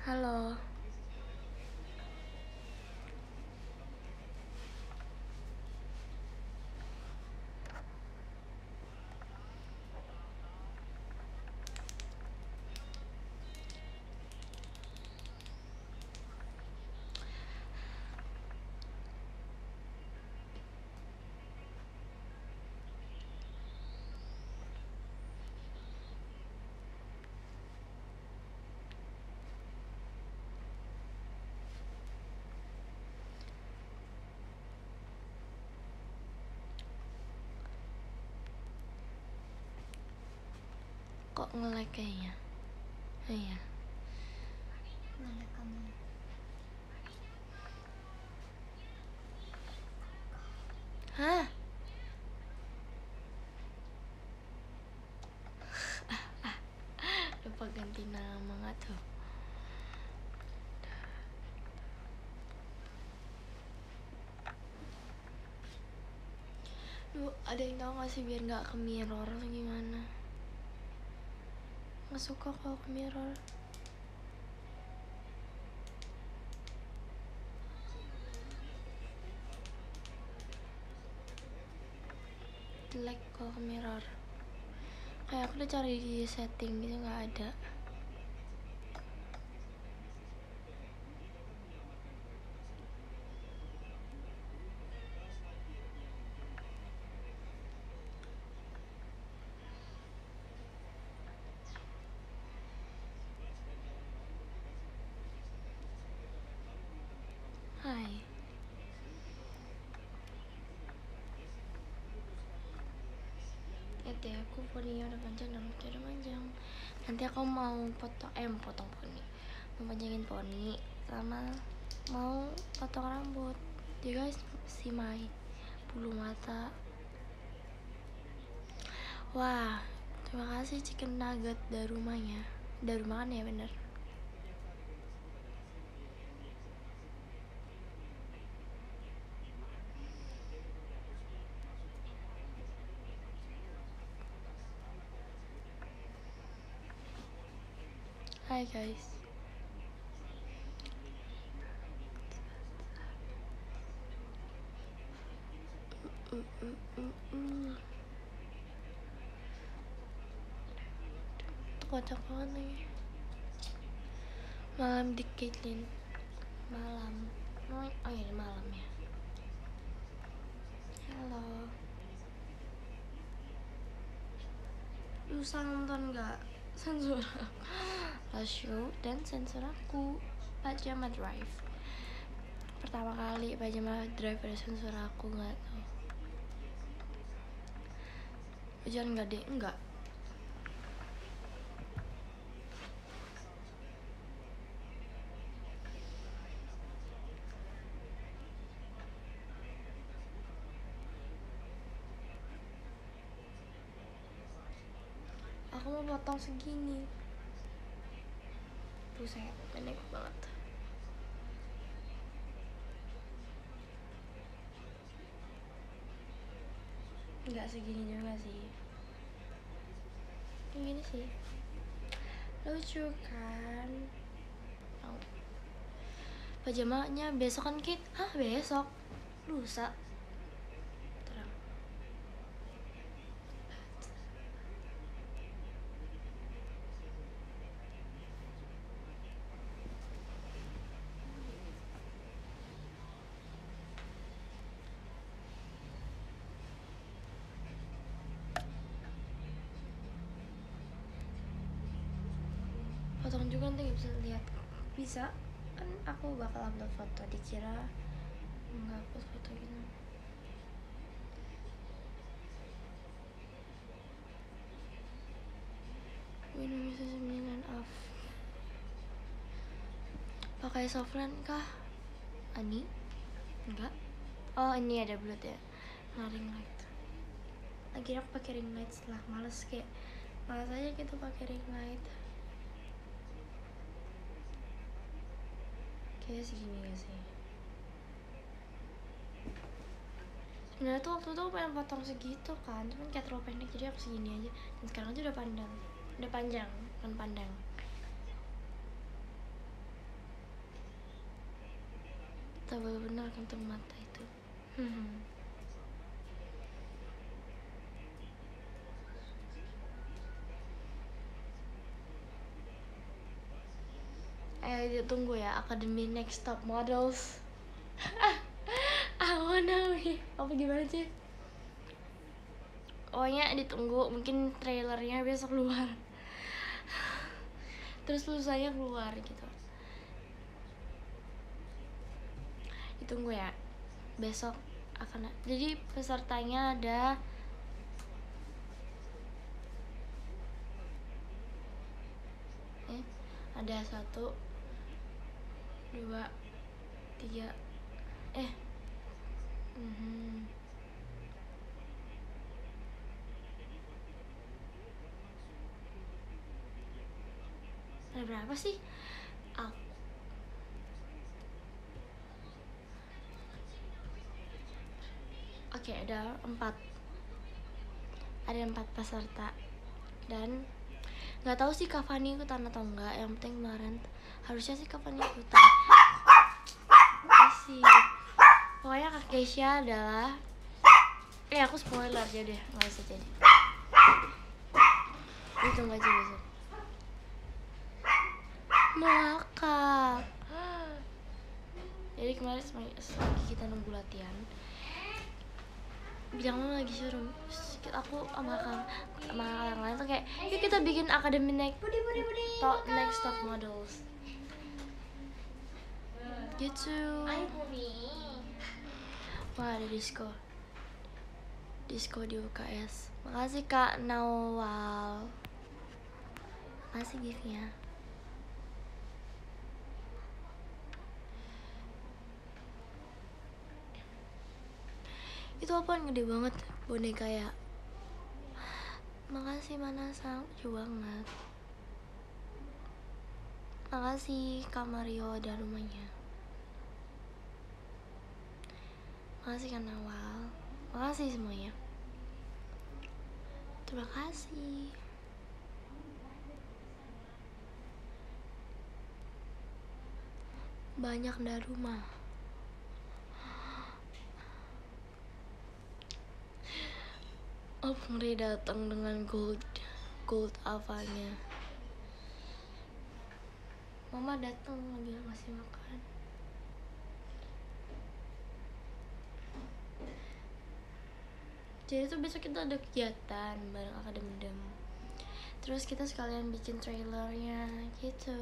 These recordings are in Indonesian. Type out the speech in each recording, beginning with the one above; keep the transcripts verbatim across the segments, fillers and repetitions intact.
Halo. Kok nge-lag kayaknya? Oh iya. Nge-lag kamu. Hah? Lupa ganti nama nggak tuh? Duh, ada yang tahu nggak sih biar nggak ke mirror atau gimana? Nggak suka kalau ke mirror. Jelek kalau ke mirror. Kayak aku udah cari di setting gitu nggak ada. Hai. Lihat ya, aku poninya udah panjang dan rambutnya udah panjang. Nanti aku mau potong, eh mau potong poni, mau panjangin poni, sama mau potong rambut. You guys see my bulu mata. Wah, terima kasih chicken nugget dari rumahnya. Dari rumah kan ya bener. Hai guys. Uh, uh, uh, uh. Kocak banget nih. Malam di Caitlyn. Malam. Oh, oh iya malam ya. Halo. Bisa nonton gak? Sensor Last Show dan sensor aku Pajama Drive. Pertama kali Pajama Drive ada sensor aku, gak tau. Jangan gak deh, enggak. Aku mau potong segini. Buset, pendek banget. Enggak segini juga sih. Yang gini sih. Lucu kan? Oh. Pajamanya besok kan Kit? Hah besok? Lusa? Terang. Potong juga nanti gak bisa lihat. Bisa? Kan aku bakal upload foto, dikira nggak upload foto gitu. Minum bisa sembilan off. Pakai softland kah? Ani? Enggak. Oh ini ada blood ya. Nah, ring light. Lagi aku pakai ring light setelah males kayak males aja gitu pakai ring light. Kayaknya segini gak sih? Sebenarnya tuh waktu itu aku pengen potong segitu kan, cuman kayak terlalu pendek jadi aku segini aja. Dan sekarang tuh udah pandang, udah panjang, kan pandang. tebal bener kantung mata itu. Hmm. Eh, tunggu ya, Academy Next Top Models. I wanna be. Apa gimana sih? Pokoknya ditunggu, mungkin trailernya besok keluar. Terus lulusanya keluar gitu. Ditunggu ya. Besok akan. Jadi pesertanya ada eh ada satu, dua, tiga, eh, mhm. Ada berapa sih? Ah. Oke, ada empat. Ada empat peserta dan nggak tahu sih Kak Fani ikutan atau enggak. Yang penting kemarin harusnya sih Kak Fani ikutan. Sih. Pokoknya Kak Keisha adalah eh aku spoiler aja deh, nggak usah jadi. Itu nggak aja besok. Melaka. Jadi kemarin lagi kita nunggu latihan, bilang lo lagi suruh aku sama kang sama yang lain tuh kayak yuk kita bikin Academy Next Top Next Top Models gitu. Wah, ada disco disco di U K S. Makasih Kak Nawal, makasih giftnya. Itu apaan gede banget boneka ya. Makasih Manasa, lucu banget. Makasih Kak Mario dan rumahnya. Makasih Kak Nawal. Makasih semuanya. Terima kasih. Banyak dari rumah. Oh, Ngeri datang dengan gold gold avanya. Mama datang lagi ngasih makan. Jadi tuh besok kita ada kegiatan bareng Academy Dem. Terus kita sekalian bikin trailernya gitu.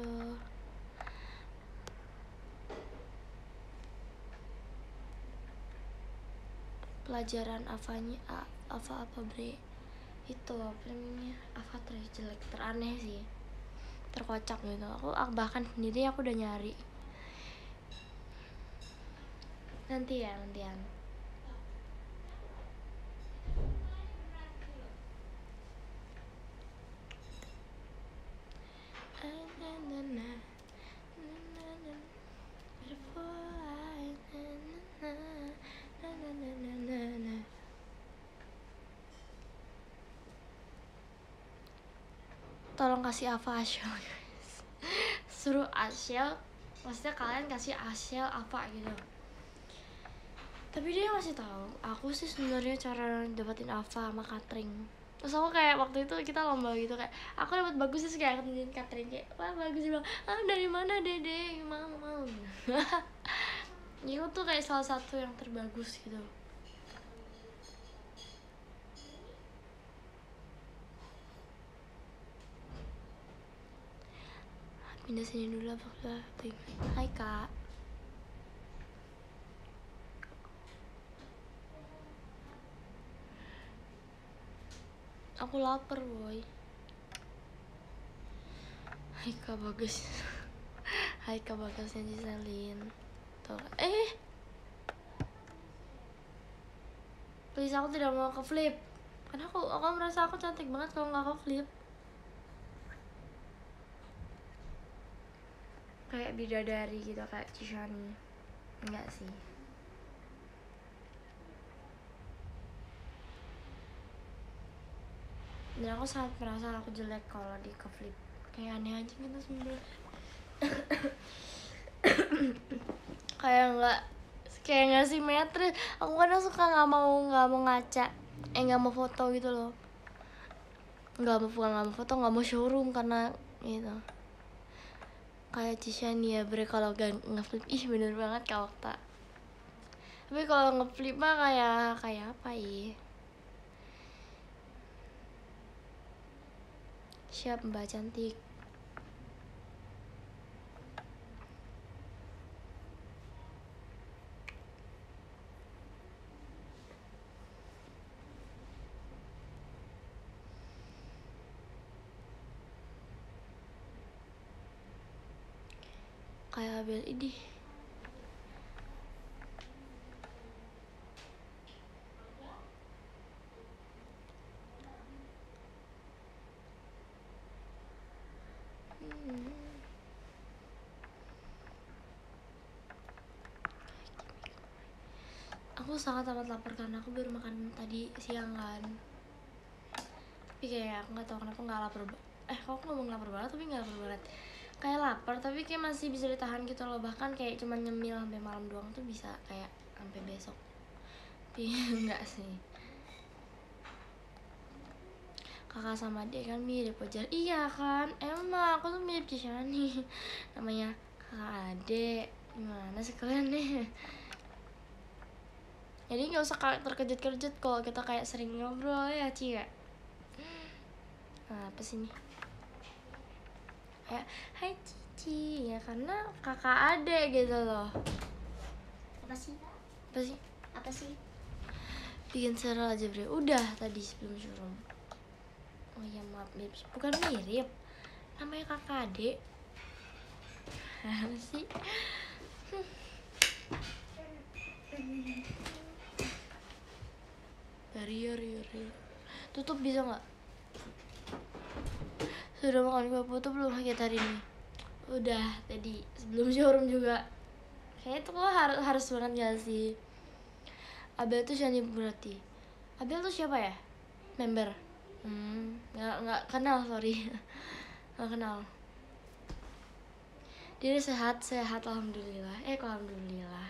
Pelajaran avanya apa apa bre itu apa namanya, avatar jelek teraneh sih, terkocak gitu. Aku, aku bahkan sendiri aku udah nyari. Nanti ya nantian. Tolong kasih apa Asyel guys. Suruh Asyel, maksudnya kalian kasih Asyel apa gitu. Tapi dia masih tahu aku sih sebenarnya cara dapetin Ava sama Katring. Terus aku kayak waktu itu kita lomba gitu kayak aku dapat bagus sih kayak ngetin Katring kayak wah bagus, dia bilang ah dari mana Dede mau mau. Itu tuh kayak salah satu yang terbagus gitu. Pindah sini dulu apa hai Kak. Aku lapar boy. Hai Kak Bagus. Hai Kak Bagus yang disalin. Tuh eh please, aku tidak mau ke flip karena aku aku merasa aku cantik banget kalau nggak ke flip. Kayak bidadari gitu kayak Cishani. Enggak sih. Dan aku sangat merasa aku jelek kalau di ke flip. Kayak aneh aja gitu sebenernya. Kayak nggak kayak nggak simetris. Aku kadang suka nggak mau nggak mau ngaca, eh nggak mau foto gitu loh. Nggak mau bukan nggak mau foto, nggak mau showroom karena gitu. Kayak Cishania bre kalau gak ngeflip, ih bener banget Kak Okta. Tapi kalau ngeflip mah kayak kayak apa ya? Siap Mbak cantik. Kayak Abel ini. Hmm. Aku sangat amat lapar karena aku baru makan tadi siang kan. Tapi kayak aku nggak tahu kenapa nggak lapar. Eh, kok aku ngomong lapar banget tapi nggak lapar banget. Kayak lapar tapi kayak masih bisa ditahan gitu loh. Bahkan kayak cuma nyemil sampai malam doang tuh bisa kayak sampai besok. Tapi enggak sih. Kakak sama adik kan mirip wajar. Iya kan, emang aku tuh mirip Cishani. Namanya kakak adik. Gimana sih kalian nih? Jadi nggak usah terkejut-kejut kalau kita kayak sering ngobrol ya Ci ya. Nah, apa sih nih? Kayak hai Cici ya karena kakak adik gitu loh. Apa sih? Apa sih? Apa sih? Bikin seru aja bre. Udah tadi sebelum showroom. Oh ya maaf babes, bukan mirip. Namanya kakak adik. Apa sih? Barrier, barrier. Tutup bisa nggak? Sudah makan kue putu belum kita hari ini? Udah tadi sebelum showroom juga. Kayaknya tuh kok harus harus banget gak sih? Abel tuh Shani berarti. Abel tuh siapa ya? Member? Hmm, nggak nggak kenal sorry, nggak kenal. Dia sehat sehat alhamdulillah. Eh alhamdulillah.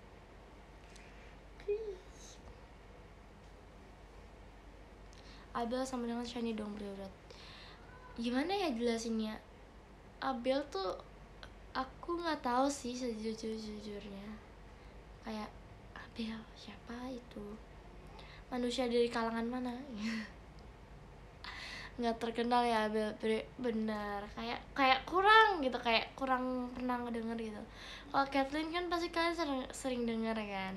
Abel sama dengan Shani dong berat. Gimana ya jelasinnya? Abel tuh aku nggak tahu sih sejujur-jujurnya. Kayak Abel siapa itu? Manusia dari kalangan mana? Nggak terkenal ya Abel, bener kayak kayak kurang gitu, kayak kurang pernah ngedenger gitu. Kalau Kathleen kan pasti kalian sering sering denger kan.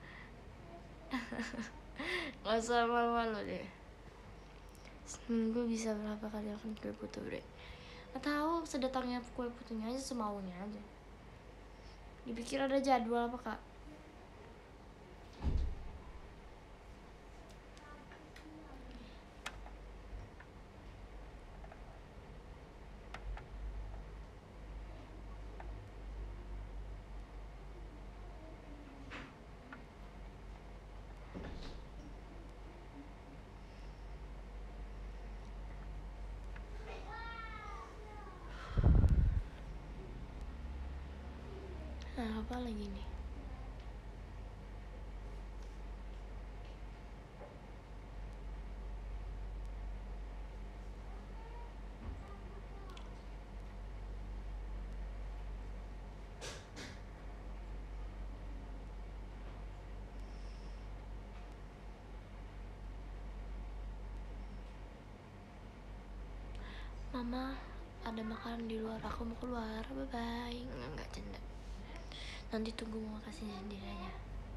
Nggak usah malu-malu deh. Seminggu bisa berapa kali makan kue putu bre? Nggak tahu, sedatangnya kue putunya aja semaunya aja. Dipikir ada jadwal apa kak? Nah apa lagi nih? Mama ada makanan di luar, aku mau keluar, bye bye. Nggak, nggak canda. Nanti tunggu mau kasih sendiri aja.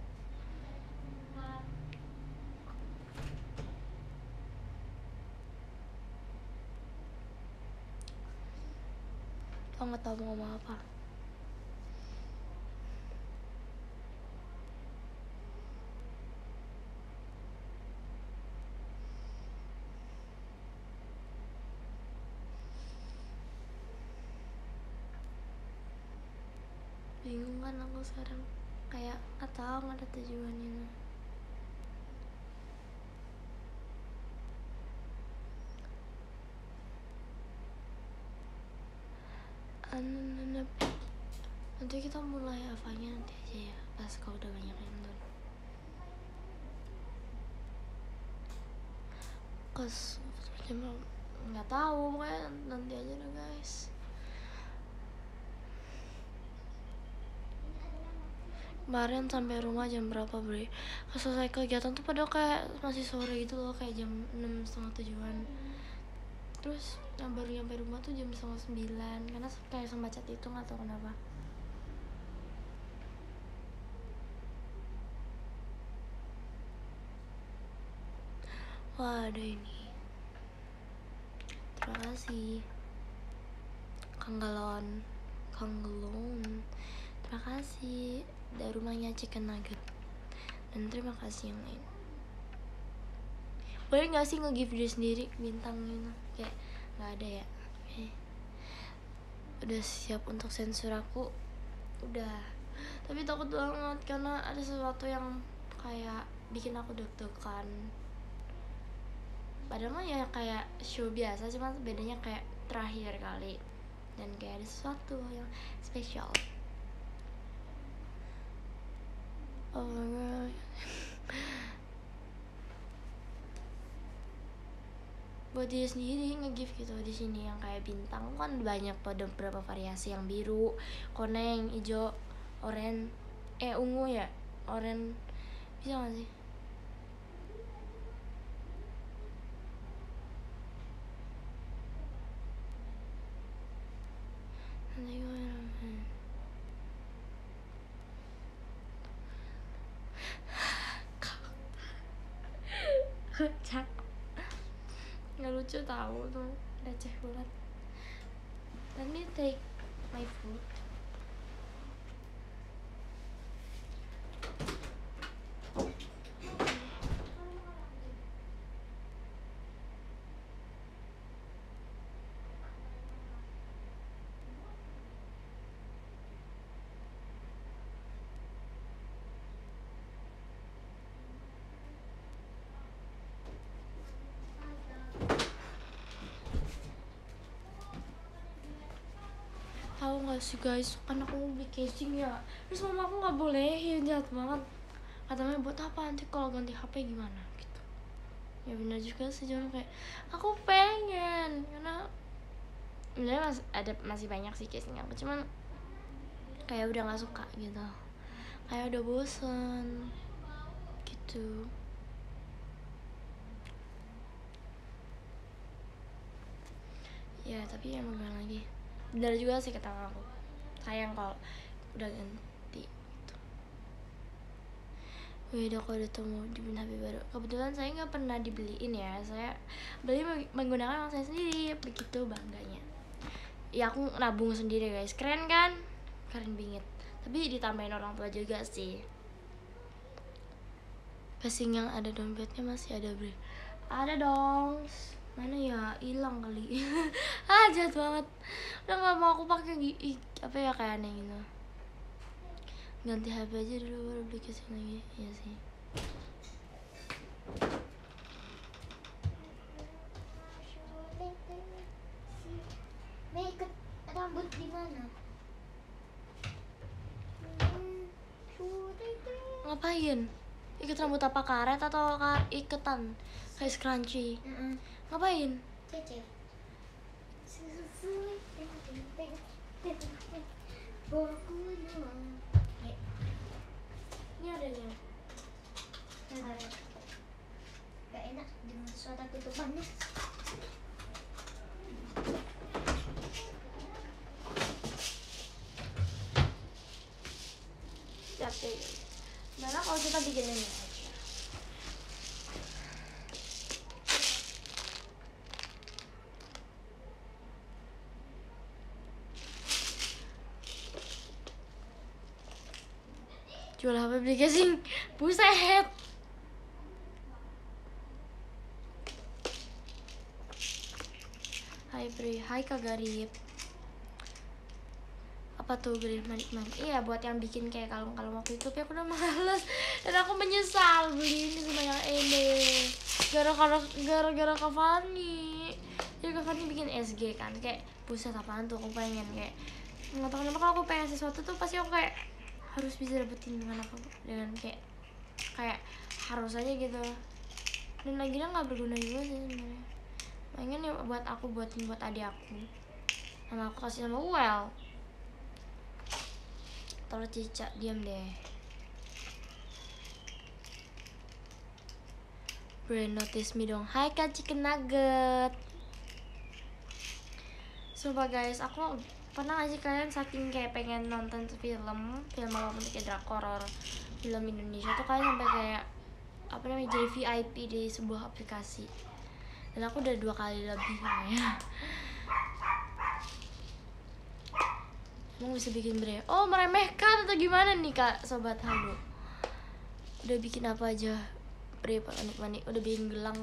Aku nggak tahu mau ngomong apa. Bingung kan aku sekarang, kayak nggak tahu nggak ada tujuannya. Nanti nanti kita mulai apanya nanti aja ya pas kalau udah banyak yang nonton. Cause cuma nggak tahu pokoknya nanti aja deh guys. Kemarin sampai rumah jam berapa bre? Pas selesai kegiatan tuh padahal kayak masih sore gitu loh, kayak jam enam setengah tujuan. Terus yang baru nyampe rumah tuh jam setengah sembilan karena kayak semacet itu nggak tahu kenapa. Wah ada ini. Terima kasih Kang Galon, Kang Galon. Terima kasih dari rumahnya Chicken Nugget. Dan terima kasih yang lain. Boleh nggak sih nge-give diri sendiri bintang gitu? Kayak nggak ada ya. Oke. Udah siap untuk sensor aku. Udah. Tapi takut banget karena ada sesuatu yang kayak bikin aku deg-degan. Padahal mah ya kayak show biasa, cuma bedanya kayak terakhir kali. Dan kayak ada sesuatu yang spesial. Oh my god. Buat diri sendiri nge-give gitu di sini yang kayak bintang kan banyak pada beberapa variasi, yang biru, koneng, hijau, oranye, eh ungu ya, oranye, bisa nggak sih? Nanti gue kocak, nggak lucu tahu tuh, receh banget. Let me take my food. Tahu nggak sih guys, kan aku mau beli casing ya, terus mama aku nggak bolehin, jahat banget. Katanya buat apa, nanti kalau ganti H P gimana gitu. Ya benar juga sih, jangan kayak aku pengen karena sebenarnya mas, ada masih banyak sih casing aku, cuman kayak udah nggak suka gitu, kayak udah bosen gitu. Ya tapi emang gak lagi. Benar juga sih kata aku, sayang kalau udah ganti gitu. Beda kalau udah temu dibeliin H P baru. Kebetulan saya nggak pernah dibeliin ya, saya beli menggunakan uang saya sendiri, begitu bangganya. Ya aku nabung sendiri guys, keren kan? Keren bingit. Tapi ditambahin orang tua juga sih. Casing yang ada dompetnya masih ada bre? Ada dong. Mana ya, hilang kali. Ah jahat banget, udah nggak mau aku pakai apa ya, kayak aneh gitu. Ganti H P aja dulu baru beli casing lagi. Iya sih. Mei ikat rambut di mana? Ngapain? Ikat rambut apa, karet atau iketan kayak scrunchie? Mm-mm. Ngapain? Cece. Boku doang. Ini adanya. Gak enak dengan suara tutupannya. Tapi mana kalau kita bikin ini aja. Jual H P beli casing, buset. Hai Bre, hai Kak Garip. Apa tuh Bre, manik-manik? Iya buat yang bikin kayak kalung-kalung waktu itu, tapi aku udah males dan aku menyesal beli ini sebanyak ini. Gara-gara gara-gara Kak Fani. Jadi Kak Fani bikin S G kan, kayak buset apaan tuh, aku pengen kayak nggak tahu kenapa kalau aku pengen sesuatu tuh pasti aku kayak harus bisa dapetin dengan apa, dengan kayak kayak harus aja gitu, dan lagi-lagi nggak berguna juga sih sebenarnya. Pengen ya buat aku, buatin buat adik aku, sama aku kasih sama Well. Tolong Cica diam deh. Brain notice me dong. Hai Kak Chicken Nugget. Sumpah guys, aku pernah gak sih kalian saking kayak pengen nonton film film apapun kayak drakor horor film Indonesia tuh kalian sampai kayak apa namanya jadi V I P di sebuah aplikasi, dan aku udah dua kali lebih kayaknya. Emang bisa bikin bre oh meremehkan atau gimana nih Kak Sobat Halo? Udah bikin apa aja bre panik-panik, udah bikin gelang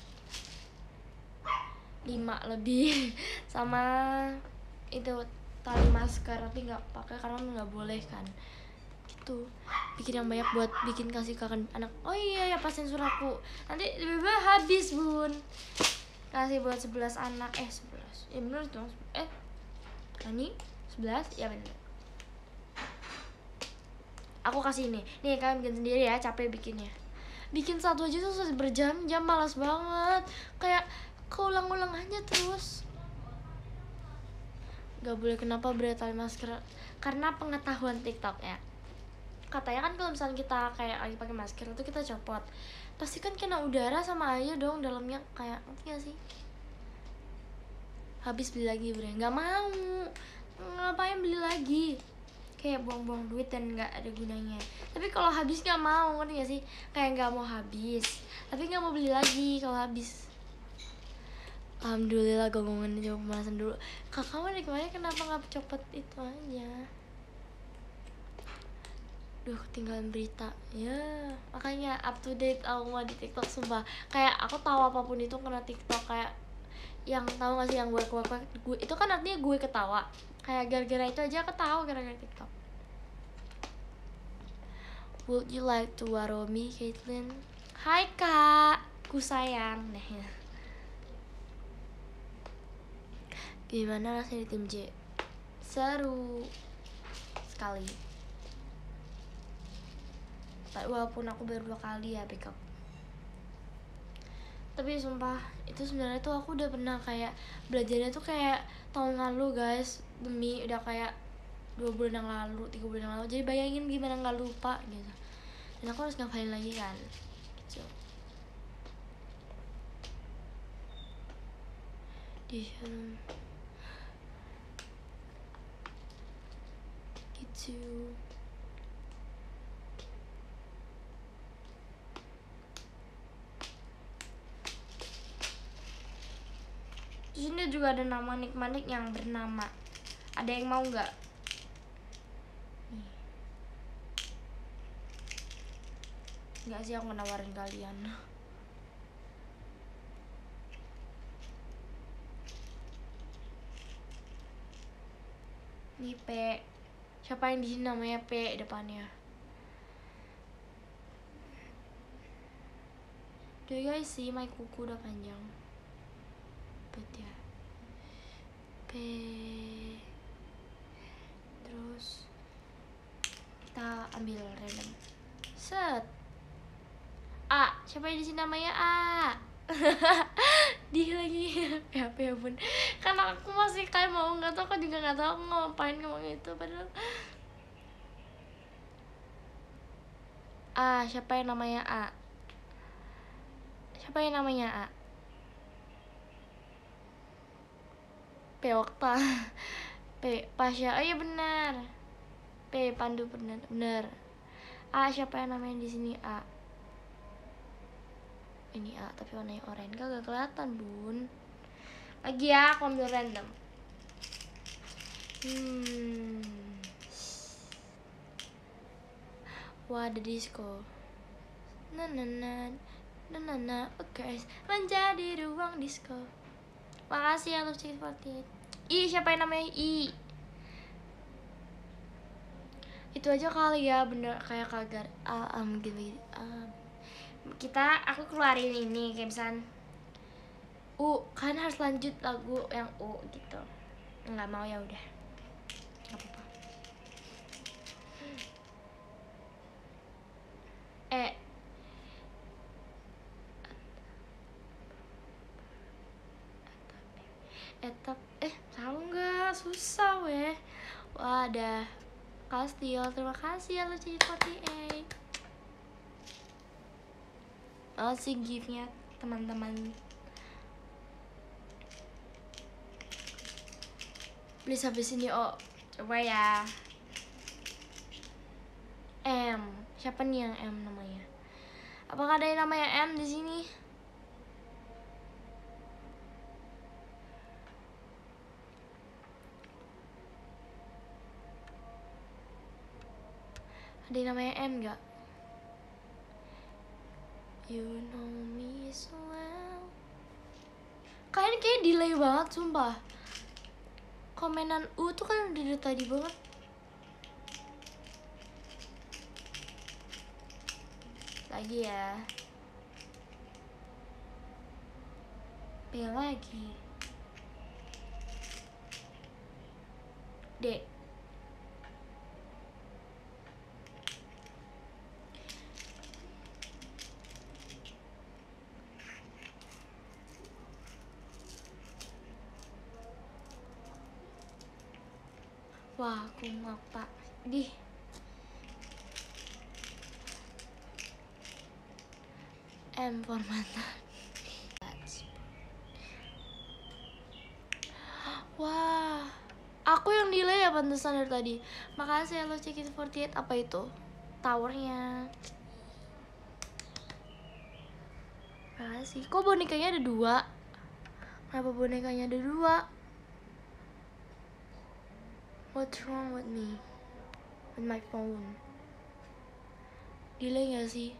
lima lebih sama itu tali masker, tapi nggak pakai karena nggak boleh kan gitu. Bikin yang banyak buat bikin kasih ke anak. Oh iya ya, pas sensor aku nanti lebih habis bun, kasih buat sebelas anak, eh sebelas ya bener dong, eh ini sebelas ya bener. Aku kasih ini nih, kalian bikin sendiri ya, capek bikinnya. Bikin satu aja tuh berjam-jam, malas banget, kayak keulang-ulang aja terus. Gak boleh, kenapa tali masker? Karena pengetahuan TikTok ya, katanya kan kalau misalnya kita kayak lagi pakai masker itu kita copot, pasti kan kena udara sama aja dong dalamnya, kayak ngerti gak sih? Habis beli lagi bre, nggak mau, ngapain beli lagi, kayak buang-buang duit dan nggak ada gunanya. Tapi kalau habis nggak mau, ngerti gak sih? Kayak nggak mau habis tapi nggak mau beli lagi kalau habis. Alhamdulillah gonggongan coba pemanasan dulu. Kakak mah dari kemarin kenapa nggak copot itu aja? Duh, ketinggalan berita ya, makanya up to date aku mah di TikTok sumpah. Kayak aku tahu apapun itu kena TikTok, kayak yang tahu gak sih yang gue gue gue itu kan artinya gue ketawa, kayak gara-gara itu aja aku tahu gara-gara TikTok. Would you like to borrow me, Caitlin? Hai kak, ku sayang. Nah ya. Gimana rasanya di tim J? Seru sekali. Walaupun aku baru dua kali ya pick up, tapi sumpah itu sebenarnya tuh aku udah pernah kayak belajarnya tuh kayak tahun lalu guys, demi udah kayak dua bulan yang lalu, tiga bulan yang lalu. Jadi bayangin gimana nggak lupa gitu, dan aku harus ngafalin lagi kan gitu. Di sana gitu. Di sini juga ada nama manik-manik yang bernama. Ada yang mau nggak? Nih. Nggak sih, aku nawarin kalian. Nih P. Siapa yang di sini namanya P depannya? Do you guys see my kuku udah panjang? Ya. P, terus kita ambil random, set. A, siapa yang di sini namanya A? Dia lagi ya ya pun, karena aku masih kayak mau nggak tahu, aku juga nggak tahu aku ngapain ngomong itu padahal. A, siapa yang namanya A? Siapa yang namanya A? P Okta, P Pasya, oh iya benar. P Pandu, benar benar. A, siapa yang namanya di sini A? Ini A tapi warnanya oranye, gak kelihatan bun. Lagi ya, aku ambil random. Hmm. Wah, ada disco. Nah nah nah nah nah nah. Oke guys, menjadi ruang disco. Makasih ya Lucy Fortit. I, siapa yang namanya I? Itu aja kali ya, bener kayak kagar. Ah, um, gini. Um, kita, aku keluarin ini kayak misalnya U, kan harus lanjut lagu yang U gitu. Nggak mau ya udah. Nggak Etap eh tahu nggak, susah weh. Wah ada Kastil, terima kasih ya lo C empat delapan. Oh sih giftnya teman-teman. Please habis ini oh coba ya. M, siapa nih yang M namanya? Apakah ada yang namanya M di sini? Ada yang namanya M nggak? You know me so well. Kalian kayak delay banget sumpah. Komenan U tuh kan udah dari tadi banget. Lagi ya. B lagi. D. Wah, aku ngapa di M formatan. Wah, aku yang delay ya pantesan dari tadi. Makasih ya lo C K empat puluh delapan. Apa itu? Towernya. Makasih. Kok bonekanya ada dua? Kenapa bonekanya ada dua? What's wrong with me? With my phone? Delay gak sih?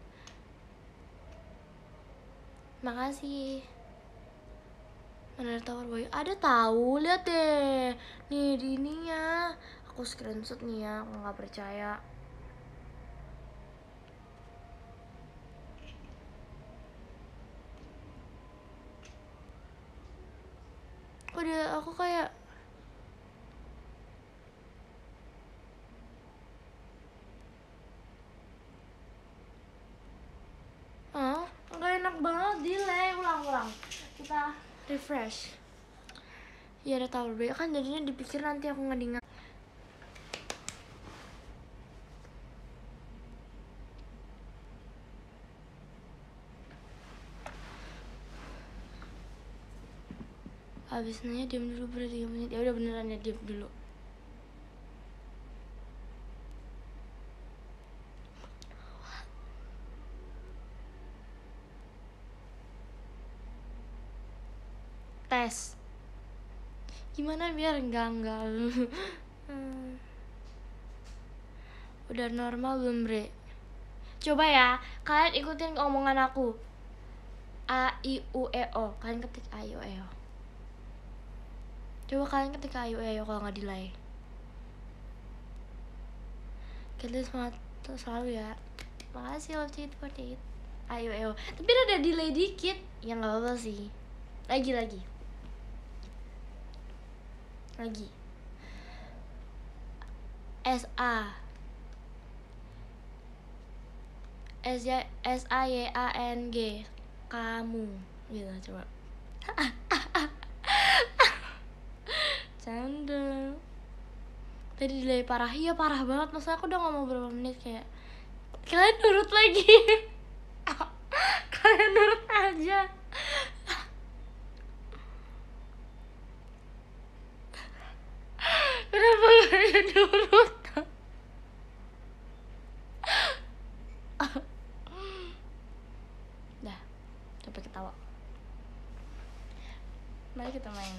Makasih. Mana ada tower boy? Ada tahu, lihat deh. Nih di ininya. Aku screenshot nih ya, aku nggak percaya. Udah aku kayak Hah? Nggak enak banget, delay. Ulang-ulang. Kita refresh. Ya ada tower B kan jadinya dipikir nanti aku nggak dengar. Habis nanya diam dulu berarti tiga menit. Ya udah beneran ya, diam dulu. Tes. Gimana biar enggak enggak. hmm. Udah normal belum bre? Coba ya, kalian ikutin omongan aku. A I U E O. Kalian ketik A I U E O. Coba kalian ketik A I U E O kalau nggak delay. Kita semangat selalu ya. Makasih lo cheat for it. A I U E O. Tapi ada delay dikit. Ya nggak apa-apa sih. Lagi lagi. Lagi. S A S Y S A Y A N G. Kamu gitu coba. Canda. Tadi delay parah. Iya parah banget. Maksudnya aku udah ngomong berapa menit kayak kalian nurut lagi. Kalian nurut aja. Kenapa kalian nurut? Dah, coba ketawa. Mari kita main.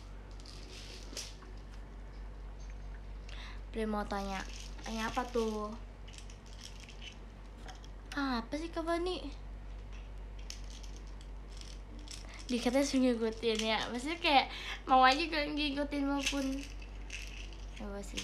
Bre mau tanya. Tanya apa tuh? Ah, apa sih Kak Bani? Dikatanya suruh ngikutin ya. Maksudnya kayak mau aja kalian ngikutin maupun apa sih?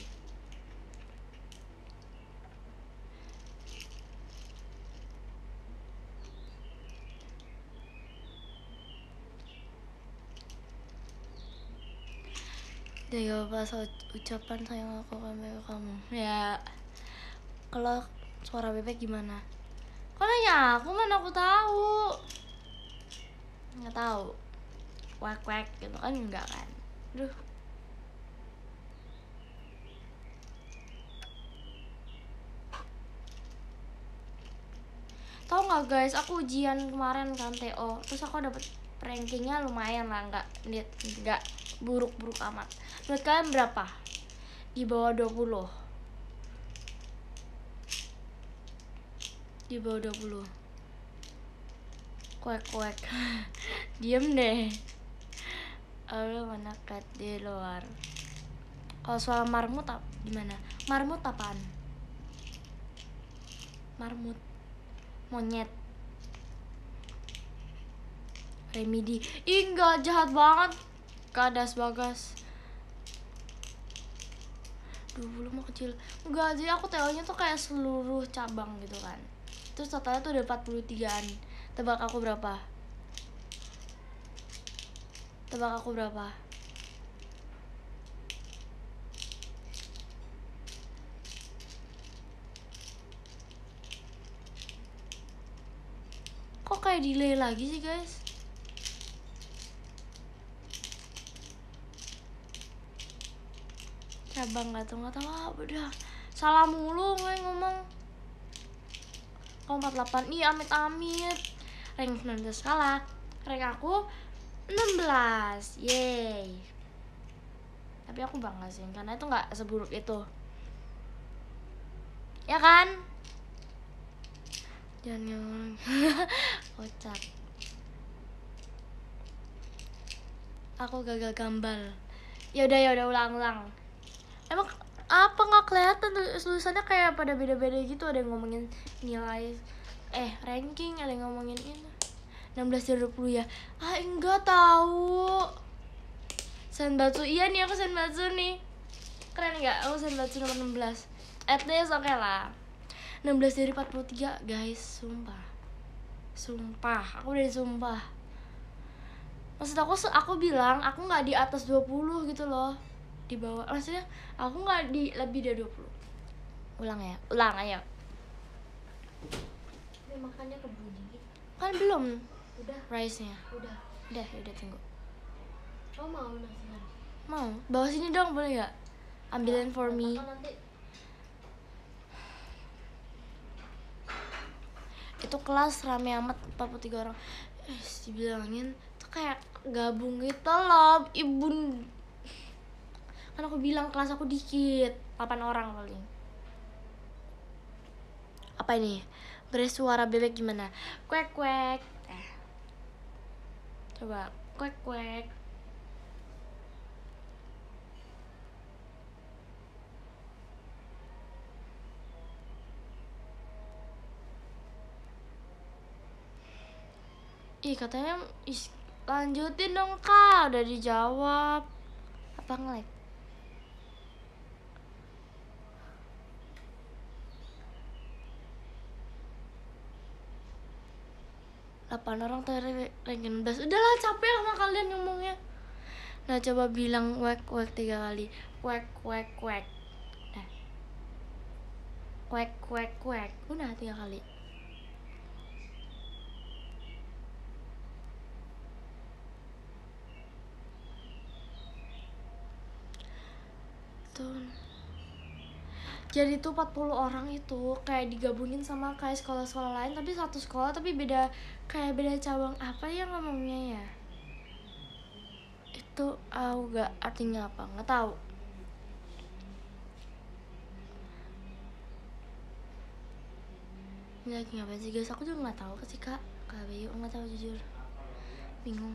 Dia gak bahas ucapan sayang aku sampai ke kamu. Ya, kalau suara bebek gimana? Kok nanya aku, mana aku tahu? Nggak tahu. kuek kuek gitu kan, enggak kan. Duh. Tau nggak guys, aku ujian kemarin kan T O, terus aku dapet rankingnya lumayan lah, nggak nggak buruk-buruk amat. Menurut kalian berapa? Di bawah dua puluh. Di bawah dua puluh. Kuek kuek. Diem deh. Lalu mana cat di luar. Kalau soal marmut apa gimana? Marmut apaan? Marmut. Monyet. Remedi. Ih enggak, jahat banget. Kadas Bagas. Dulu mah kecil. Enggak, jadi aku T O-nya tuh kayak seluruh cabang gitu kan. Terus totalnya tuh udah empat puluh tigaan. Tebak aku berapa? Tebak aku berapa? Kok kayak delay lagi sih guys? Cabang gak tau, gak tau apa udah. Salah mulu gue ngomong. Kok empat puluh delapan, ih amit-amit. Rank sembilan belas kalah. Rank aku enam belas, yeay. Tapi aku bangga sih, karena itu gak seburuk itu. Ya kan? Jangan ngomong. Kocak. Aku gagal gambal. Ya udah ya udah ulang-ulang. Emang apa nggak kelihatan tulisannya kayak pada beda-beda gitu, ada yang ngomongin nilai eh ranking, ada yang ngomongin ini enam belas dari dua puluh ya. Ah enggak tahu. Senbatsu, iya nih aku senbatsu nih. Keren nggak? Aku senbatsu nomor enam belas. At least oke okay lah. enam belas dari empat puluh tiga guys, sumpah. Sumpah, aku udah sumpah. Maksud aku aku bilang aku nggak di atas dua puluh gitu loh. Di bawah, maksudnya aku nggak di lebih dari dua puluh. Ulang ya, ulang ayo. Tapi makannya kebudi. Kan belum. Udah. Rice-nya. Udah. Udah, udah tunggu. Kamu mau nasinya? Mau. Bawa sini dong boleh nggak? Ambilin for me. Nanti. Itu kelas rame amat, empat puluh tiga orang. Eh, dibilangin tuh kayak gabung gitu loh, ibu. Kan aku bilang kelas aku dikit, delapan orang paling. Apa ini? Bersuara bebek gimana? Kuek kuek. Eh. Coba kuek kuek. Ih katanya is, lanjutin dong kak, udah dijawab. Apa nge-lag? delapan orang tadi rank enam belas. Udahlah capek sama kalian ngomongnya. Nah coba bilang wek wek tiga kali. Wek wek wek. Nah. Wek wek wek. Udah tiga kali. Tuh. Jadi tuh empat puluh orang itu kayak digabungin sama kayak sekolah-sekolah lain, tapi satu sekolah tapi beda, kayak beda cabang apa ya ngomongnya ya. Itu aku gak artinya apa, nggak tahu. Ini lagi ngapain sih guys? Aku juga nggak tahu sih kak. Kak Bayu nggak tahu jujur, bingung.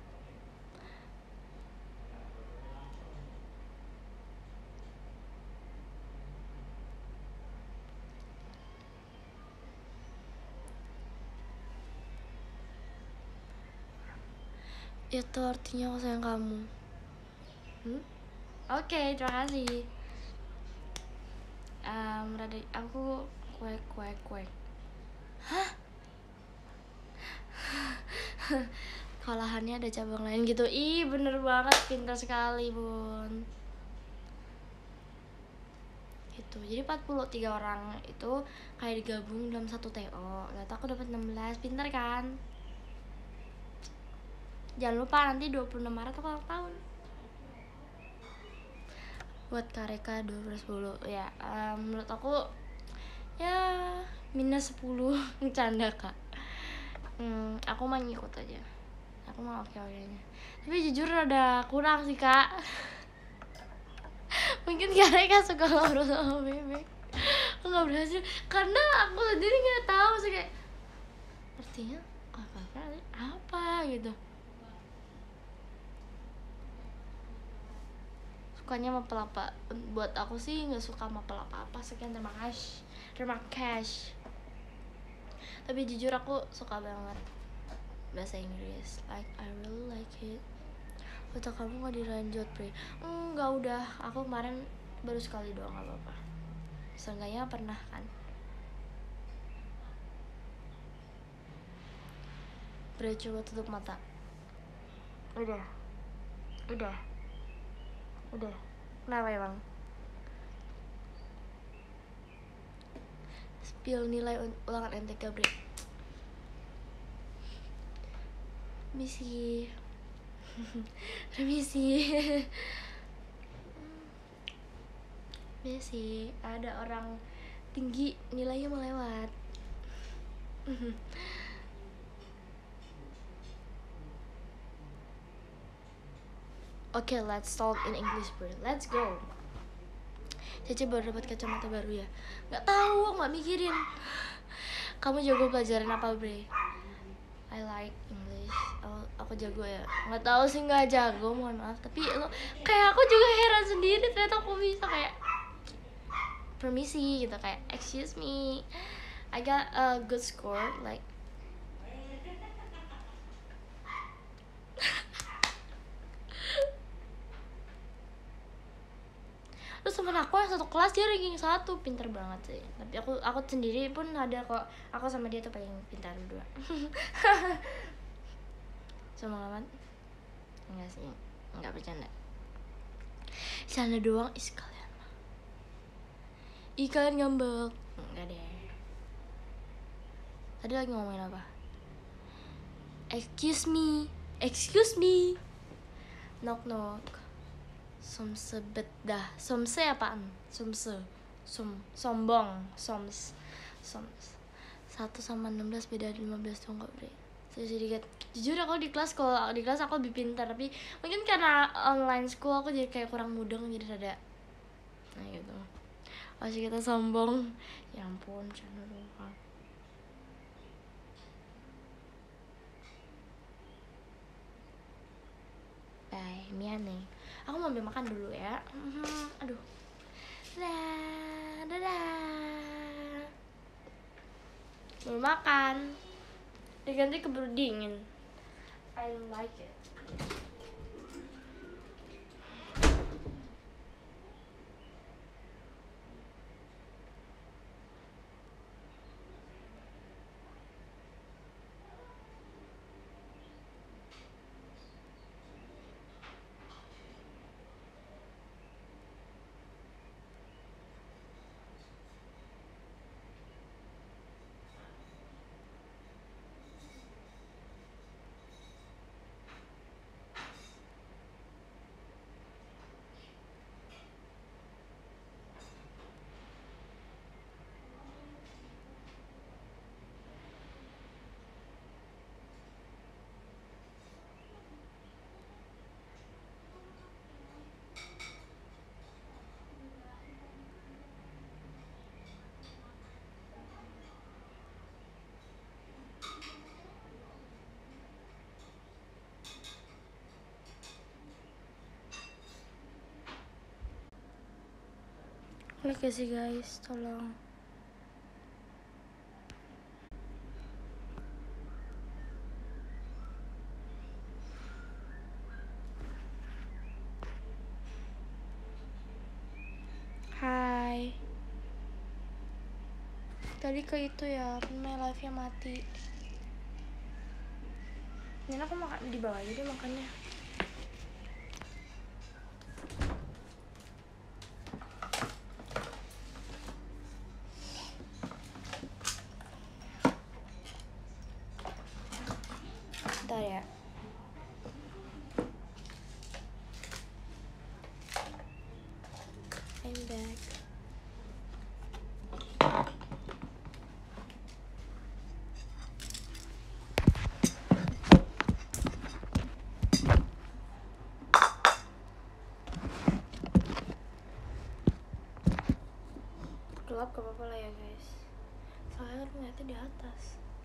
Itu artinya aku sayang kamu. Hmm? Oke, okay, terima kasih. Um, rada aku kuek kuek kuek. Hah? Kalahannya ada cabang lain gitu. Ih, bener banget, pintar sekali, Bun. Itu. Jadi empat puluh tiga orang itu kayak digabung dalam satu T O. Lihat aku dapat enam belas, pintar kan? Jangan lupa nanti dua puluh enam Maret aku ulang tahun. Buat Kareka dua belas sepuluh ya, um, menurut aku ya minus sepuluh. Canda kak. hmm, Aku mah ngikut aja, aku mah oke-oke aja. Tapi jujur ada kurang sih kak. Mungkin Kareka suka ngobrol sama bebek, aku nggak berhasil karena aku sendiri nggak tahu sih kayak artinya kakak apa gitu. Sukanya mapel apa? Buat aku sih nggak suka mapel apa-apa. Sekian, terima kasih. Terima kasih. Tapi jujur aku suka banget bahasa Inggris. Like I really like it. Foto kamu nggak dilanjut, Pri? Enggak, udah. Aku kemarin baru sekali doang, nggak apa-apa. Seenggaknya pernah kan. Pri, coba tutup mata. Udah. Udah. Udah. Kenapa emang? Spill nilai ulangan N T K, Bre. Misi. Remisi. Misi, ada orang tinggi nilainya melewat. Oke, okay, let's talk in English, bro. Let's go. Cece baru dapat kacamata baru ya? Nggak tahu, nggak mikirin. Kamu jago pelajaran apa, bre? I like English. Aku, aku jago ya. Nggak tahu sih, nggak jago, mohon maaf. Tapi lo kayak aku juga heran sendiri ternyata aku bisa kayak permisi gitu, kayak excuse me, I got a good score like. Terus temen aku yang satu kelas dia ranking satu, pinter banget sih. Tapi aku aku sendiri pun ada kok, aku sama dia tuh paling pintar berdua. Sama amat? Enggak sih, enggak bercanda. Canda doang, is kalian mah. Ih kalian ngambek. Enggak deh. Tadi lagi ngomongin apa? Excuse me, excuse me. Knock knock. Somse bedah. Somse apaan? Somse. Som sombong. Soms. Soms. Satu sama enam belas beda lima belas tuh enggak, bre. Saya sedikit. Jujur aku di kelas, kalau di kelas aku lebih pintar, tapi mungkin karena online school aku jadi kayak kurang mudeng, jadi rada. Nah gitu. Masih kita sombong. Ya ampun, jangan lupa. Bye, Miane. Aku mau ambil makan dulu ya. Aduh. Dadah, dadah. Belum makan. Diganti keburu dingin. I don't like it. Like ya sih guys, tolong. Hai. Tadi ke itu ya, main live-nya mati. Ini aku makan di bawah aja deh makannya. Bentar ya. Ternyata di atas.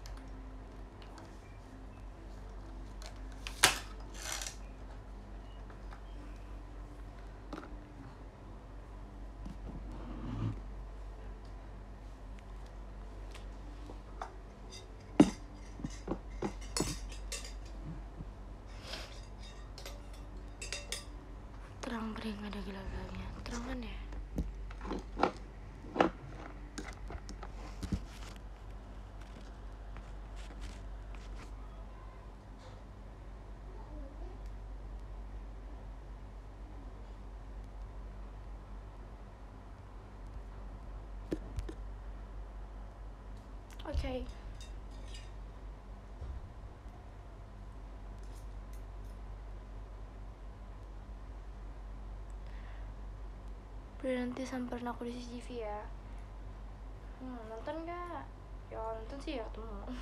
Terang bering, ada gelap-gelapnya. Terang kan ya? Oke. Okay. Nanti samperin aku di C C T V ya. Hmm, nonton gak? Ya nonton sih ya ketemu.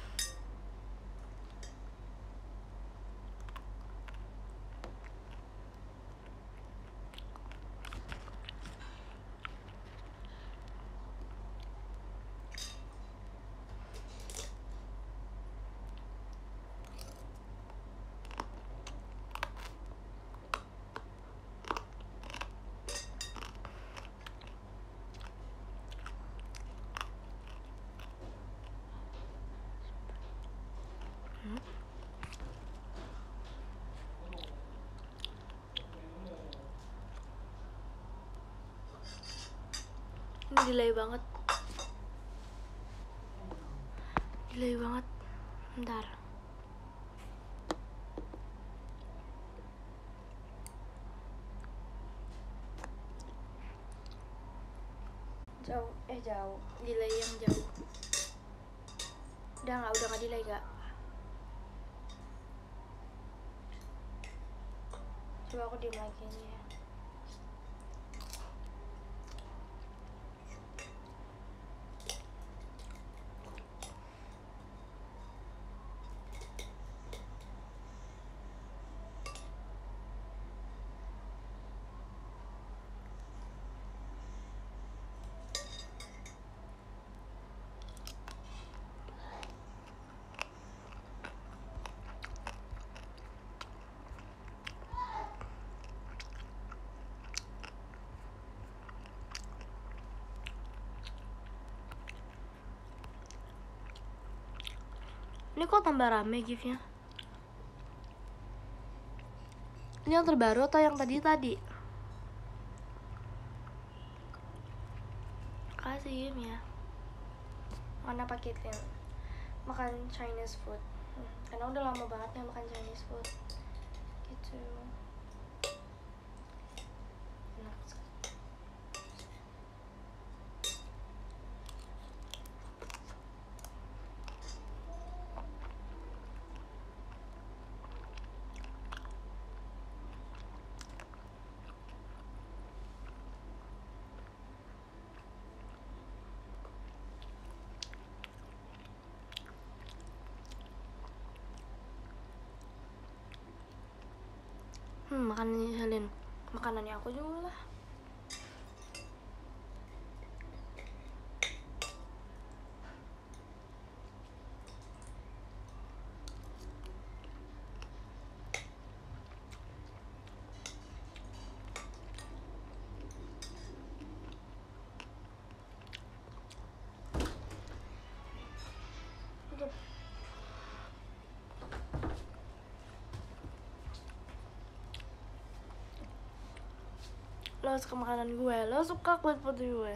Hmm? Ini delay banget. Delay banget. Bentar. Jauh, eh jauh. Delay yang jauh. Udah nggak, udah nggak delay gak? Coba aku diem lagi aja ya. Ini kok tambah rame giftnya? Ini yang terbaru atau yang tadi-tadi? Kasih ya. Makan apa Caitlyn? Makan Chinese food. Hmm, karena udah lama banget nih makan Chinese food. Gitu. Enak sekali. Hmm, makanannya Helen. Makanannya aku juga lah. Lo suka makanan gue, lo suka kulit putih gue.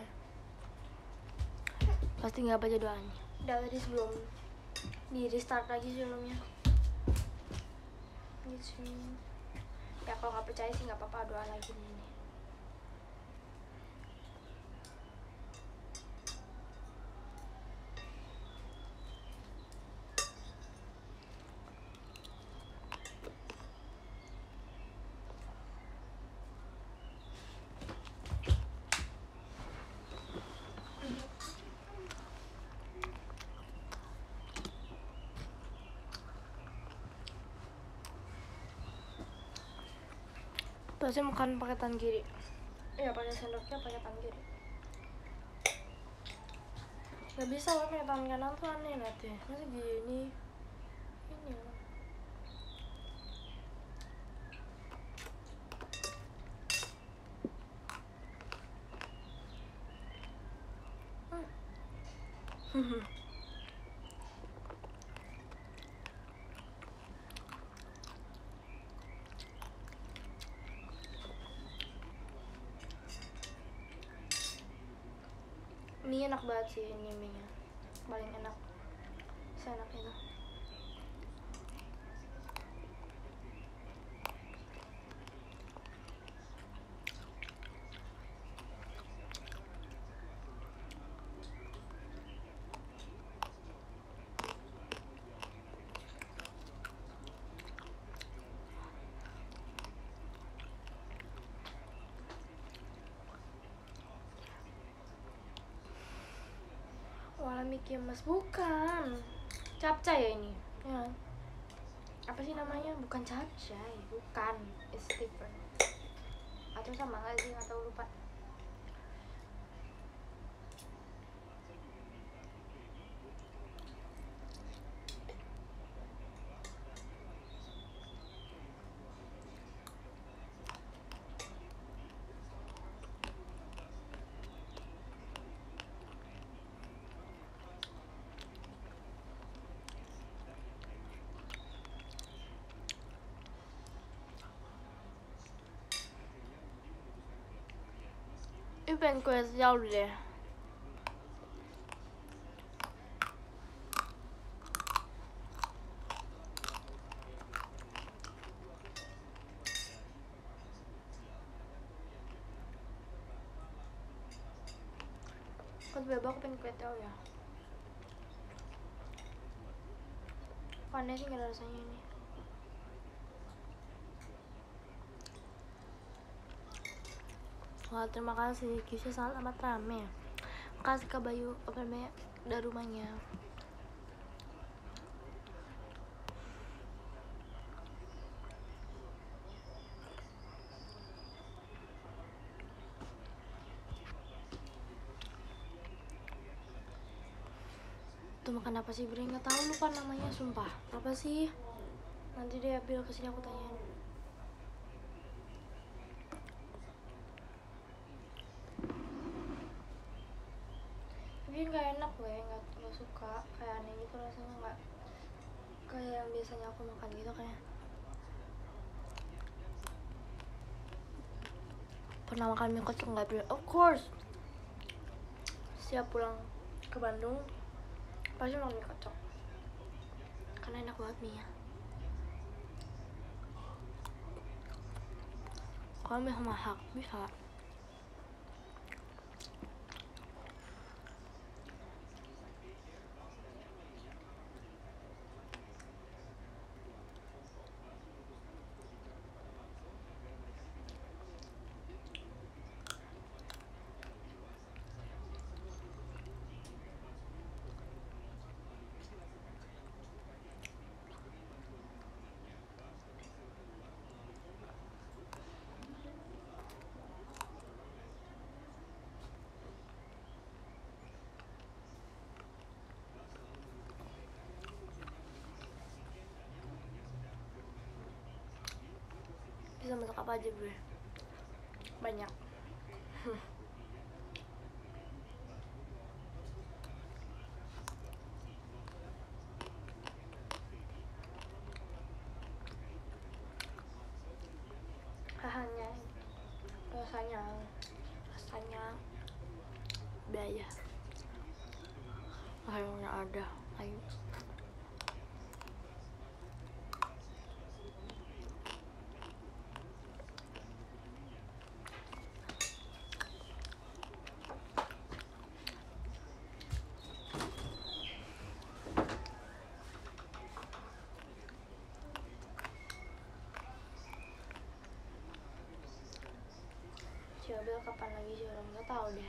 Pasti nggak baca doanya. Udah tadi sebelum di restart lagi sebelumnya. Gitu. Ya kalau nggak percaya sih nggak apa-apa, doa lagi nih. Terusnya makan pakai tangan kiri. Ya pakai sendoknya pakai tangan kiri. Gak bisa loh pakai tangan kanan tuh aneh liat ya. Masa gini? Ini loh. Hmm. Mie enak banget sih ini mie-nya. Paling enak. Seenak itu. Wala Mickey Mouse bukan. Capcay ya ini. Ya. Apa sih namanya? Bukan capcay, bukan. It's different. Atau sama nggak sih? Atau lupa. Ini pengen kue jauh deh. Kok tiba-tiba aku pengen kue tau ya. Kok aneh sih gak ada rasanya ini. Wah, terima kasih, kisah sangat amat rame. Kasih ke Bayu apa namanya dari rumahnya. Tuh makan apa sih Bre? Nggak tahu, lupa namanya sumpah. Apa sih? Nanti deh Abil kesini aku tanyain. Tapi nggak enak gue, nggak nggak suka, kayak aneh gitu rasanya, nggak kayak yang biasanya aku makan gitu kayak. Pernah makan mie kocok nggak Bre? Of course. Siap pulang ke Bandung pasti makan mie kocok karena enak banget mie nya. Kalau mie sama hak bisa. Bisa masak apa aja Bre? Banyak. Hanya rasanya rasanya biaya ayonya ada ayo. Coba kapan lagi sih orang nggak tahu deh.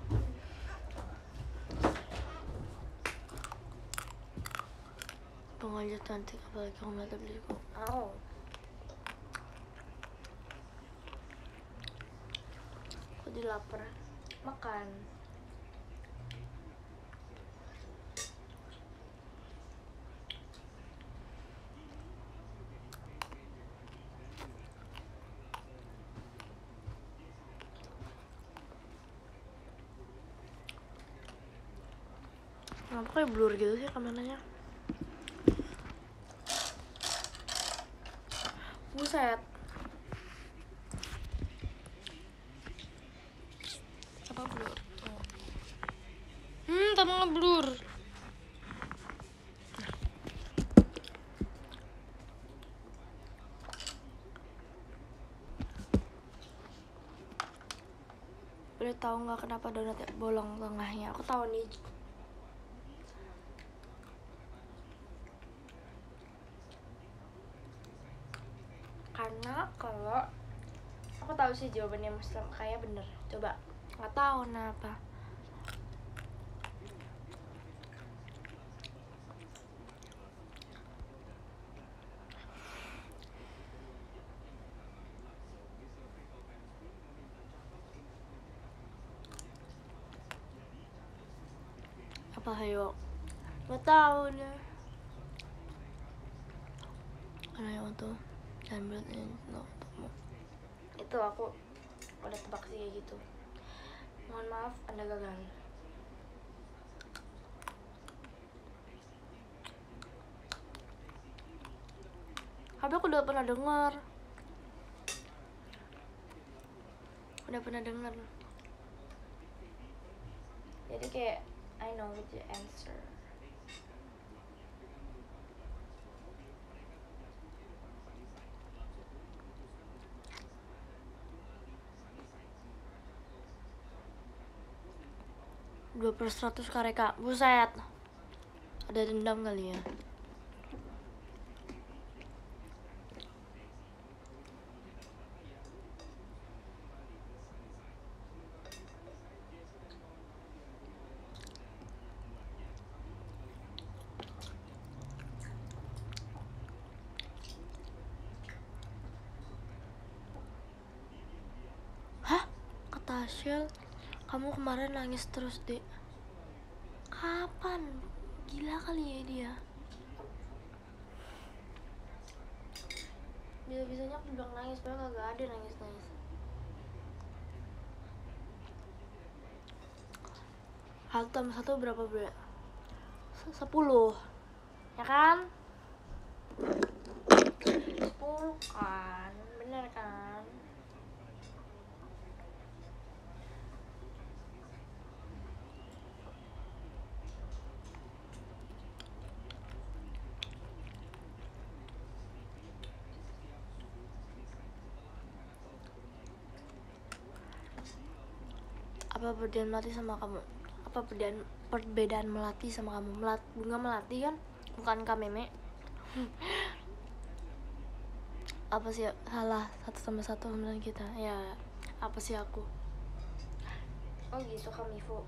Tuh Bohong aja cantik, apalagi kamu ngeliat beliku. Au. Aku jadi lapar. Makan. Kenapa kayak blur gitu sih kameranya? Buset. Apa blur? Oh. Hmm, tambah ngeblur. Udah tahu nggak kenapa donatnya bolong tengahnya? Aku tahu nih. Karena kalau aku tahu sih jawabannya Muslim kayak bener. Coba, nggak tahu kenapa. Apa hayo? Nggak tahu deh. Karena yang itu jangan buat ini untukmu. Itu aku udah tebak sih kayak gitu. Mohon maaf, Anda gagal. Tapi aku udah pernah dengar. Udah pernah dengar. Jadi kayak I know what the answer. Dua per seratus kareka, buset. Ada dendam kali ya. Hah? Kata Shell, kamu kemarin nangis terus, Dek. Kapan? Gila kali ya dia. Bisa-bisanya aku bilang nangis, padahal kagak ada nangis-nangis. Satu tambah satu berapa, Bre? Sepuluh. Ya kan? Sepuluh kan? Bener kan? Apa perbedaan melati sama kamu? Apa perbedaan perbedaan melati sama kamu? Melat, bunga melati kan bukan kameme. Apa sih salah satu tambah satu sama kita? Ya apa sih aku? Oh gitu Kamifu.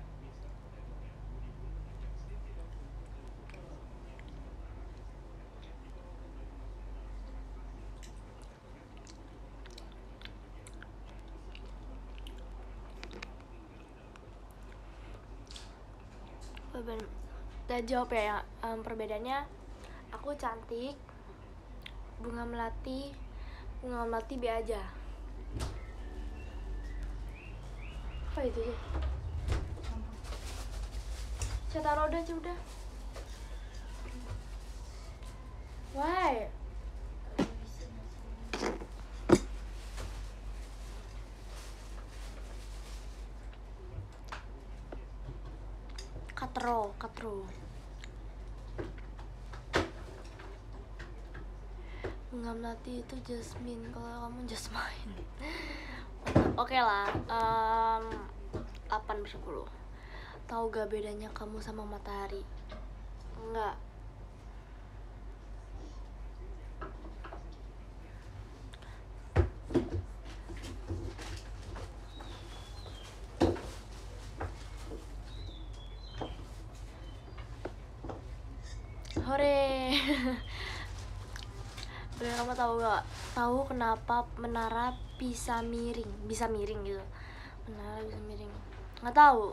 Udah jawab ya, um, perbedaannya aku cantik, bunga melati, bunga melati be aja. Apa itu sih? Saya taruh udah aja udah. Why? Katro, katro. Bunga melati itu jasmine, kalau kamu jasmine. Oke okay lah, um, delapan per sepuluh. Tahu gak bedanya kamu sama matahari? Enggak. Hore. Bre, kamu tahu gak? Tahu kenapa menara bisa miring? Bisa miring gitu. Menara bisa miring. Nggak tahu.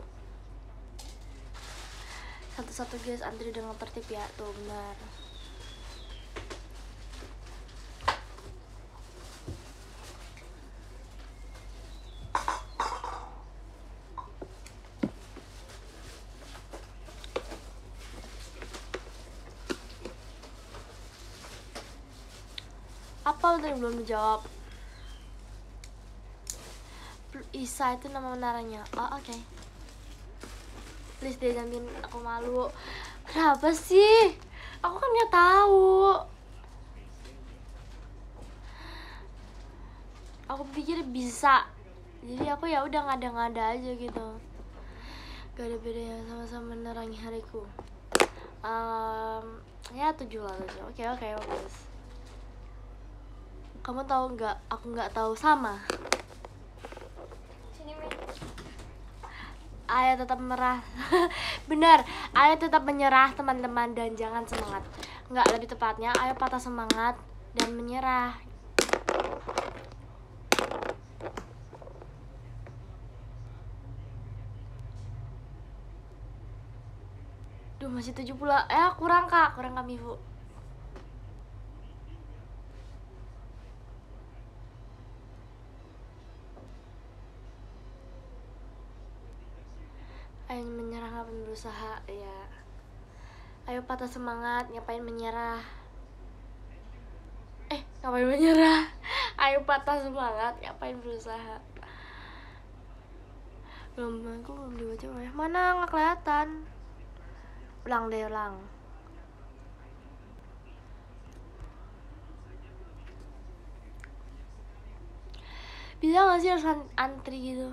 Satu-satu guys, antri dengan tertib ya. Tuh benar. Apa tadi belum dijawab? Isa itu nama menaranya. Oh oke. Okay. Please deh, jangan bikin aku malu. Kenapa sih? Aku kan nggak tahu. Aku pikir bisa. Jadi aku ya udah ngada-ngada aja gitu. Gak ada bedanya, sama-sama menerangi hariku. Um, ya tujuh lah tujuh. Oke oke bagus. Kamu tahu nggak? Aku nggak tahu sama. Sini, Min. Ayo tetap merah. Benar, ayo tetap menyerah teman-teman dan jangan semangat. Nggak, lebih tepatnya ayo patah semangat dan menyerah. Duh, masih tujuh puluh. Eh, kurang kak, kurang kak Mifu. Ayo menyerah, ngapain berusaha ya. Ayo patah semangat, ngapain menyerah. Eh, ngapain menyerah. Ayo patah semangat, ngapain berusaha. Belum, aku belum dibaca ya. Mana nggak kelihatan. Ulang deh, ulang. Bisa gak sih harus antri gitu?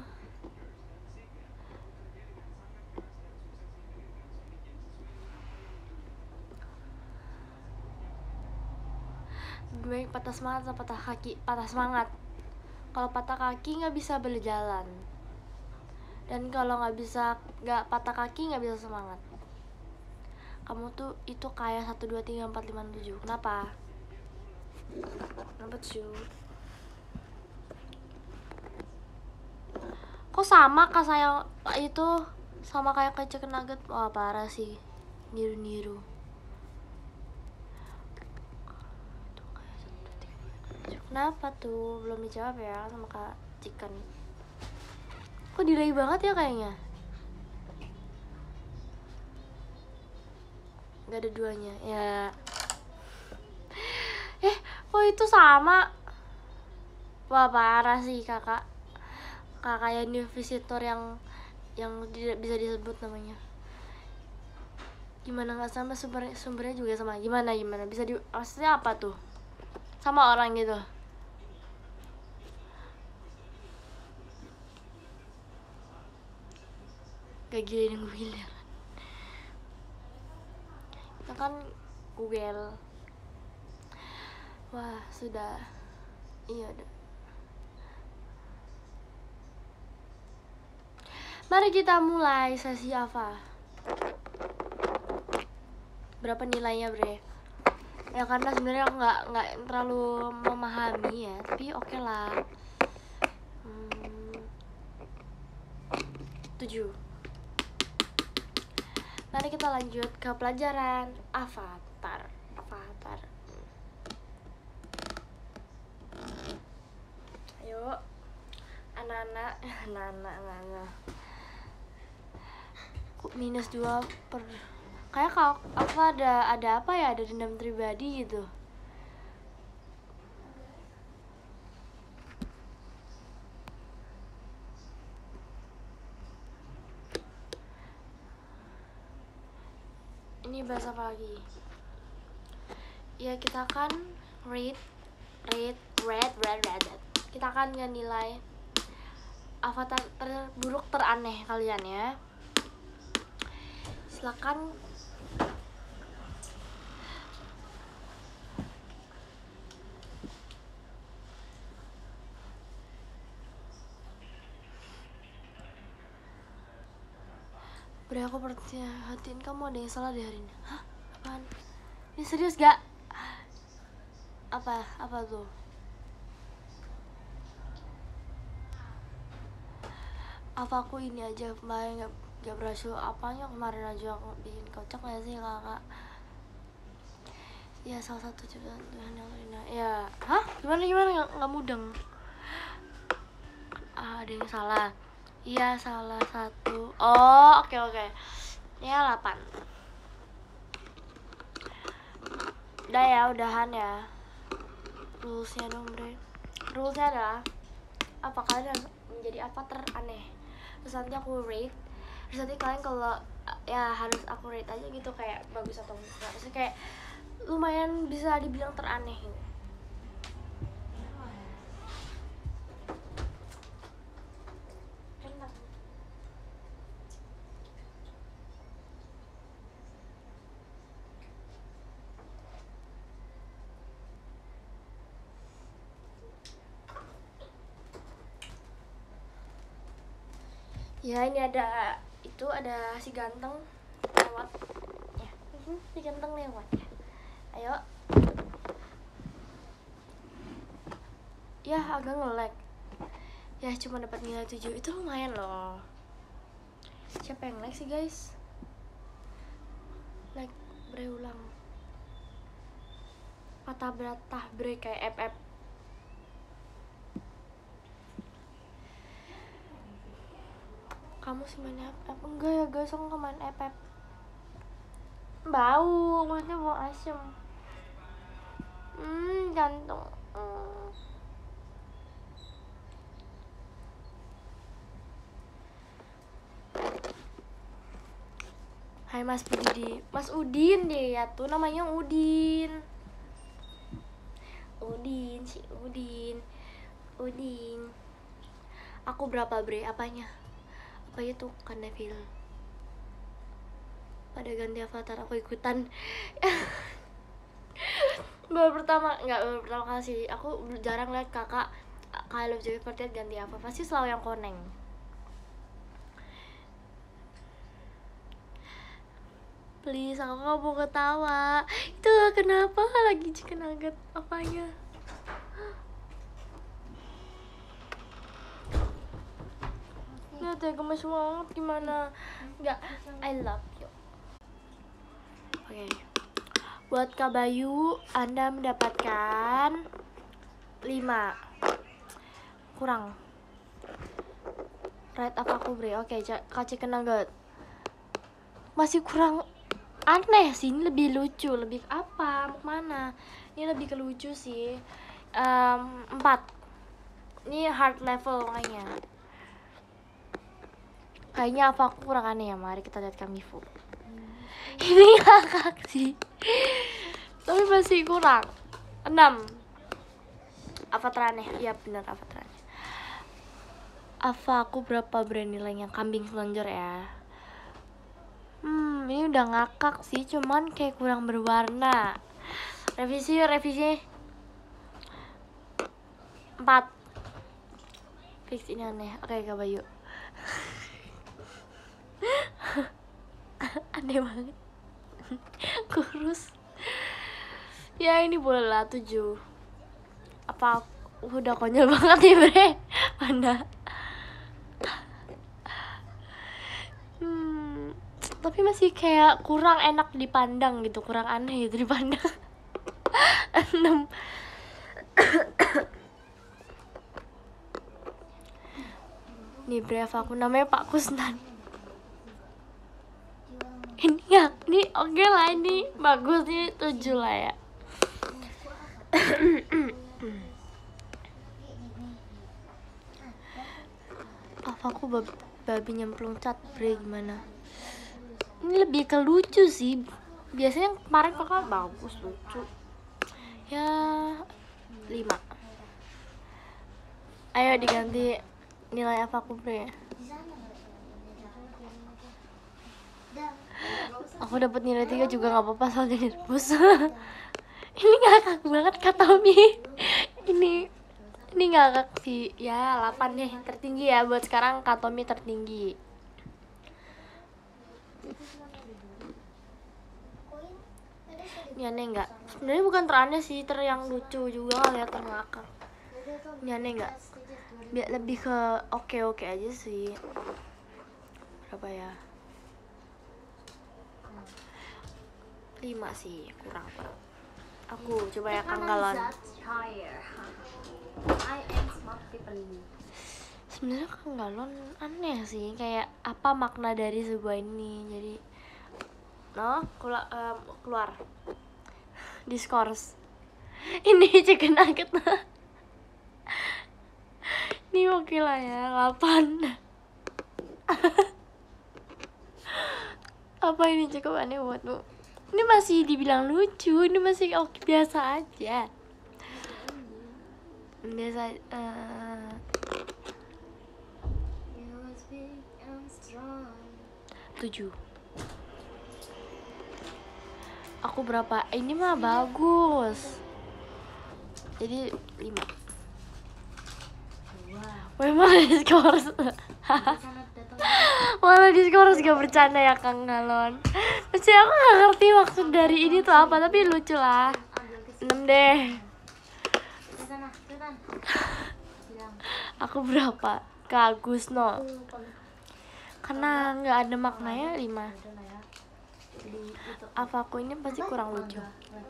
Lebih baik patah semangat atau patah kaki? Patah semangat. Kalau patah kaki nggak bisa berjalan. Dan kalau nggak bisa, nggak patah kaki nggak bisa semangat. Kamu tuh itu kayak satu dua tiga empat lima tujuh. Kenapa? Kenapa tuh? Kok sama kak saya itu sama kayak kayak chicken nugget? Wah parah sih, niru-niru. Kenapa tuh belum dijawab ya sama kak chicken? Kok delay banget ya kayaknya? Gak ada duanya ya. Eh kok itu sama? Wah parah sih kakak. Kakak yang new visitor yang yang tidak bisa disebut namanya. Gimana nggak sama, sumber sumbernya juga sama? Gimana gimana bisa di maksudnya apa tuh? Sama orang gitu. Gak gila yang gue bilang. Kita kan Google. Wah sudah. Iya udah. Mari kita mulai sesi apa? Berapa nilainya bre? Ya karena sebenarnya aku nggak nggak terlalu memahami ya, tapi oke okay lah. Hmm, tujuh. Mari kita lanjut ke pelajaran avatar. Avatar. Ayo, anak-anak, anak-anak, anak-anak. Minus dua per. Kayak kalau aku ada ada apa ya, ada dendam pribadi gitu. Ini bahasa apa lagi? Ya kita akan read, read, read, read, read, read. Kita akan nilai avatar terburuk teraneh kalian ya. Silakan. Bre, aku perhatiin kamu ada yang salah di hari ini. Hah? Apaan? Ini serius gak? Apa? Apa tuh? Apa aku ini aja kemarin gak, gak berhasil apanya kemarin aja aku bikin kocak gak sih kakak? Ya salah satu juga Tuhan yang lainnya. Ya, hah? Gimana gimana nggak nggak mudeng? Ah, ada yang salah. Iya salah satu. Oh oke okay, oke. Okay. Ya delapan. Udah ya, udahan ya. Rulesnya dong bre. Rulesnya adalah apa kalian menjadi avatar aneh. Terus nanti aku rate. Terus nanti kalian kalau ya harus aku rate aja gitu kayak bagus atau enggak. Terus kayak lumayan bisa dibilang teraneh gitu. Enak. Ya ini ada itu ada si ganteng lewat ya. Si ganteng lewat ya. Ayo. Ya agak nge-lag. Ya cuma dapat nilai tujuh. Itu lumayan loh. Siapa yang like sih guys? Like berulang. Patah beratah bre kayak F F. Kamu sih main F F? Enggak ya guys, aku nggak main F F. Bau, mulutnya bau asem. Hmm, jantung. Hmm. Hai Mas Budi, Mas Udin deh ya tuh namanya Udin. Udin, si Udin, Udin. Aku berapa bre? Apanya? Apa itu kan Neville? Pada ganti avatar aku ikutan. Baru pertama, nggak baru pertama kali sih. Aku jarang lihat kakak kalau jadi seperti ganti apa. Pasti selalu yang koneng. Please, aku gak mau ketawa. Itu kenapa lagi chicken nugget apanya? Lihat ya gemes banget gimana. Enggak, I love you. Oke. Okay. Buat Kak Bayu, Anda mendapatkan lima. Kurang. Right apa aku bre? Oke, okay, Kak chicken nugget. Masih kurang aneh sih, ini lebih lucu, lebih apa, mana? Ini lebih ke lucu sih. Um, empat. Ini hard level kayaknya. Kayaknya apa aku kurang aneh ya, mari kita lihat Kamifu. Ini ngakak sih. Tapi masih kurang. enam. Avatar aneh, iya benar avatar aneh. Apa aku berapa brand nilainya? Kambing selonjor ya. Hmm, ini udah ngakak sih, cuman kayak kurang berwarna. Revisi, revisi. empat. Fix ini aneh. Oke, Kak Bayu. Aneh banget. Kurus. Ya, ini boleh lah tujuh. Apa aku udah konyol banget nih, bre? Mana? Hmm, tapi masih kayak kurang enak dipandang gitu, kurang aneh gitu dipandang. enam. Nih brave aku namanya Pak Kusnan. Ini ya, ini oke okay lah, ini bagus nih, tujuh lah ya. Apa aku bab babi nyemplung cat bre gimana? Ini lebih ke lucu sih. Biasanya kemarin kakak bagus lucu. Ya lima. Ayo diganti nilai apa aku bre? Aku dapat nilai tiga juga nggak apa-apa soalnya nervous. Ini ngakak banget Kak Tommy. Ini ini ngakak sih. Ya delapan deh, tertinggi ya buat sekarang. Kak Tommy tertinggi. Ini aneh nggak? Sebenarnya bukan teraneh sih, ter yang lucu juga ngeliat terngakak. Ini aneh nggak? Biar lebih ke oke oke aja sih. Berapa ya? Lima sih, kurang kurang. Aku coba ya Kang Galon. I am smart people. Sebenarnya Kang Galon aneh sih, kayak apa makna dari sebuah ini. Jadi no keluar, um, keluar. Discourse. Ini chicken nugget. Ini oke lah ya, delapan. Apa ini cukup aneh buatmu? Ini masih dibilang lucu, ini masih oke biasa aja. Biasa uh, tujuh. Aku berapa? Ini mah bagus. Jadi lima. Wah, malah diskors. Malah diskors gak bercanda ya Kang Galon. Terus aku gak ngerti maksud dari ini tuh apa, tapi lucu lah. enam deh. Aku berapa? Kak Gusno. Karena nggak ada maknanya lima. Apa aku ini pasti kurang lucu.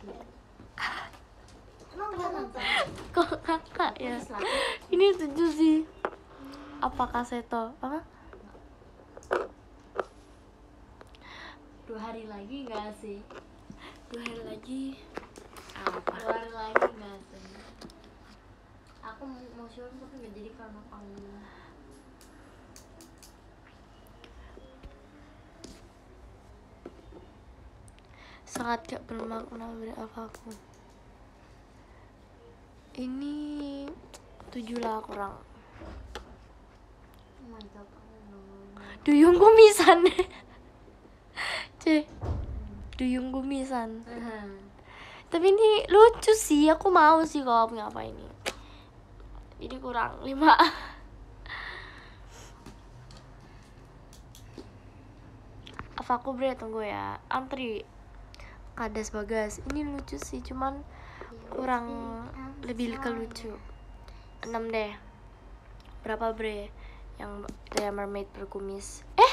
Kok kakak ya? Ini tujuh sih. Apa kaseto? Apa? Dua hari lagi nggak sih? Dua hari lagi. Apa? Dua hari lagi nggak sih? Aku mau show tapi nggak jadi karena kamu. Sangat gak bermakna beri apa aku. Ini tujuh lah kurang. Mantap. Duyung kumisan. C. Duyung kumisan. Tapi ini lucu sih, aku mau sih kalau punya apa ini. Jadi kurang lima. Apa aku bre, tunggu ya. Antri. Kadas Bagas. Ini lucu sih, cuman kurang lebih ke lucu. enam deh. Berapa bre? Yang The Mermaid berkumis. Eh.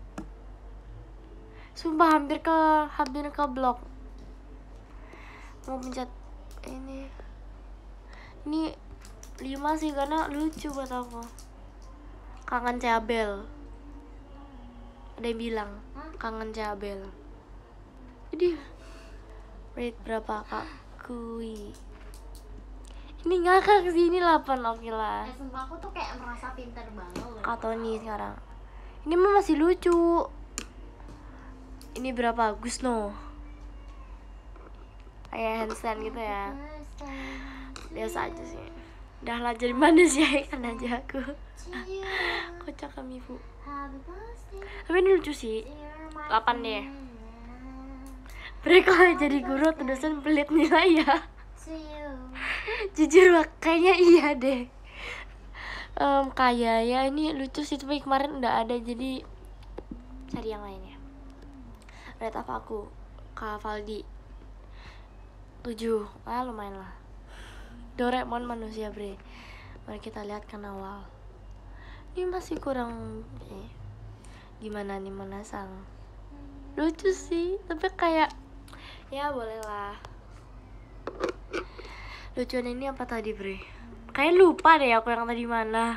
Sumpah hampir ke hampir ke blok. Mau pencet ini. Ini lima sih karena lucu buat aku. Kangen Cabel. Ada yang bilang kangen Cabel. Jadi rate berapa Kak Kui? Ini ngakak sih, ini delapan oke lah. Eh, sumpah aku tuh kayak merasa pintar banget loh. Kak Tony sekarang. Ini mah masih lucu. Ini berapa? Gusno. Kayak handstand gitu ya. Biasa aja sih. Udah lah, jadi manusia kan aja aku. Kocak kami bu. Tapi ini lucu sih. delapan deh. Mereka jadi guru atau dosen pelit nilai ya. Jujur kayaknya iya deh. Um, kayak ya ini lucu sih, tapi kemarin udah ada, jadi cari yang lainnya. Red apa aku? Kak Valdi tujuh. Ah lumayan lah. Doraemon manusia bre. Mari kita lihat kan awal. Ini masih kurang eh. Gimana nih menasang? Lucu sih, tapi kayak ya boleh lah. Lucuan ini apa tadi bre? Kayak lupa deh aku yang tadi mana.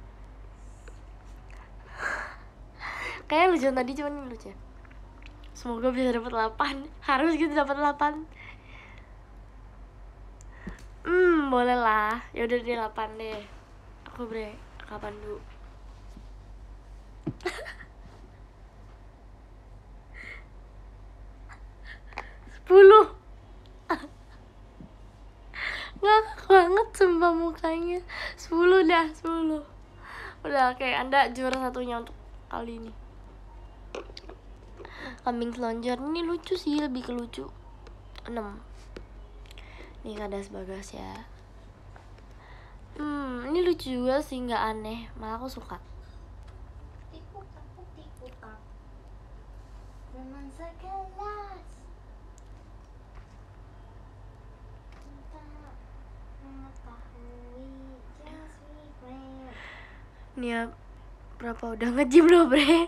Kayak lucuan tadi cuman ini lucu. Semoga bisa dapat delapan. Harus gitu dapat delapan. Hmm, boleh lah. Ya udah deh delapan deh. Aku bre, kapan dulu? sepuluh. Ngakak banget sumpah mukanya. Sepuluh dah, sepuluh. Udah kayak Anda juara satunya untuk kali ini. Kambing selonjor ini lucu sih, lebih ke lucu. enam. Ini Kadas Bagas ya. Hmm, ini lucu juga sih, nggak aneh, malah aku suka. Tikutak, tikutak. Teman sekelas. Ini ya berapa udah nge-gym loh bre.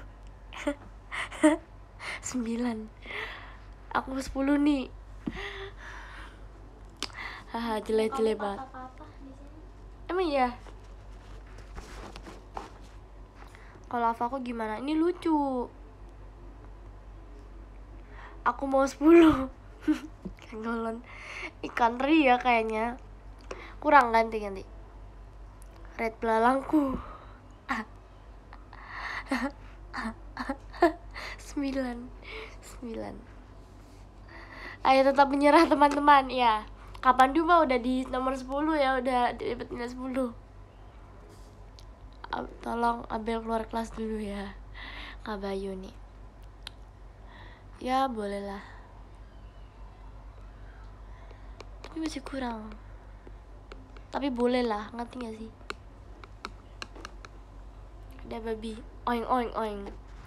Sembilan. Aku sepuluh nih. Haha, jelek-jelek banget. Apa-apa di sini. Emang iya? Kalau Ava aku gimana? Ini lucu. Aku mau sepuluh. Kanggolon. Ikan teri ya kayaknya. Kurang ganti-ganti. Red belalangku. Sembilan. Sembilan. Ayo tetap menyerah teman-teman ya. Kapan Duma udah di nomor sepuluh ya, udah dapat nilai sepuluh. Ab, tolong Abel keluar kelas dulu ya. Kak Bayu nih. Ya boleh lah. Tapi masih kurang. Tapi boleh lah, ngerti gak sih? Ada babi. Oing oing oing.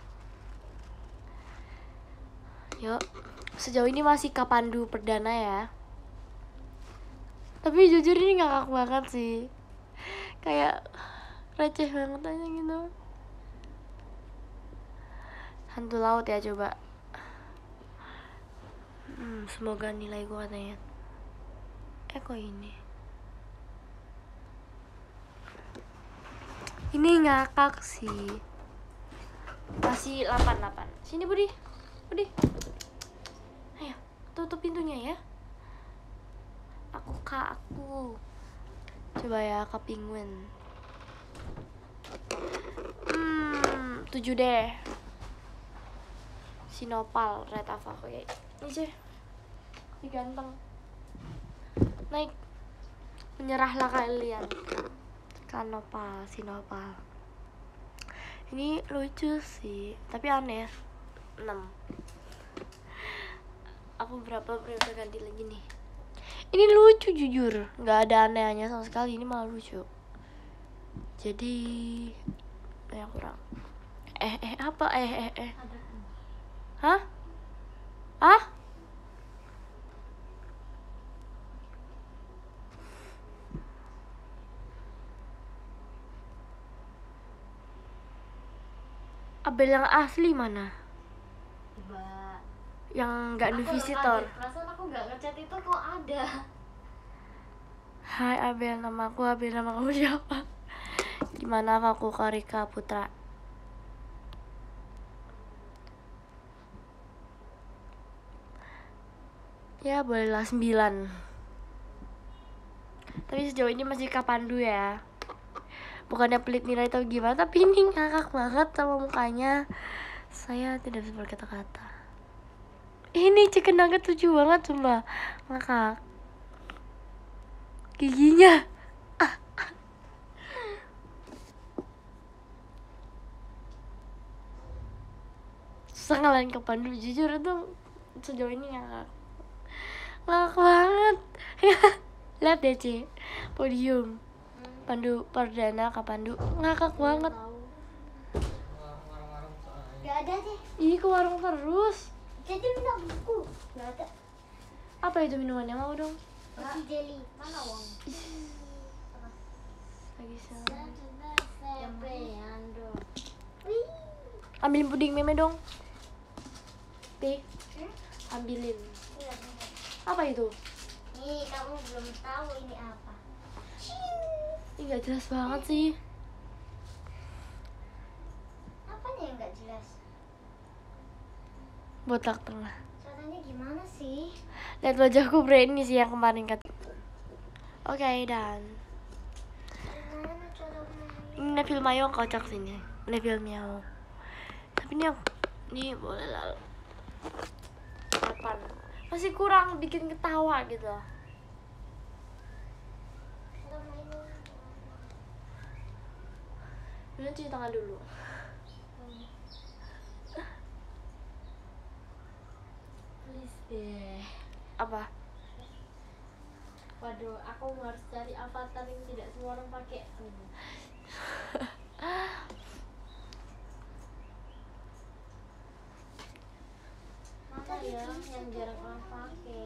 Yuk. Sejauh ini masih Kak Pandu perdana ya. Tapi jujur ini ngakak banget sih. Kayak receh banget aja gitu. Hantu laut ya coba. Hmm, semoga nilai gue katanya. Eh kok ini? Ini ngakak sih. Masih delapan delapan. Sini Budi. Budi. Ayo, tutup pintunya ya. Aku kak aku. Coba ya Kak Penguin. Hmm, tujuh deh. Sinopal, Red Ava kayak ini sih. Ini ganteng. Naik. Menyerahlah kalian. Kanopal, Sinopal. Ini lucu sih, tapi aneh. enam. Aku berapa periode ganti lagi nih. Ini lucu jujur, nggak ada aneh-anehnya sama sekali. Ini malah lucu. Jadi yang kurang. Eh eh apa eh eh eh. Hah? Ah? Abel yang asli mana? Coba. Yang nggak di visitor. Perasaan aku nggak ngechat itu kok ada. Hai Abel, nama aku Abel, nama kamu siapa? Gimana aku Karika Putra? Ya bolehlah sembilan. Tapi sejauh ini masih Kak Pandu ya. Bukannya pelit nilai atau gimana, tapi ini ngakak banget sama mukanya. Saya tidak bisa berkata-kata. Ini chicken nugget lucu banget cuma ngakak. Giginya. Ah. Susah ngalahin Kak Pandu, jujur itu sejauh ini ngakak. Ngakak banget. Lihat deh Ci, podium Pandu perdana Kak Pandu ngakak banget. Gak ada deh. Ih ke warung terus. Jadi minta buku. Gak ada. Apa itu minumannya, mau dong? Roti jelly. Mana uang? Lagi sama. Ando. Ambilin puding meme dong. Pi, ambilin. Apa itu? Nih kamu belum tahu ini apa? Ini gak jelas banget sih. Apa nih yang gak jelas? Botak tengah. Caranya gimana sih? Lihat wajahku bre, ini sih yang kemarin kat. Oke okay, dan Gimana cara main? ini Neville Mayo kocak sini. Neville Meow. Tapi ini yang ini boleh lah. Kapan? Masih kurang bikin ketawa gitu. Cara main. Dulu cuci tangan dulu. Please deh. Apa? Waduh, aku harus cari avatar yang tidak semua orang pakai. Mana ya yang jarang orang pakai?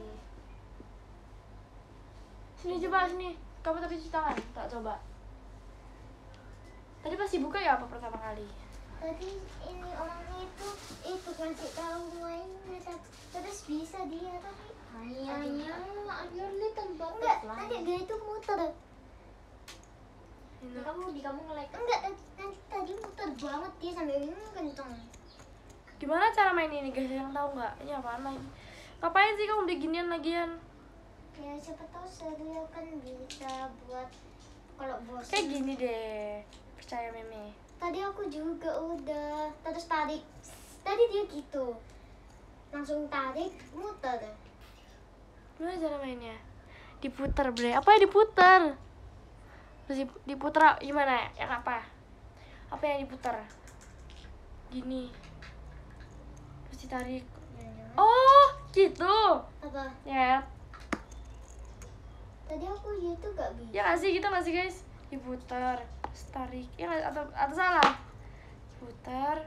Sini coba sini. Kamu tapi cuci tangan. Tak coba. Tadi pas dibuka ya apa pertama kali? Tadi ini orangnya itu itu ngasih tahu mainnya tapi terus bisa dia tapi Ayahnya, agar lihat tempat enggak tadi dia itu muter Ini. kamu di kamu nge-like enggak tadi nanti tadi muter banget dia sambil ini kenceng. Gimana cara main ini guys? Yang tahu nggak? Ini apaan lagi? Ngapain sih kamu beli ginian lagian? Ya siapa tahu seru kan bisa buat kalau bosan. Kayak gini deh. Percaya Meme. Tadi aku juga udah terus tarik. Tadi dia gitu. Langsung tarik, muter. Gimana cara mainnya? Diputer bre. Apa yang diputer? Terus dip- diputer gimana ya? Yang apa? Apa yang diputer? Gini. Terus ditarik. Oh, gitu. Apa? Ya. Tadi aku gitu gak bisa. Ya nggak sih gitu nggak sih guys? Diputer, terus tarik. Ya nggak atau atau salah? Putar.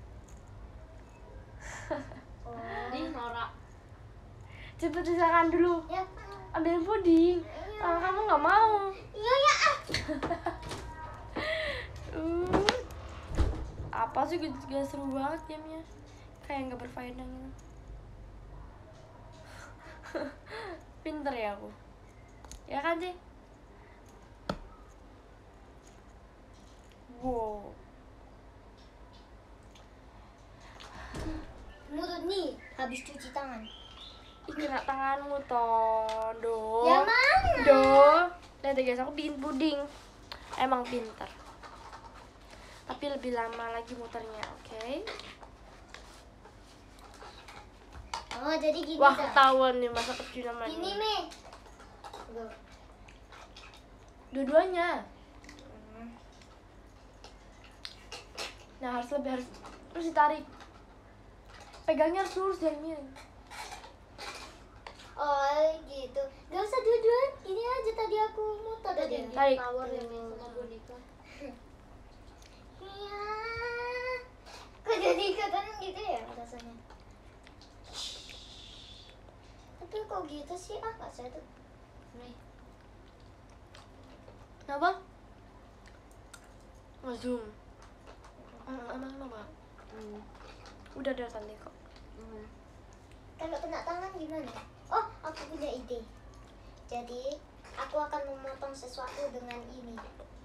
Oh. nih norak Cepet disakan dulu. Ya. Ambil puding. Kalau kamu nggak mau. Iya ya. ah. Uh, apa sih gak, gak seru banget gamenya, kayak nggak berfaedah gitu. Pinter ya aku, ya kan sih? Wow. Mulut nih habis cuci tangan. Ih, kena tanganmu toh, do. Ya mana? Do. Lihat deh guys, aku bikin puding. Emang pinter. Tapi lebih lama lagi muternya, oke? Oh jadi gini Wah, dah. ketahuan nih masa kecil namanya. Gini me. Tuh. Dua-duanya. Nah, harus lebih harus terus ditarik. Pegangnya harus lurus jangan miring. Oh gitu. Gak usah dua-duaan. Gini aja tadi aku muter tadi. Tarik. power ya Min, sama boneka Iya. Kok jadi ikatan gitu ya rasanya? Tapi kok gitu sih? Ah gak saya tuh. nih Kenapa? Nge-zoom. Hmm, emang kenapa? hmm. Udah ada tadi kok. Hmm. Kalau kena tangan gimana? Oh, aku punya ide. Jadi, aku akan memotong sesuatu dengan ini.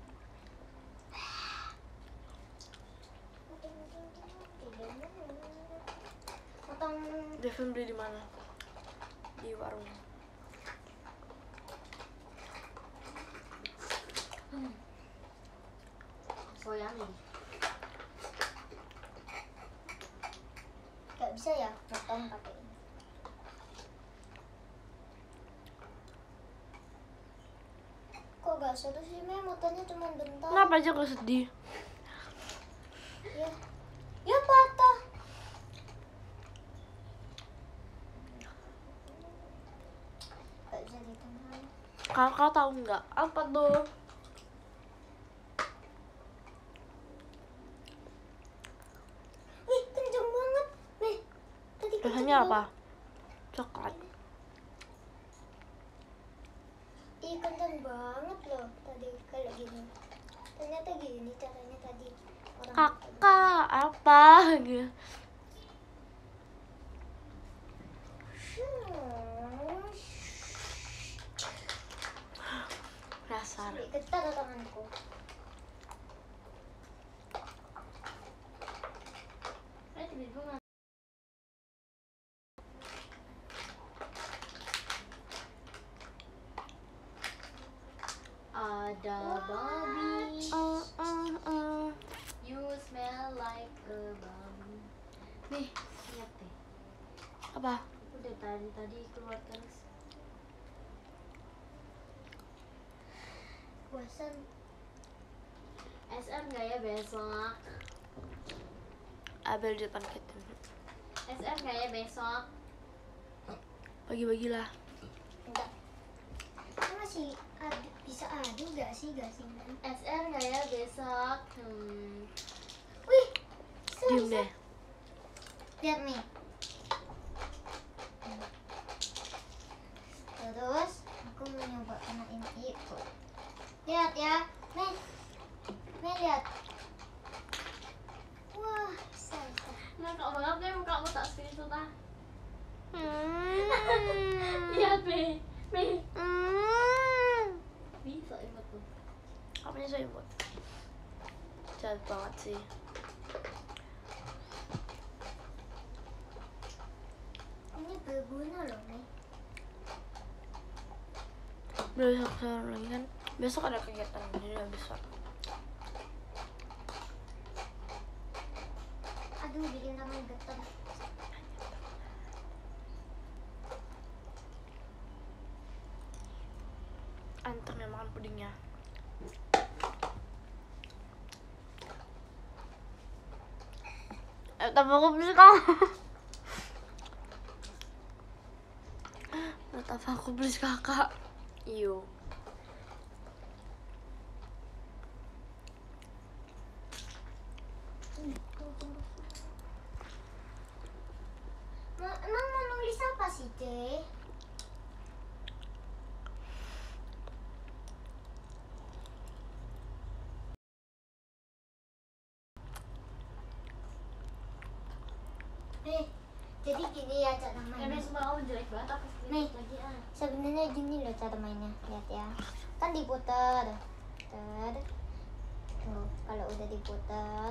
Potong Devin beli di mana? Di warung. Goyangin gak bisa ya, potong pakai ini. Kok gak seru sih, Mei? Motornya cuma bentar. Kenapa aja kok sedih? Ya, ya patah. Gak bisa ditenang. Kau kau tahu nggak apa tuh? Wih, kenceng banget. Mei, tadi kenceng Rasanya apa? banget. Coklat. Ih, kenceng banget loh tadi kalau gini. Ternyata gini caranya tadi. Orang Kakak apa? Gitu. Hmm. Dasar. Sampai getar tanganku. eh tiba-tiba nggak ada babi. Uh, uh, uh. You smell like a babi. Nih, lihat deh. Apa? Aku udah tadi tadi keluar terus. Bosan. S R nggak ya besok? Abel di depan kita. S R nggak ya besok? Bagi-bagilah. Enggak. Ini masih ada, bisa adu gak sih gak sih Man? S R nggak ya besok? Hmm. Wih, Diem serius. deh. Lihat nih. Terus aku mau nyoba kenain itu. Lihat ya, Nih, Nih lihat. Wah, saya. Ngakak banget nih mukamu tak screenshot ah. Hmm. Lihat Mei, Mei. Hmm. Bisa imut tuh. Apanya saya buat? Jahat banget sih. Ini berguna loh, Mei. Besok sore lagi kan. Besok ada kegiatan jadi nggak bisa. Aduh, bikin tangan getar. Antar nih makan pudingnya. Eh, tambah aku beli kau. Tambah aku beli kakak. Iyo. Ma- Emang mau nulis apa sih, Deh? Nih, jadi gini ya cara Ya mainnya. Mei, sumpah kamu jelek banget aku Nih. screenshot lagi ah. Sebenarnya gini loh cara mainnya, lihat ya. Kan diputar, putar. Tuh, kalau udah diputar.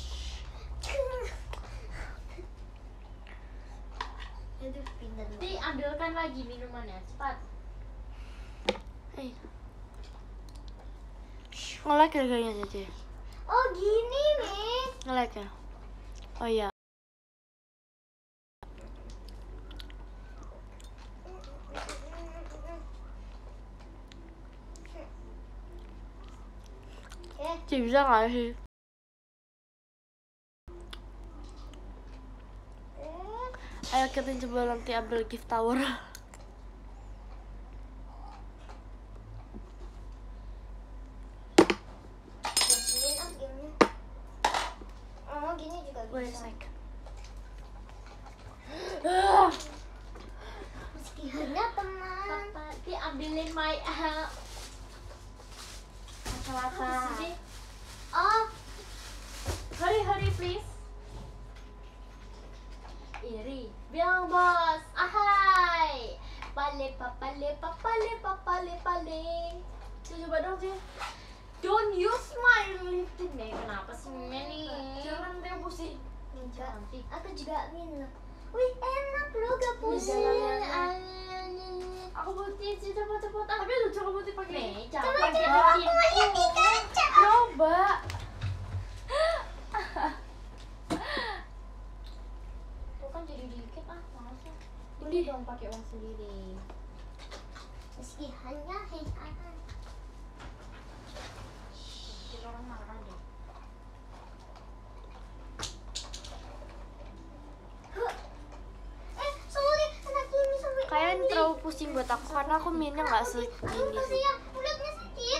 Aduh, pintar. Nanti ambilkan lagi minumannya, cepat. Eh. Nge-like ya kayaknya Cece. Oh gini nih. Nge-like ya. Oh iya. Oke. Cik bisa nggak sih? Eh, Ayo kita coba nanti ambil gift tower. Jelasin ah gamenya. Oh gini juga Wait a bisa. sec. Meskinya teman. Papa, diambilin my uh, kacamata. Sini. Oh, Hurry, hurry, please. Iri, bilang bos, ahai. Pale, papale, papale, papale, pale. Cik, coba dong, Cik. Don't use my lipstick nih. Kenapa sih Meni? Jangan dia pusing. enggak. Cantik. Aku juga minum. Wih, enak loh, gak pusing. Jangan, Ah, Aku putih sih, cepet-cepet. Tapi lu coba putih pakai. Nih, Coba coba coba aku mau lihat di kaca. Coba. Tuh kan jadi dikit ah, masa? Beli dong pakai uang sendiri. Meski hanya hei ah. Bikin orang marah deh. Huh. Eh, sorry, anak ini sampai Kayaknya ini nangis. terlalu pusing buat aku karena aku mainnya nggak Aku segini sih. kasihan, mulutnya sakit.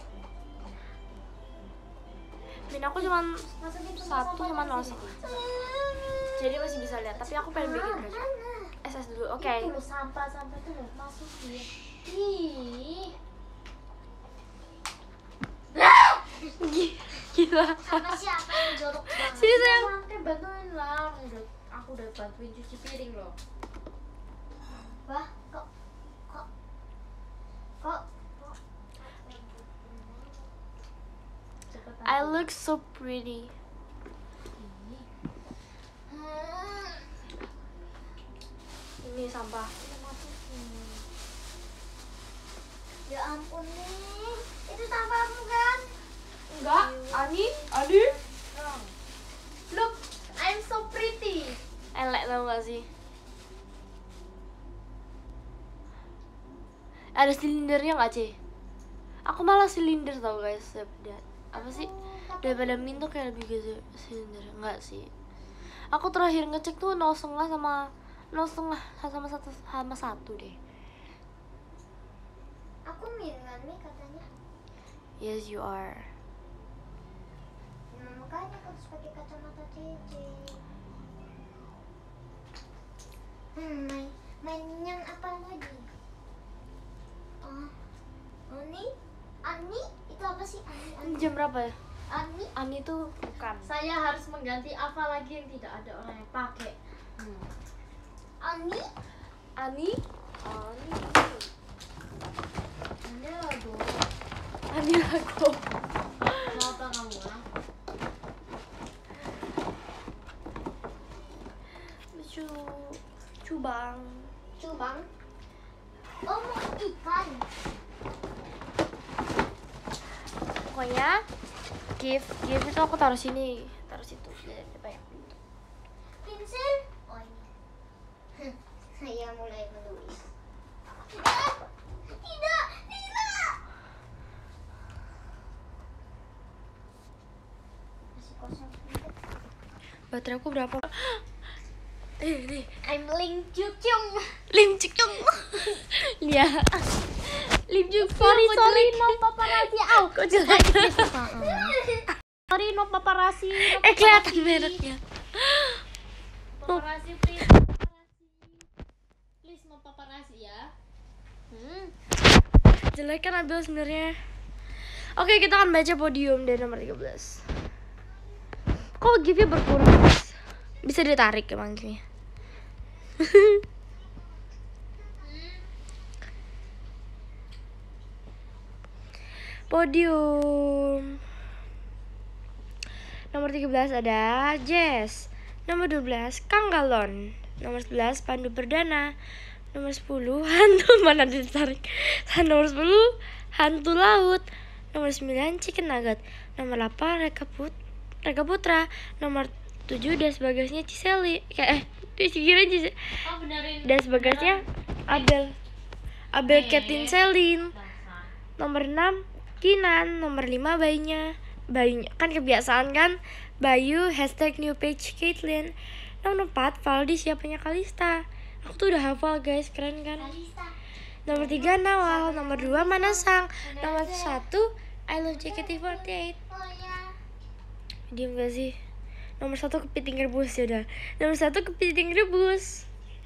Min aku cuma Masukin semua satu sampah sama ke nol sini. jadi masih bisa lihat. Tapi aku pengen bikin Ah, gacha. mana? S S dulu, oke. Itu loh sampah-sampah itu loh masukin. Ih. Gila. Sama siapa yang jorok banget? Sini sayang. Nanti bantuin lah. Udah, aku udah bantuin cuci piring loh. Wah, kok kok kok kok Cepetan. I look so pretty. Ih. Hmm. Ini sampah. Udah masukin. Ya ampun nih, itu sampahmu kan? Enggak, Ani, Adi. Wrong. Look, I'm so pretty. Elek tau gak sih? Ada silindernya nggak Ci? Aku malah silinder tau guys. Daripada apa sih? Daripada min tuh kayak lebih gede silinder. Enggak sih. Aku terakhir ngecek tuh nol setengah sama nol setengah sama satu sama satu deh. Aku miringan nih katanya. Yes you are. Nah, makanya aku harus pakai kacamata Cici. Hmm, main, main yang apa lagi? Oh, Ani? Ani? Itu apa sih Ani? Ani? Ini jam berapa ya? Ani? Ani tuh bukan. Saya harus mengganti apa lagi yang tidak ada orang yang pakai. Hmm. Ani? Ani? Ani. Anda lagu. Ani lagu. Mau apa kamu ah? Cu cubang. Cubang? Oh, mau ikan. Pokoknya gift gift itu aku taruh sini, taruh situ. Apa ya? Pensil? Oh ini. Heh, saya mulai menulis. Tidak, tidak, tidak. Masih kosong. Baterai aku berapa? Eh, nih. I'm Ling Cucung. Lim Cukung. Lihat. Lim Cukung. Sorry, kok sorry, jelek? no paparazzi. Au, Kok jelek? sorry, no paparazzi. No Eh, kelihatan mereknya. Paparazzi please. Paparazzi. Please mau paparazzi ya. Hmm. Jelek kan Abil sebenarnya. Oke, kita akan baca podium dari nomor tiga belas. Kok gift-nya berkurang, guys? Bisa ditarik emang gift-nya. Podium. Nomor tiga belas ada Jess. Nomor dua belas Kang Galon. Nomor sebelas Pandu Perdana. Nomor sepuluh Hantu mana ditarik. Nomor sepuluh Hantu Laut. Nomor sembilan Chicken Nugget. Nomor delapan Reka Put Reka Putra. Nomor tujuh Das Bagasnya Ciseli. Kayak eh dikira Ciseli. Oh benerin. Das Bagasnya Abel. Abel Katin Selin. Bangsa. Nomor enam Kinan. Nomor lima bayinya bayinya kan kebiasaan kan Bayu hashtag new page Caitlyn. Nomor empat Valdi siapanya Kalista. Aku tuh udah hafal guys, keren kan. Kalista. Nomor tiga Nawal. Nomor dua Manasang. Nomor satu I love J K T empat delapan. Oh ya. Diam gak sih? Nomor satu Kepiting Rebus ya udah. Nomor satu Kepiting Rebus.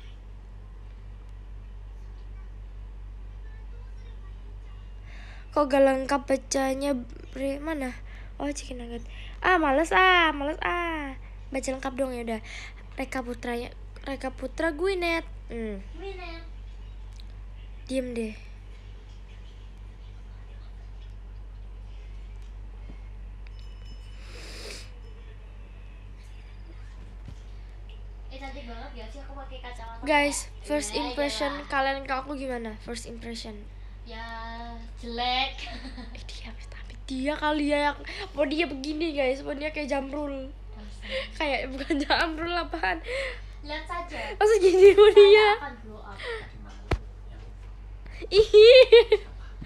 Kok gak lengkap bacanya bre mana? Oh Chicken Nugget. Ah males ah, males ah. Baca lengkap dong ya udah. Reka Putranya, Reka Putra Gwinet. Hmm. Winner. Diem deh. Eh cantik banget gak sih aku pakai kacamata? Guys, first Ya, impression iyalah. kalian ke aku gimana? First impression. Ya jelek. Eh dia tapi dia kali ya yang mau dia begini guys, mau dia kayak Jamrul. Kayak bukan Jamrul apaan? Lihat saja. Masa gini mau Saya dia? akan blow up. Ih.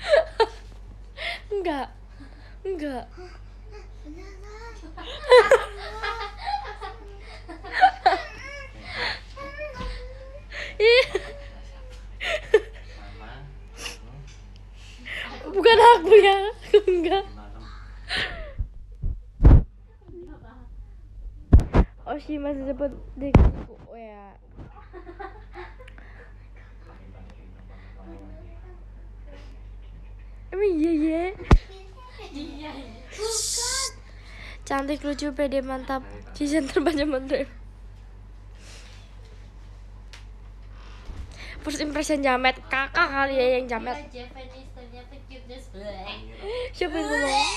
Enggak. Enggak. Ih. Bukan aku ya. Enggak. Oh sih masih cepet dekatku. Oh ya. Emang iya ya. Iya. Cantik, lucu, pede, mantap. Desain terbanyak menteri. First impression jamet. Kakak kali ya yang jamet. Gila, Japanese ternyata cuteness black. Siapa yang ngomong?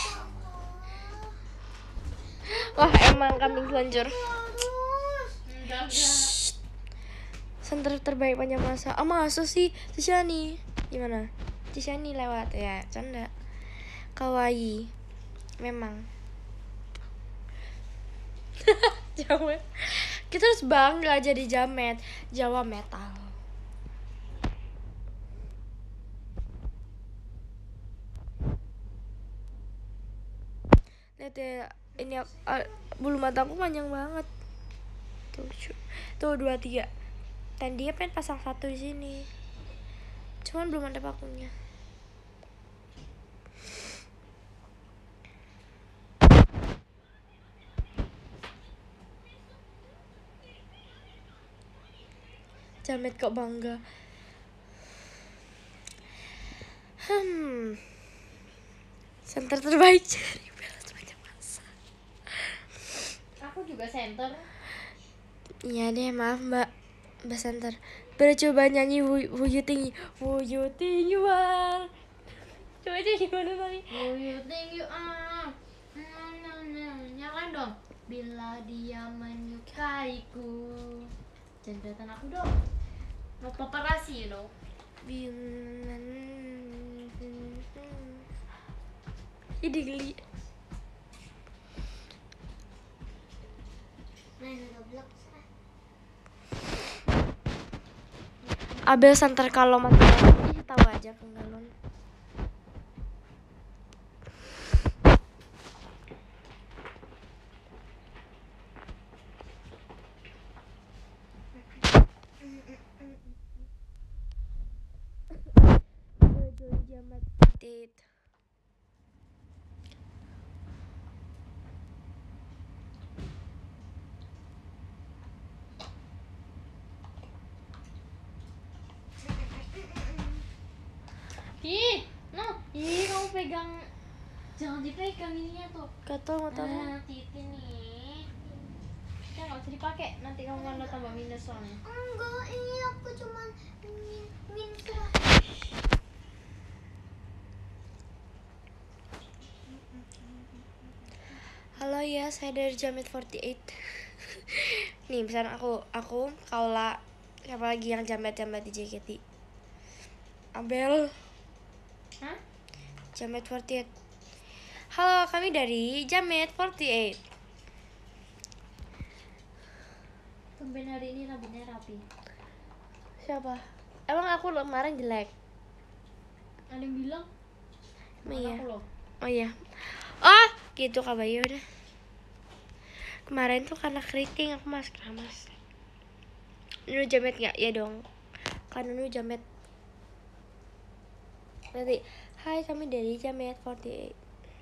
Wah emang kambing selanjur. Enggak enggak. Center terbaik panjang masa. Ah masa sih Cishani? Gimana? Cishani lewat ya, canda. Kawaii. Memang. Jamet. Kita harus bangga jadi jamet. Jawa metal. Lihat ya, ini uh, bulu mataku panjang banget. Tuh, cu- tuh dua tiga. Dan dia pengen pasang satu di sini. Cuman belum ada pakunya. Jamet kok bangga. Hmm. Center terbaik dari Bella sepanjang masa. aku juga center. Iya deh, maaf Mbak. Mbak Center. Boleh coba nyanyi Who, who You Think Who You Think You Are. Coba aja gimana tadi? Who you think you are? Mm, no, no. Nyalain dong. Bila dia menyukaiku. Jangan kelihatan aku dong. Mau paparazzi, you know. Bilan. Ide geli. Main Roblox ah. Abel Center kalau mati ih tahu aja penggalon. Jamat date. Ih, no. Ih, kamu pegang. Jangan dipegang ininya tuh. Gatel mata aku. Nah, titi nih. Kan nggak usah dipakai. Nanti kamu kan tambah minus soalnya. Enggak, ini aku cuman min min kerah. Halo ya, saya dari Jamet empat delapan. Nih, misalnya aku, aku, Kaula, siapa lagi yang jamet-jamet di J K T? Abel, Hah? Jamet empat delapan. Halo, kami dari Jamet empat delapan. Tumben hari ini rambutnya rapi. Siapa? Emang aku kemarin jelek? Ada yang bilang? Oh iya. Aku loh. Oh iya. Oh, gitu Kak Bayu udah. Kemarin tuh karena keriting aku mas keramas. Nunu Jamet nggak? Ya dong. Kan Nunu Jamet. Nanti, hai kami dari Jamet empat delapan.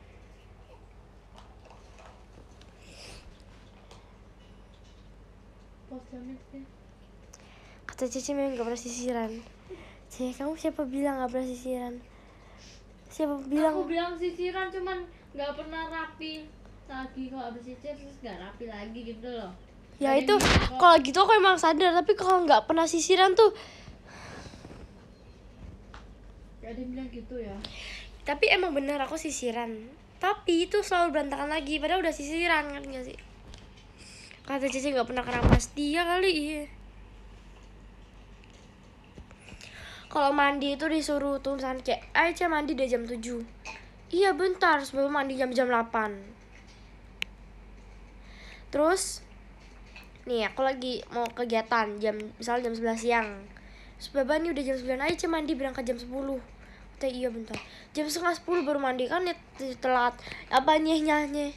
Bos Jamet ya. Kata Cici memang gak pernah sisiran. Cici, kamu siapa bilang gak pernah sisiran? Siapa bilang? Aku bilang sisiran cuman nggak pernah rapi lagi, kalau habis sisir terus nggak rapi lagi gitu loh. Ya Ada itu yang bilang kok- kalau gitu aku emang sadar, tapi kalau nggak pernah sisiran tuh. ada yang bilang gitu ya. Tapi emang bener aku sisiran. Tapi itu selalu berantakan lagi, padahal udah sisiran kan nggak sih? Kata Cici nggak pernah keramas dia kali iya. Kalau mandi itu disuruh tuh misalnya kayak, ayo Cia mandi deh jam tujuh. Iya bentar, sebelum mandi jam-jam delapan. Terus nih aku lagi mau kegiatan jam misalnya jam sebelas siang. Sebab ini udah jam sembilan, ayo Cia mandi berangkat jam sepuluh. Kata iya bentar. Jam setengah sepuluh baru mandi kan ya telat. Apa nyeh-nyeh.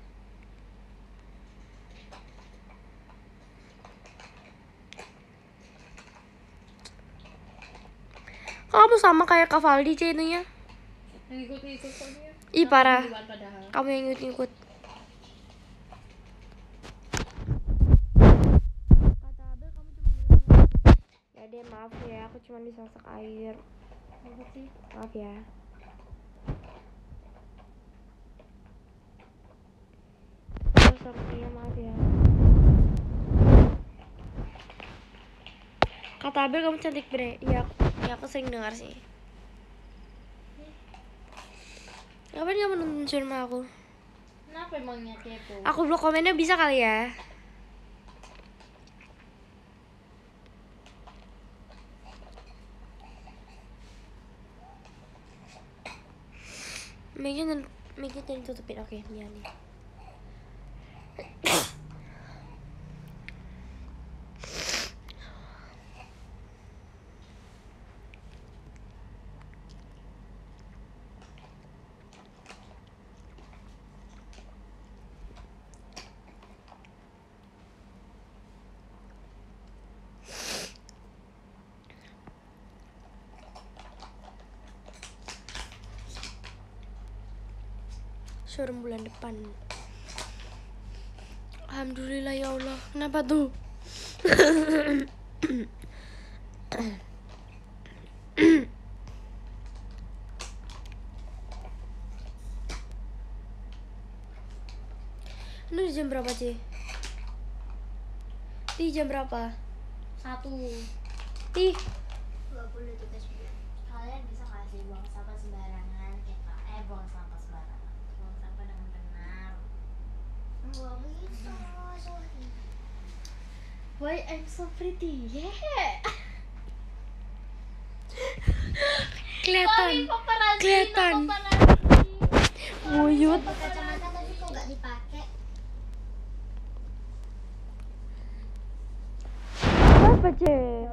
Kamu sama kayak Kak Valdi Cia itunya. Yang ikut-ikut kok dia. Ih parah. Duluan padahal. Kamu yang ngikut-ngikut. Kata Abel kamu cuma bilang, ya deh maaf ya, aku cuma disasak air. Apa sih? Maaf ya. Terus ya maaf ya. Kata Abel kamu cantik bre. Iya, ya aku sering dengar sih. Ngapain kamu nonton sama aku? Kenapa emangnya kepo? Aku blok komennya bisa kali ya. Mic-nya mic-nya jangan tutupin. Oke, iya nih. Showroom bulan depan. Alhamdulillah ya Allah. Kenapa tuh? Ini jam berapa sih? Ih, jam berapa? Satu. Ih, Gak boleh tugas bilang. Kalian bisa kasih buang sampah sembarangan, kayak eh buang sampah sembarangan, buang sampah dengan benar. Gak bisa, sorry. Why I'm so pretty? Yeah. kelihatan. paparazzi, Kelihatan. paparazzi. Buyut. Pakai kacamata tapi kok gak dipakai? Apa, Cek?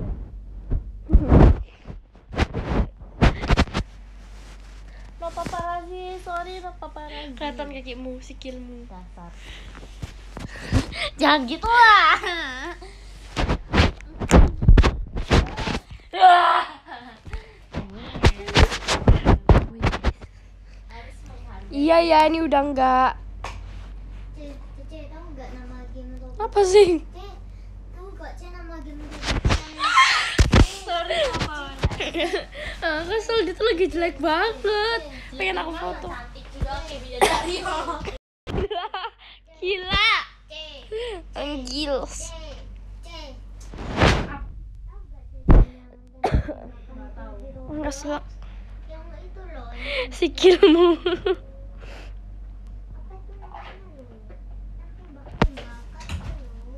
No paparazzi, sorry no paparazzi. Kelihatan kakimu, sikilmu. Dasar. Jangan gitu lah. Iya ya, ini udah enggak. C, C, tahu nggak nama game Roblox? Apa sih? C, tahu nggak C nama game Roblox? Sorry Ah, kesel, dia tuh lagi jelek banget. Pengen aku foto. Cantik juga kayak bidadari. Gila. C, Anggil. C, C. Tahu nggak C yang Enggak selak yang itu loh, yang sikilmu. apa itu namanya loh? Yang tembak-tembakan tuh.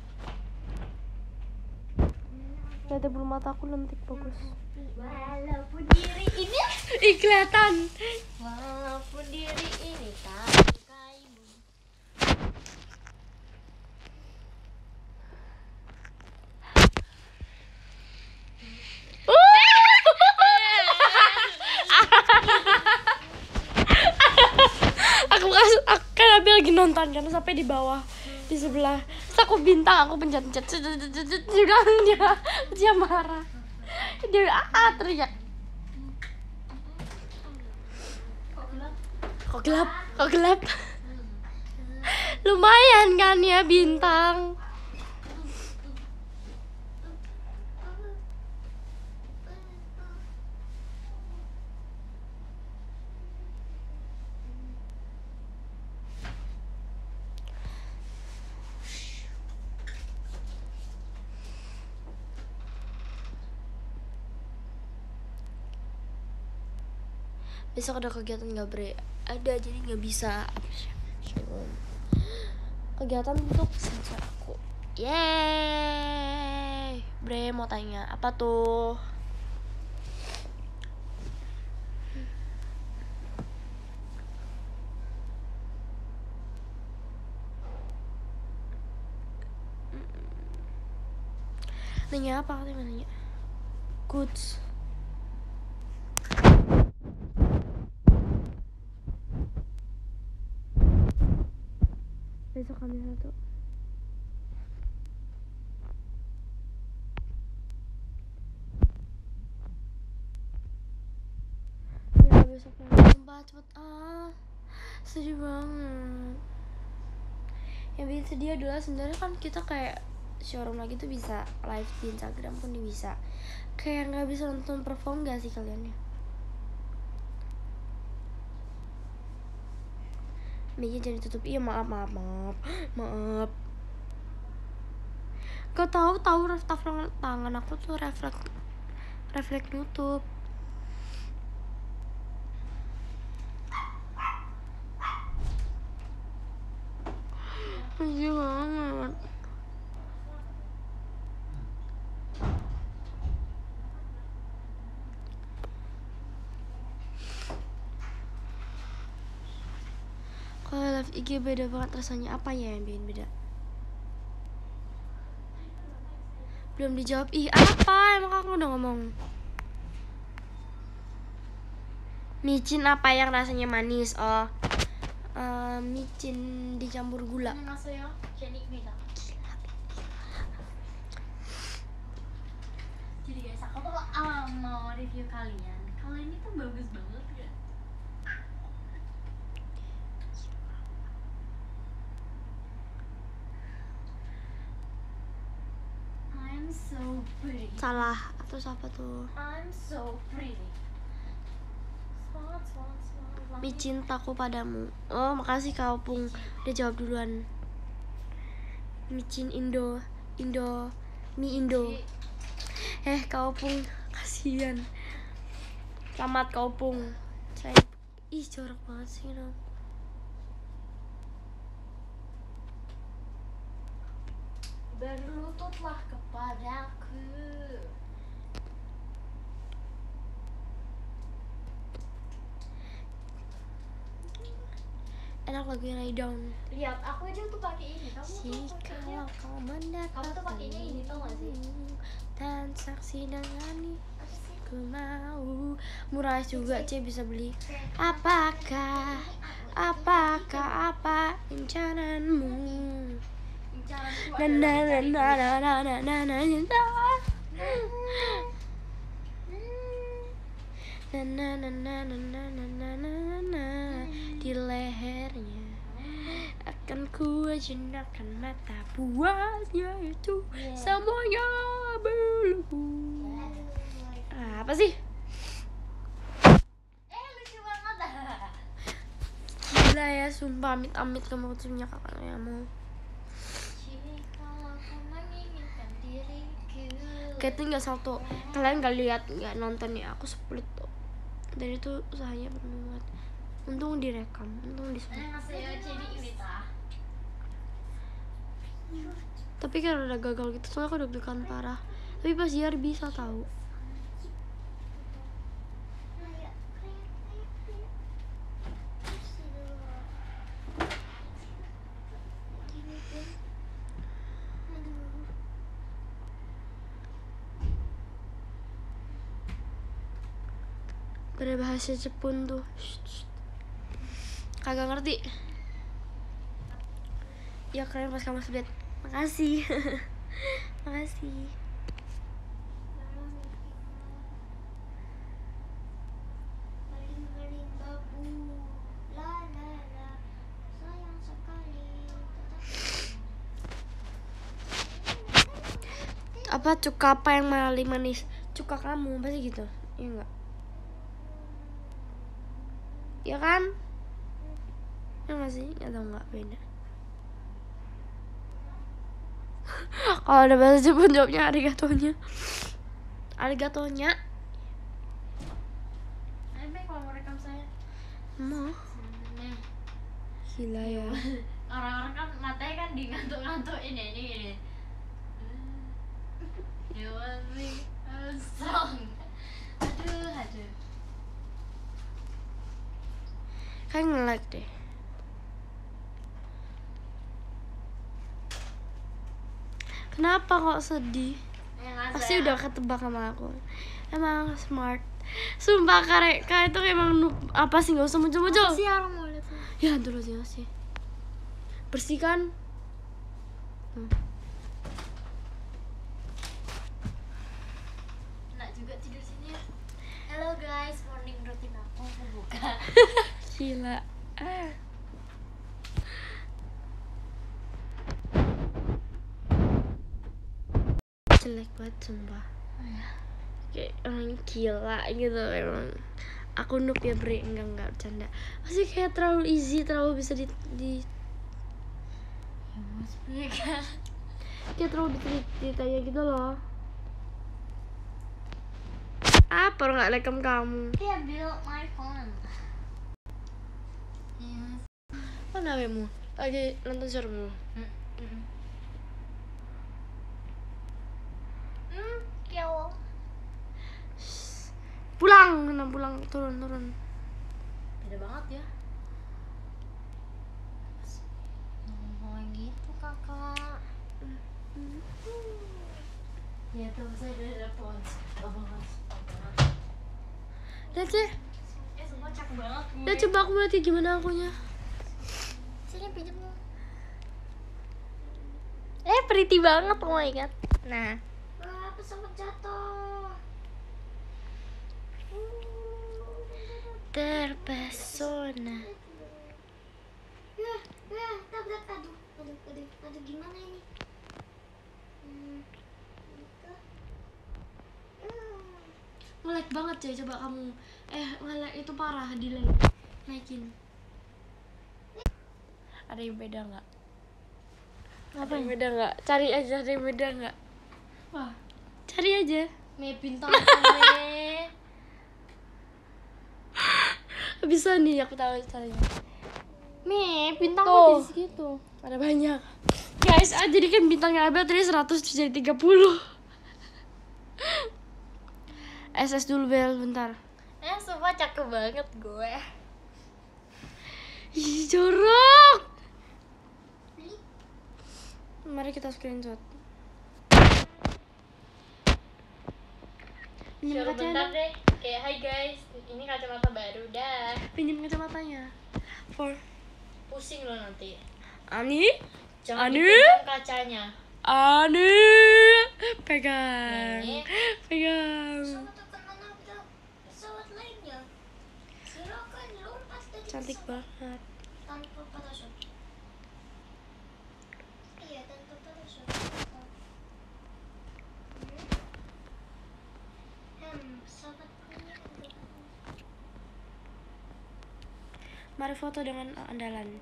Lihat bulu mata aku lentik bagus. Walaupun diri ini, Ih, kelihatan. walaupun diri ini kaimu. aku kas aku kan Abi lagi nonton kan sampai di bawah di sebelah. Terus aku bintang, aku pencet-pencet. Dia bilang dia dia marah. Dia ah teriak. Kok gelap? Kok gelap? Lumayan kan ya bintang. Besok ada kegiatan nggak bre? Ada, jadi nggak bisa. Kegiatan untuk sensor aku. Yeay, bre mau tanya apa tuh? Nanya apa katanya nanya? Goods. Besok ambil satu. Ya besok sumpah cepet ah. Sedih banget. Yang bikin sedih adalah sebenarnya kan kita kayak showroom lagi tuh bisa live di Instagram pun bisa. Kayak nggak bisa nonton perform gak sih kalian ya? Mic-nya jangan ditutup. Iya maaf maaf maaf maaf. Gak tahu tahu refleks tangan aku tuh refleks refleks nutup. Sedih banget. Kalau live I G beda banget rasanya. Apa ya yang bikin beda? Belum dijawab. Ih apa? Emang aku udah ngomong. Micin apa yang rasanya manis? Oh uh, micin dicampur gula. 안녕하세요. 제닉입니다. Jadi guys, aku tuh uh, mau review kalian. Kalau ini tuh bagus banget ya. I'm so pretty. Salah atau siapa tuh? I'm so pretty. Semangat, semangat, semangat. Mi cintaku padamu. Oh makasih kau Pung. Udah jawab duluan. Micin Indo Indo, mie Indo. Eh, kau pun kasihan. Selamat kau pun. Saya ih jorok banget sih dong. Berlututlah kepadaku. Enak lagu yang lay down. Lihat, aku aja tuh pakai ini. Kamu tuh pakainya. Jikalau kau mendapat Kamu tuh pakainya ini, tau gak sih? dan saksi dengan Apa sih? ku mau. Murah juga C, bisa beli. Apakah apakah apa rencananmu? Incaranku Na na adalah na mencari na na na na na na na na na na na na na na na na na. Di lehernya akan ku ajendakan mata, buatnya itu semuanya belum. Ah, apa sih? Eh, lucu banget. Gila ya, sumpah amit-amit kamu punya kakak kamu. Jikalau kau menginginkan diriku. Kayak tinggal satu, kalian gak lihat nggak nonton ya, aku split tuh. Dan itu usahanya bermanfaat. Untung direkam, untung di split. Annyeonghaseyo, jadi Imita. Tapi kan udah gagal gitu, soalnya aku deg-degan parah. Tapi pas J R bisa tahu. Pada bahasa Jepun tuh. Shh, shh. Kagak ngerti. Ya keren pas kamu update. Makasih. Makasih. Bering-bering babu, la la la, sayang sekali. Apa cuka apa yang paling manis? Cuka kamu, pasti gitu. Iya enggak? Ya kan? Ya nggak sih? Atau enggak beda? Kalau ada bahasa Jepun jawabnya arigatonya. Arigatonya. Ayo, Mei, kalau mau rekam saya. Mau? Nah, Gila ya. orang-orang kan matanya kan digantuk-gantuk ini ini ini. You want me a song. Aduh, aduh. Kayak nge-lag deh. Kenapa kok sedih? Pasti udah ketebak sama aku. Emang smart. Sumpah Kareka itu emang noob. Apa sih, gak usah muncul-muncul. Sih orang mau lihat. Ya dulu sih sih. Bersihkan. Hmm. Enak juga tidur sini ya. Hello guys, morning routine aku aku buka. Gila. Ah. Jelek banget sumpah. Kayak orang gila gitu emang. Aku noob ya Bre, enggak enggak bercanda. Pasti kayak terlalu easy, terlalu bisa di, di Ya mas mereka. kayak terlalu ditanya gitu loh. Apa orang nggak rekam kamu? Dia build my phone. Yes. Mana kamu? Lagi nonton sermu. Hmm. Hmm, kyo. Pulang, nah, pulang, turun, turun. Beda banget ya. Ngomong gitu kakak. Ya tuh saya udah dapet. Abangan, abangan. Lihat sih, Eh semua cakep banget. lihat coba aku lihat gimana akunya. Sini pinjam. Eh, pretty banget, oh my god. Nah, Wah, pesawat jatuh. terpesona. Wah, wah, tabrak. Aduh, aduh, aduh, aduh, gimana ini? Hmm, gitu. Hmm. Nge-lag banget coy, coba kamu. Eh, nge-lag itu parah, delay. Naikin. Ada yang beda nggak? Ada yang beda nggak? Cari aja ada yang beda nggak? Wah, Cari aja. me bintang me. Bisa nih, aku tahu caranya. Me bintang Tuh. di situ. Ada banyak. Guys, ah, jadi kan bintangnya Abel tadi seratus terus jadi tiga puluh. S S dulu Bel, bentar. Eh, sumpah cakep banget gue. Ih, jorok. Mari kita screenshot. Pinjam Suruh kacanya bentar dong. deh. Kayak hai guys, ini kacamata baru dah. Pinjam kacamatanya. For Pusing lo nanti. Ani, Jangan Anu? dipegang kacanya. Ani, pegang, Nih. pegang. Sama teman ada pesawat lainnya. Silakan lompat dari Cantik pesawat banget. tanpa parasut. Iya, tanpa parasut. Hmm, pesawat punya ada. Mari foto dengan andalan.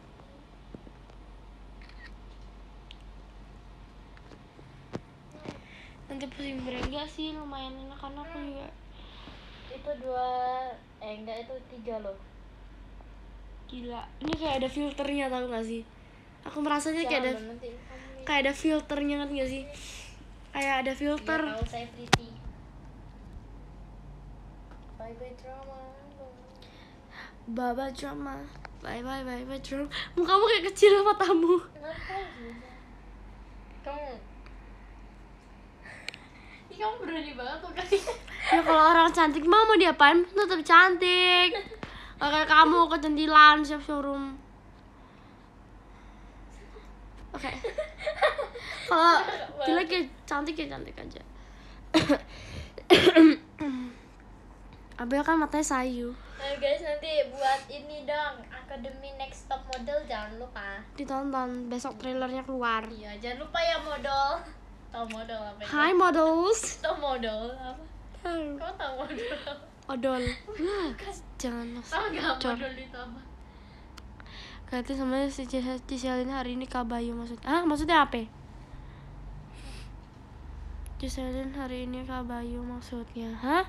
Nanti pusing berengga sih, lumayan enak karena aku juga Itu dua, eh enggak itu tiga loh. gila. Ini kayak ada filternya, tahu nggak sih? Aku merasanya kayak ada Jangan lo nanti kamu kayak ada filternya, kan nggak sih? Kayak ada filter. tahu saya pretty. Bye bye drama. Bye bye drama. Bye bye bye bye drama. Mukamu kayak kecil matamu. Kenapa gitu? Kamu Ih, kamu berani banget tuh kali. Ya kalau orang cantik mah mau diapain tetap cantik. Gak kayak kamu kecantilan siap showroom. Oke. Kalau jelek ya cantik ya cantik aja. Abel kan matanya sayu. Nah guys, nanti buat ini dong, Akademi Next Top Model jangan lupa. Ditonton besok trailernya keluar. Iya, jangan lupa ya model. Tahu model apa itu? Hai models. Tahu model apa? Kau tahu model apa? Odol. Jangan Tahu nggak Cor. model itu apa? Ganti sama si Ciselin hari ini Kabayu maksudnya. Ah, maksudnya apa? Ciselin hari ini Kabayu maksudnya. Hah?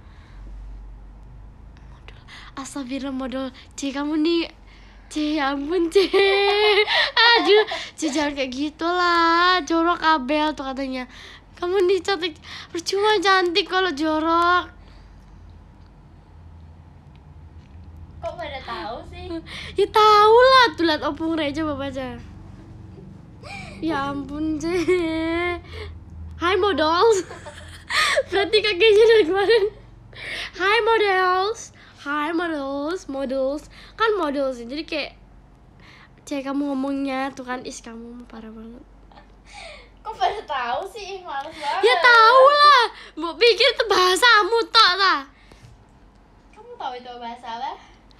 Model. Astagfirullah model. C kamu nih. C ya ampun C. Aduh, C jangan kayak gitu lah. Jorok Abel tuh katanya. Kamu nih cantik. Percuma cantik kalau jorok. Kok pada tahu sih? Ya tahu lah, tuh lihat opung Re, coba baca. Ya ampun, C. Hai models. Berarti kakeknya dari kemarin. Hai models. Hai models, models. Kan models, jadi kayak C kamu ngomongnya tuh kan, is kamu parah banget. Kok pada tahu sih? Males banget. Ya tahu lah. Mau pikir itu bahasamu tok lah. Kamu tahu itu bahasa apa?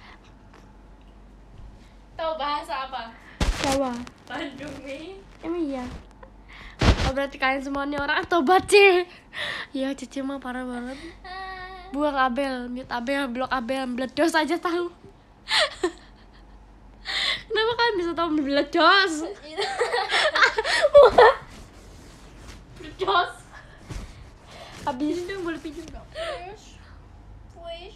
Tahu bahasa apa? Jawa. Bandung nih. Emang iya. Oh, berarti kalian semua nih orang tobat C. Iya, Cici mah parah banget. Buang Abel, mute Abel, blok Abel, meledos aja tahu. Kenapa kalian bisa tahu meledos? Jos. Habis itu boleh pinjam nggak? Wish. Wish.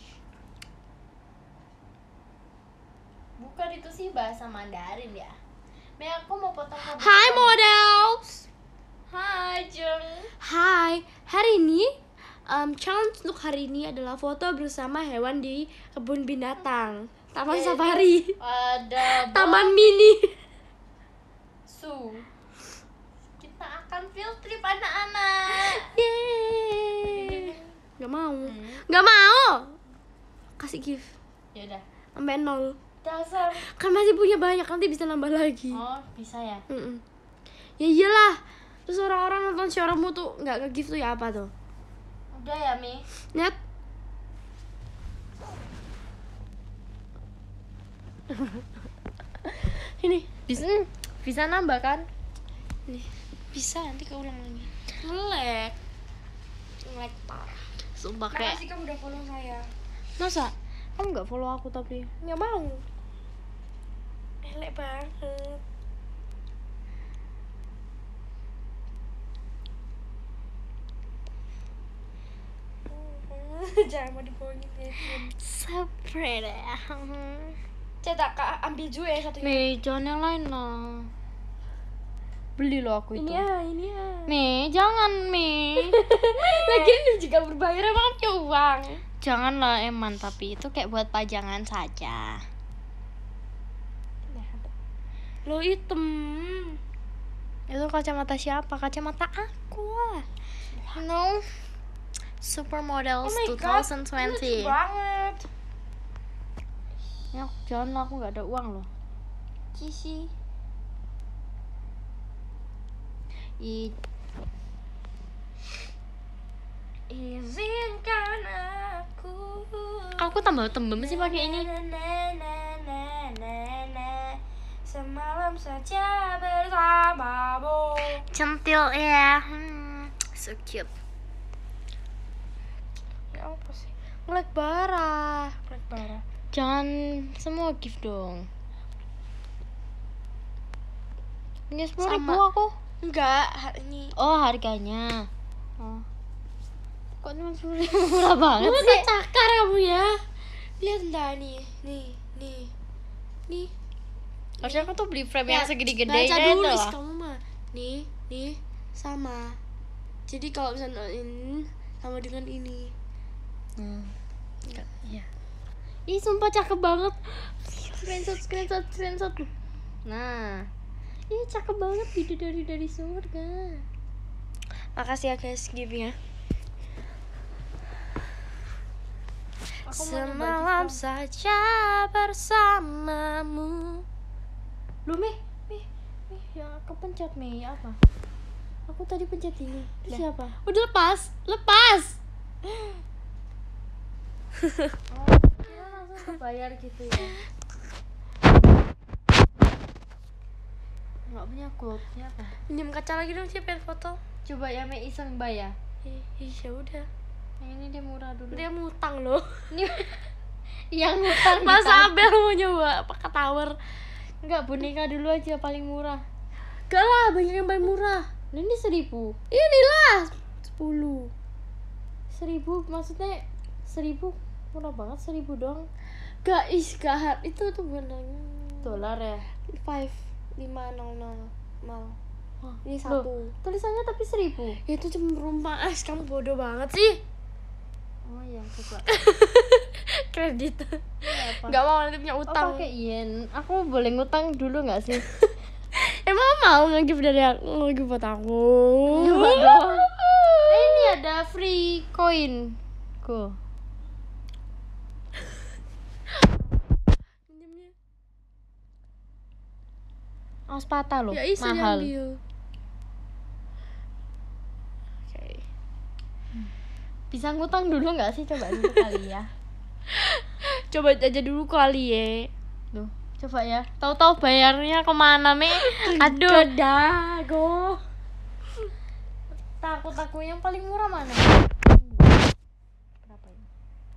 Bukan itu sih bahasa Mandarin ya. Mei, aku mau potong rambut. Hai kamu. models. Hai Jung. Hai, hari ini um, challenge untuk hari ini adalah foto bersama hewan di kebun binatang, taman Jadi, safari, Ada taman mini. Su. Kita akan field trip anak-anak. Yeay. Gak mau, Hmm. gak mau. Kasih gift Yaudah. sampai nol. Dasar. Kan masih punya banyak, nanti bisa nambah lagi. Oh, bisa ya. Mm-mm. Ya iyalah. Terus orang-orang nonton showroommu tuh nggak ke gift tuh ya apa tuh? Udah ya, Mi. Net. Ini Bisa bisa nambah kan? nih bisa nanti keulang lagi. Melek. Melek parah. Sumpah kayak. Makasih kamu udah follow saya. Masa? Kamu nggak follow aku tapi Nggak mau. elek banget. Jangan mau dibohongin Catherine. Spread. Cetak kak, ambil juga ya satunya. Mei, jangan yang lain lah. Beli lo aku itu. Ini ya, ini ya. Mei, jangan Mei. Lagi ini juga berbayar emang punya uang. Janganlah Eman, tapi itu kayak buat pajangan saja. Lo hitam. Itu kacamata siapa? Kacamata aku lah. No. Supermodels Oh my God, twenty lucu twenty. banget. Ya, jangan lah, aku nggak ada uang loh. Cici. I Izinkan aku. aku tambah tembem sih pakai ini. Na, na, na, na, na, na. Semalam saja bersamamu. Centil ya. Hmm, so cute. Ya apa sih? Black bara. Black bara. Jangan semua gift dong. Punya sepuluh ribu Sama. aku. Enggak, ha- ini. Oh, harganya. Oh. Kok cuma sepuluh ribu murah banget Lu sih? tak cakar kamu ya. Lihat enggak nih, nih, nih. Nih. Harusnya aku tuh beli frame yang segede-gede Baca gitu dulu loh. list kamu mah. Nih, nih sama. Jadi kalau misalnya ini sama dengan ini. Hmm. Enggak, iya. Ih, sumpah cakep banget. Screenshot, screenshot, screenshot. Nah. Ih, cakep banget, bidadari dari surga. Makasih ya guys gift-nya. Semalam saja bersamamu. Lu Mei, Mei, Mei, yang aku pencet Mei apa? Aku tadi pencet ini. Itu Lah. siapa? Udah lepas, lepas. Oh, kira langsung kebayar gitu ya. Nggak punya gold, siapa? Pinjam kaca lagi dong, siapa yang foto? Coba ya Mei iseng bayar. Ih, ih, ya udah. Yang ini dia murah dulu. Dia ngutang loh. Ini yang ngutang Mas kita. Abel mau nyoba pakai tower. Enggak, boneka dulu aja paling murah. Gak lah, banyak yang paling murah. Nah, ini seribu. Ini lah sepuluh. Seribu maksudnya seribu murah banget, seribu dong. Gak is gak itu tuh benernya Dolar ya. five lima nol nol nol. Wah, Ini loh, satu. tulisannya tapi seribu. Itu cuma perumpaan. Ah, kamu bodoh banget sih. Oh iya, coba. Kredit. Ini apa? Gak mau nanti punya Oh, utang. pakai yen. Aku boleh ngutang dulu nggak sih? Emang mau nge-give dari aku, nge-give buat aku. Coba dong. Eh, ini ada free coin. Go. Pinjamnya. Oh, sepatah loh. Ya bisa mahal. diambil. Oke. Bisa ngutang dulu nggak sih, coba dulu kali ya. Coba aja dulu kali ya. Tuh, coba ya. Tahu-tahu bayarnya kemana, Me? Aduh. Kedago. Takut aku yang paling murah mana? Berapa ini?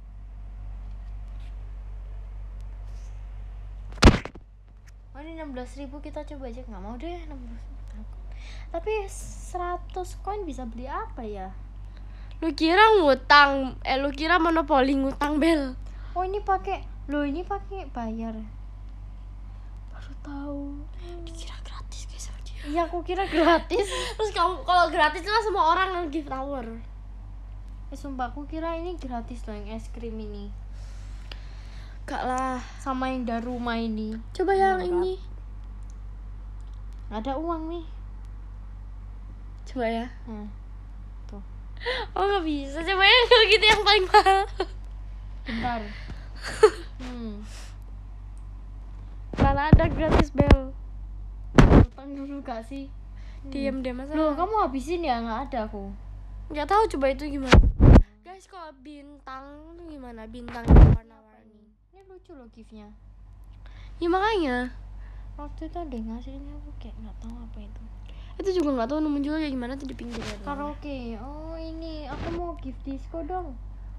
Oh, ini enam belas ribu, kita coba aja. Nggak mau deh enam belas ribu. Takut. Tapi seratus koin bisa beli apa ya? Lu kira ngutang, eh lu kira monopoli ngutang Bel? Oh, ini pakai, loh ini pakai bayar. Baru tahu. Dikira gratis guys sama dia. Iya, aku kira gratis. Terus kalau kalau gratis lah semua orang nge-give tower. Eh, sumpah aku kira ini gratis loh yang es krim ini. Gak lah. Sama yang dari rumah ini. Coba yang Murah. ini. Nggak ada uang nih. Coba ya. Nah, tuh. Oh nggak bisa. Coba yang kalau gitu yang paling mahal. Bentar. Hmm. Mana ada gratis Bel. Utang dulu gak sih? Diam deh masa. Loh, kamu habisin ya? Nggak ada aku. Nggak tahu coba itu gimana. Guys, kalau bintang itu gimana? Bintang yang warna-warni. Ini lucu loh giftnya. Ya makanya. Waktu itu ada yang ngasih ini, aku kayak nggak tahu apa itu. Itu juga nggak tahu nemu juga kayak gimana tuh di pinggir. Karaoke. Oh, ini aku mau gift disco dong.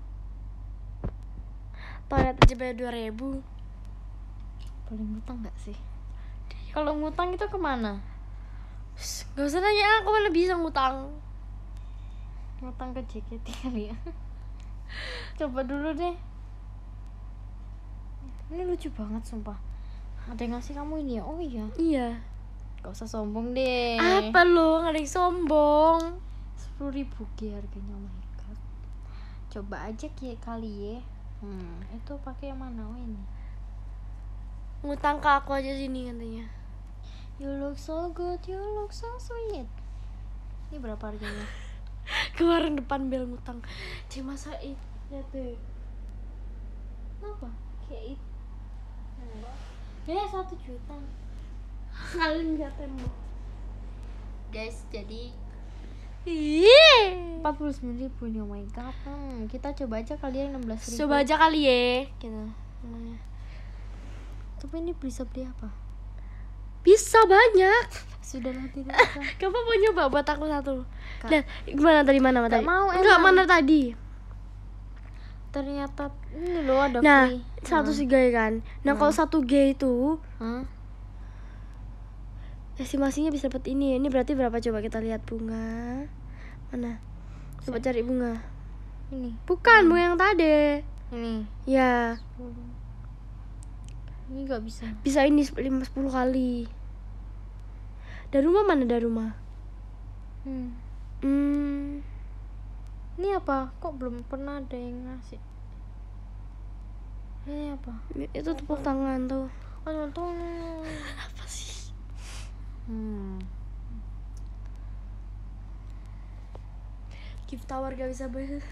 Toilet aja bayar dua ribu. Boleh ngutang nggak sih? Kalau ngutang itu kemana? Gak usah nanya, aku mana bisa ngutang. Ngutang ke J K T kali ya. Coba dulu deh. Ini lucu banget sumpah. Ada yang ngasih kamu ini ya? Oh iya. Iya. Gak usah sombong deh. Apa lo? Nggak ada yang sombong. Sepuluh ribu Ki harganya. Oh my god. Coba aja Ki kali ya. Hmm, itu pakai yang mana? Oh ini. Ngutang ke aku aja sini katanya. You look so good, you look so sweet. Ini berapa harganya? Keluarin depan bel ngutang. Cik masa it ya tuh. Kenapa? Kayak itu. Ya satu juta. Kalian nggak tembok. Guys, jadi Iya. empat puluh sembilan ribu nih. Oh my god. Hmm, kita coba aja kali ya enam belas ribu. Coba aja kali ya. Gitu. Namanya. Tapi ini bisa beli apa? Bisa banyak. Sudahlah tidak usah. Kamu mau nyoba buat aku satu? Kak. Lihat, gimana tadi mana Nggak tadi? mau, Enggak, emang. mana tadi? Ternyata ini loh ada Nah, free. satu Hmm. si G kan. Nah, Hmm. kalau satu G itu Hah? estimasinya bisa dapat ini. Ini berarti berapa coba kita lihat bunga. Mana? Coba cari bunga. Ini. Bukan bunga yang tadi. Ini. Ya, Ini nggak bisa. bisa ini lima sepuluh kali. Dari rumah mana dari rumah? Hmm. Hmm, Ini apa? Kok belum pernah ada yang ngasih? Ini apa? itu tepuk tangan tuh. Oh, nonton. Apa sih? Hmm. Gift tower gak bisa bayar.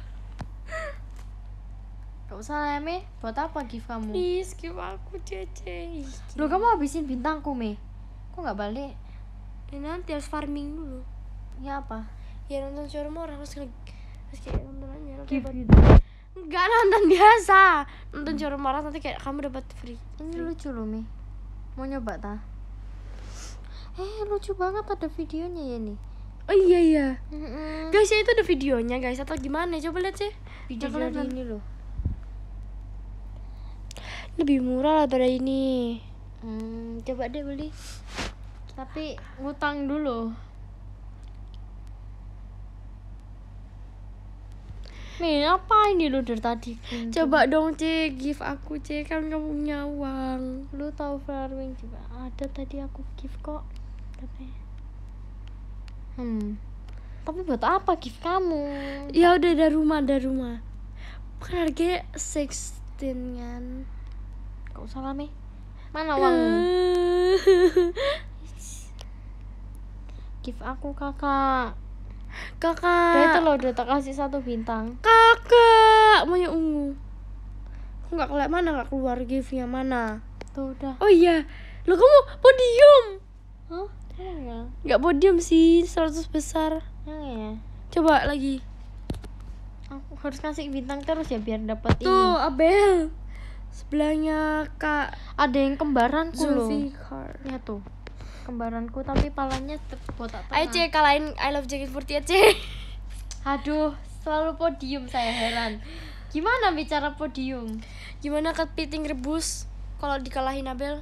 Gak usah lah Me. Buat apa gift kamu? Please, give aku Cece. Loh, kamu habisin bintangku Me. Kok nggak balik? Ya, nanti harus farming dulu. Ya apa? Ya nonton showroom orang harus nge harus kayak nonton aja. nanti Gift dapat- gitu. Enggak nonton biasa. Nonton showroom orang nanti kayak kamu dapat free. Ini lucu loh Me. Mau nyoba ta? Eh lucu banget, ada videonya ya nih. Oh iya iya. Mm-mm. Guys, ya itu ada videonya guys atau gimana? Coba lihat sih. Video Coba dari lihat. ini loh. Lebih murah lah daripada ini. Hmm, coba deh beli. Tapi ngutang dulu. Mi, apa ini lu dari tadi? Coba dong Cek, give aku Cek, kan kamu punya uang. Lu tahu farming juga ada tadi aku gift kok katanya. Hmm. Tapi buat apa gift kamu? Ya udah dari rumah, dari rumah. Bukan harganya sixteen kan. Gak usah lah Mi. Mana uangmu? Gift aku kakak. Kakak. Udah itu loh, udah tak kasih satu bintang. Kakak, maunya ungu. Aku nggak kelihatan mana nggak keluar giftnya mana. Tuh udah. Oh iya, lo kamu podium. Hah? Emang ya? Nggak podium sih, seratus besar. Emang ya? Coba lagi. Aku harus kasih bintang terus ya biar dapat Tuh, ini. Abel. Sebelahnya Kak Ada yang kembaranku loh. Zulfikar. Ya tuh. Kembaranku tapi palanya te- botak Ayo tengah. Cek, kalahin I love J K empat empat ya Cek. Aduh, selalu podium saya heran. Gimana bicara podium? Gimana kepiting rebus kalau dikalahin Abel?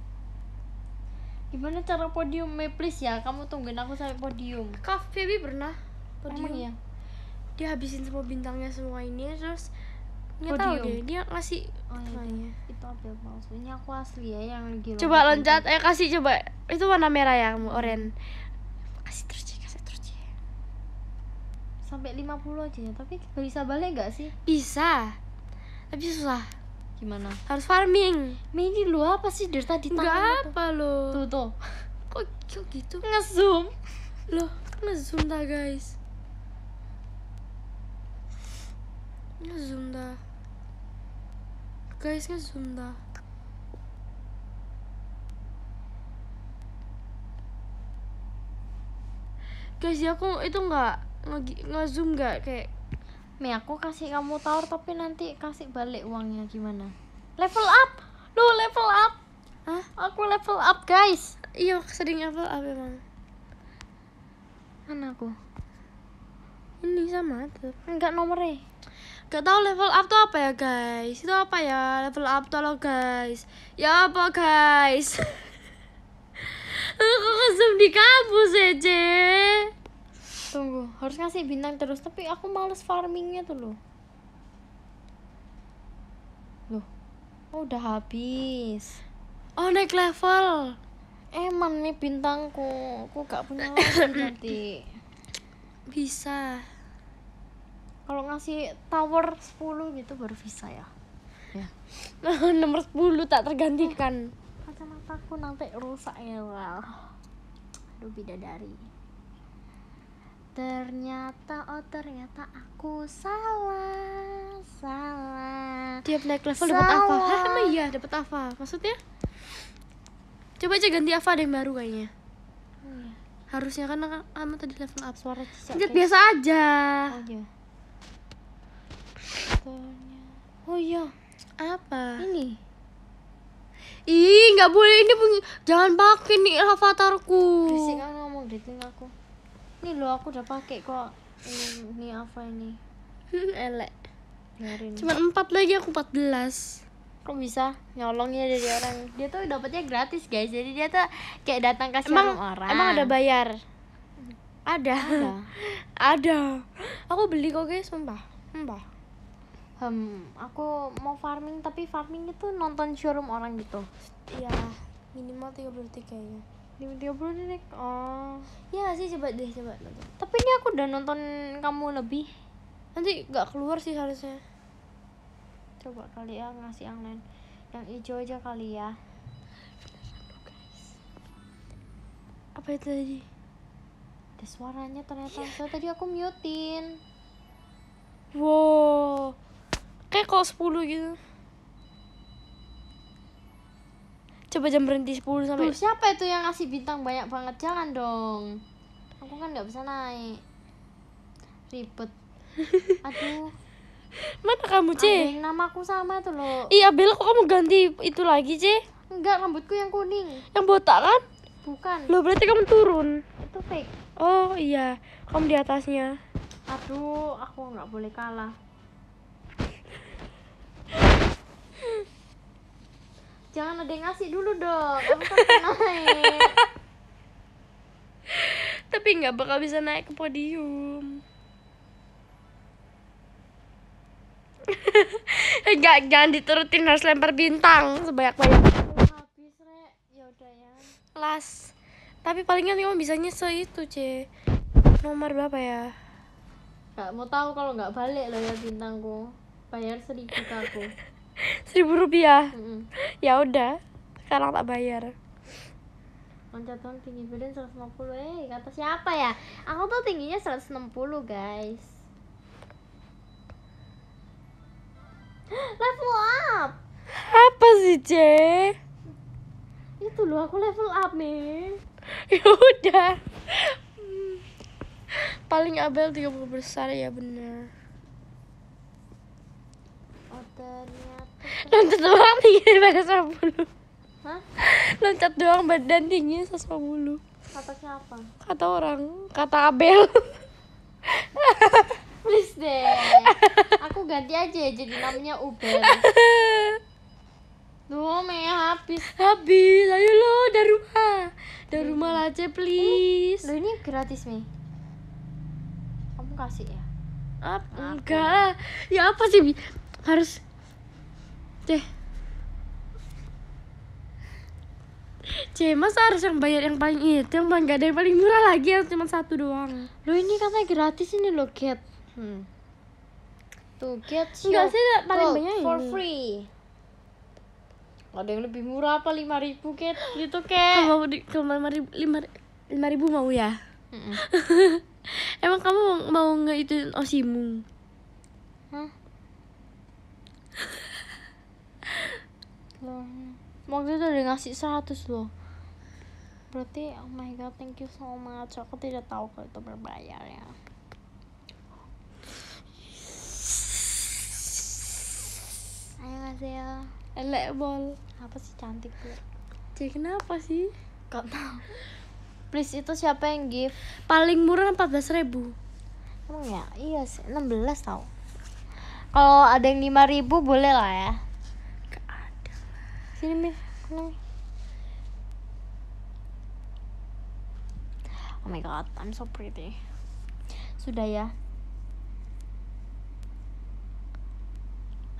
Gimana cara podium? Me please ya, kamu tungguin aku sampai podium. Kak Feby pernah podium. Emang ya? Dia habisin semua bintangnya semua ini terus nggak tahu Podium. deh dia ngasih Oh itu, namanya. itu Abel palsu. Ini aku asli ya yang lagi Coba lompat loncat, eh kasih coba. Itu warna merah ya, kamu oranye. Kasih terus Cek, kasih terus Cek. sampai lima puluh aja ya, tapi bisa balik gak sih? Bisa. Tapi susah. Gimana? Harus farming. Me ini lu apa sih dari tadi tanganmu Enggak tuh? apa loh. Tuh tuh. Kok, kok gitu? Nge-zoom. Loh, nge-zoom dah guys. Nge-zoom dah. Guys, nge-zoom dah. Guys, ya aku itu nggak nge- nge-zoom nggak kayak Me aku kasih kamu tawar tapi nanti kasih balik uangnya gimana? Level up. Lu level up. Hah? Aku level up, guys. Iya, sering level up emang. Mana aku? Ini sama tuh. Enggak nomornya. Gak tahu level up tuh apa ya guys? Itu apa ya level up tuh lo guys? Ya apa guys? Aku nge-zoom di kampus aja. Tunggu, harus ngasih bintang terus tapi aku males farmingnya tuh loh. Oh, udah habis. Oh, naik level. Emang nih bintangku, aku gak punya lagi nanti. Bisa. Kalau ngasih tower sepuluh gitu baru bisa ya. Ya. Nomor sepuluh tak tergantikan. Kacamataku nanti rusak ya. Aduh, bidadari. Ternyata, oh ternyata aku salah, salah. Tiap naik level dapat apa? Salah. Hah, emang iya dapat apa? Maksudnya? Coba aja ganti apa ada yang baru kayaknya. Oh, iya. Harusnya kan kamu tadi level up. Suara cicak. Lihat guys. biasa aja. Oh iya. Ternyata. Oh iya. Apa? Ini. Ih, nggak boleh ini bunyi. Jangan pakai nih avatarku. Berisik kan ngomong di telingaku. Ini loh aku udah pakai kok. Ini, ini apa ini? Elek. Biarin. Cuma empat lagi, aku empat belas. Kok bisa nyolongnya dari orang? Dia tuh dapatnya gratis guys. Jadi dia tuh kayak datang ke Emang showroom orang. emang ada bayar? Ada. Ada. Ada. Aku beli kok guys, sumpah. Sumpah. Hmm, aku mau farming tapi farming itu nonton showroom orang gitu. Iya, minimal tiga puluh detik kayaknya. tiga puluh detik. Oh. Iya nggak sih, coba deh, coba nonton. Tapi ini aku udah nonton kamu lebih. Nanti nggak keluar sih harusnya. Coba kali ya ngasih yang lain. Yang hijau aja kali ya. Apa itu tadi? Ada suaranya ternyata. So, tadi aku mutein. Wow, kayak kok sepuluh gitu. Coba jam berhenti sepuluh sampai. Duh, siapa itu yang ngasih bintang banyak banget? Jangan dong. Aku kan nggak bisa naik. Ribet. Aduh. Mana kamu, C? Ada yang namaku sama itu loh. Iya, Bel, kok kamu ganti itu lagi, C? Enggak, rambutku yang kuning. Yang botak kan? Bukan. Loh, berarti kamu turun. Itu fake. Oh iya, kamu di atasnya. Aduh, aku nggak boleh kalah. Jangan ada yang ngasih dulu dong. Aku kan naik. Tapi nggak bakal bisa naik ke podium. Enggak, jangan diturutin, harus lempar bintang sebanyak-banyak. Habis, Rek. Ya udah ya. Las. Tapi palingan kamu bisanya se itu, C. Nomor berapa ya? Gak mau tahu kalau nggak balik loh ya bintangku. Bayar seribu ke aku. Seribu rupiah. Mm-mm. Ya udah, sekarang tak bayar. Loncat dong tinggi badan seratus lima puluh. Eh, kata siapa ya? Aku tuh tingginya seratus enam puluh, guys. Level up. Apa sih, C? Itu loh, aku level up nih. Ya udah. Hmm. Paling Abel tiga puluh besar ya, bener. Oh, ternyata. Loncat doang tinggi badan seratus lima puluh. Hah? Loncat doang badan tinggi seratus lima puluh. Kata siapa? Kata orang, kata Abel. Please deh. Aku ganti aja ya, jadi namanya Uber. Duh, Mei habis. Habis, ayo lo dari rumah. Dari rumah lah, C, please. Loh, ini gratis, Mei. Kamu kasih ya? Ap, enggak. Ya apa sih, Bi? Harus C. C, masa harus yang bayar yang paling itu, yang paling gak ada yang paling murah lagi, yang cuma satu doang. Loh, ini katanya gratis ini loh, get. Hmm. Tuh, get Enggak your sih, paling gold banyak for ini. free. Ada yang lebih murah apa lima ribu, Ket? Gitu, Ket. Kamu mau di lima ribu, lima ribu mau ya? Mm-mm. Emang kamu mau, mau nge-ituin Osimu? Hah? Loh, waktu itu udah ngasih seratus loh. Berarti, oh my god, thank you so much. Aku tidak tahu kalau itu berbayar ya. Ayo ngasih ya. Elek bol. Apa sih cantik tuh? C, kenapa sih? Gak tahu. Please, itu siapa yang give? Paling murah empat belas ribu. Emang ya? Iya sih, enam belas tau. Kalau ada yang lima ribu boleh lah ya. Gak ada. Sini, Mir. Kenapa? Oh my god, I'm so pretty. Sudah ya.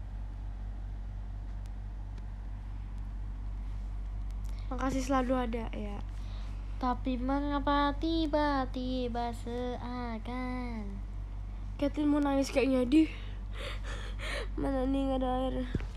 makasih selalu ada ya. Tapi mengapa tiba-tiba seakan Katin mau nangis kayaknya di mana nih nggak ada air.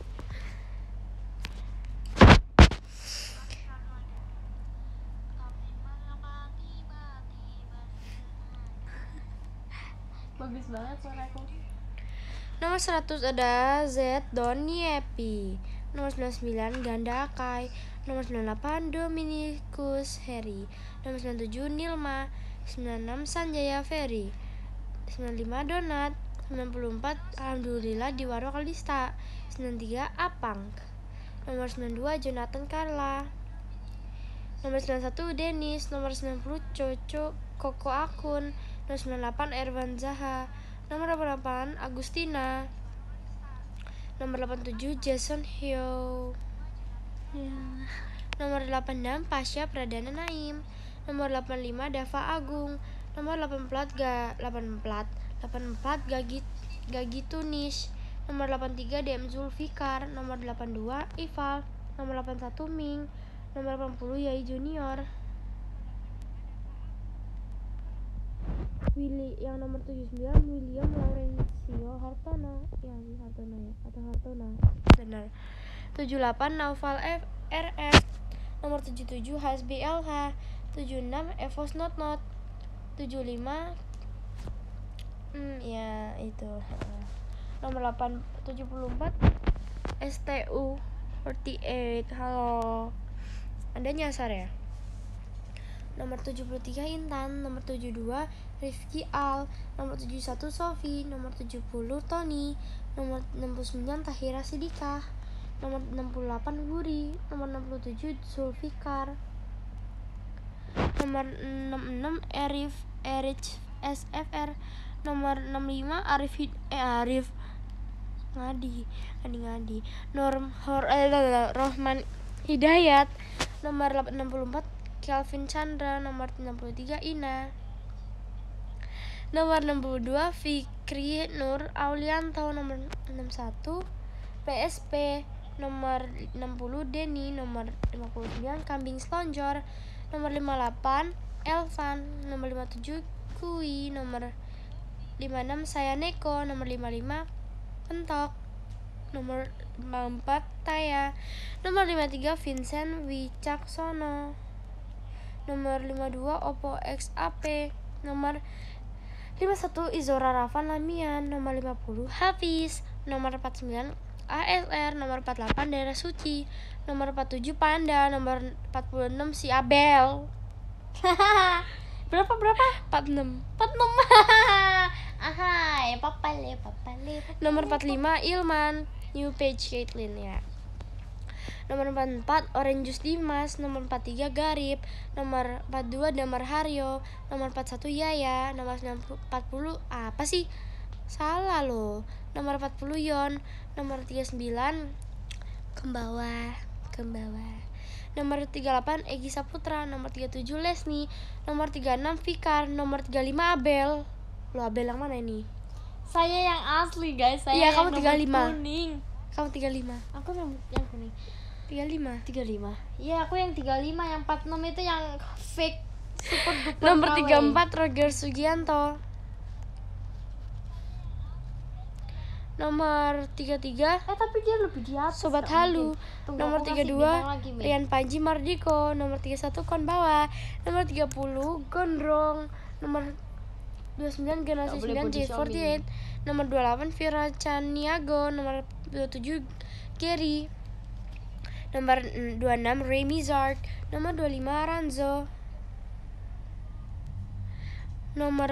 bagus banget suaraku. Nomor seratus ada Z Don Yepi. Nomor sembilan puluh sembilan Ganda Akai. Nomor sembilan puluh delapan Dominikus Heri. Nomor sembilan puluh tujuh Nilma. sembilan puluh enam Sanjaya Ferry. sembilan puluh lima Donat. sembilan puluh empat Alhamdulillah di Waro Kalista. sembilan puluh tiga Apang. Nomor sembilan puluh dua Jonathan Carla. Nomor sembilan puluh satu Dennis. Nomor sembilan puluh Coco Koko Akun. Nomor sembilan puluh delapan Ervan Zaha. Nomor delapan puluh delapan Agustina. Nomor delapan puluh tujuh Jason Hyo. Ya. Nomor delapan puluh enam Pasha Pradana Naim. Nomor delapan puluh lima Dava Agung. Nomor delapan puluh empat Ga, delapan puluh empat delapan puluh empat Gagi Gagi Tunis. Nomor delapan puluh tiga D M Zulfikar. Nomor delapan puluh dua Ival. Nomor delapan puluh satu Ming. Nomor delapan puluh Yai Junior. Willy yang nomor tujuh puluh sembilan William Laurencio Hartono. Ya, Hartono ya atau Hartona. Benar. tujuh puluh delapan Naufal F R F. Nomor tujuh puluh tujuh Hasbi L H. tujuh puluh enam Evos Not Not. tujuh puluh lima hmm ya itu. Nomor delapan tujuh puluh empat S T U empat delapan. Halo. Anda nyasar ya? Nomor tujuh puluh tiga Intan. Nomor tujuh puluh dua Rifki Al. Nomor tujuh puluh satu Sofi. Nomor tujuh puluh Tony. Nomor enam puluh sembilan Tahira Sidikah. Nomor enam puluh delapan Wuri. Nomor enam puluh tujuh Zulfikar. Nomor enam puluh enam Erif Erich S F R. Nomor enam puluh lima Arif Hid- eh Arif Ngadi Ngadi Ngadi Norm Hor eh, Rohman Hidayat. Nomor enam puluh empat Kelvin Chandra. Nomor enam puluh tiga Ina. Nomor enam puluh dua Fikri Nur Aulianto. Nomor enam puluh satu P S P. Nomor enam puluh Denny. Nomor lima puluh sembilan Kambing Selonjor. Nomor lima puluh delapan Elvan. Nomor lima puluh tujuh Kui. Nomor lima puluh enam Sayaneko. Nomor lima puluh lima Pentok. Nomor lima puluh empat Taya. Nomor lima puluh tiga Vincent Wicaksono. Nomor lima puluh dua Oppo X A P. Nomor lima puluh satu Izora Rafan Lamian. Nomor lima puluh Hafiz. Nomor empat puluh sembilan A S R. Nomor empat puluh delapan Daerah Suci. Nomor empat puluh tujuh Panda. Nomor empat puluh enam si Abel. Berapa berapa? empat puluh enam. empat puluh enam. Ahai, papale, papale, papale. Nomor empat puluh lima Ilman. New Page Caitlin ya. Nomor empat puluh empat Orange Juice Dimas. Nomor empat puluh tiga Garip. Nomor empat puluh dua Damar Haryo. Nomor empat puluh satu Yaya. Nomor empat puluh apa sih? Salah loh. Nomor empat puluh Yon. Nomor tiga puluh sembilan Kembawa Kembawa. Nomor tiga puluh delapan Egi Saputra. Nomor tiga puluh tujuh Lesni. Nomor tiga puluh enam Fikar. Nomor tiga puluh lima Abel. Lo Abel yang mana ini? Saya yang asli guys. Saya Iya, yang kamu tiga puluh lima. kuning. Kamu tiga puluh lima. Aku yang yang kuning. tiga puluh lima. tiga puluh lima. Iya, aku yang tiga puluh lima. Yang empat puluh enam itu yang fake super duper. Nomor K W. tiga puluh empat Roger Sugianto. Nomor tiga puluh tiga Eh tapi dia lebih di atas. Sobat nggak Halu. mungkin. Tunggu, Nomor aku tiga kasih puluh dua bintang lagi, Mi. Rian Panji Mardiko. Nomor tiga puluh satu Konbawa. Nomor tiga puluh Gondrong. Nomor dua puluh sembilan Generasi Nggak boleh sembilan J body empat puluh delapan. Nomor dua puluh delapan Vira Caniago. Nomor dua puluh tujuh Gary. Nomor dua puluh enam Remy Zard. Nomor dua puluh lima Ranzo. Nomor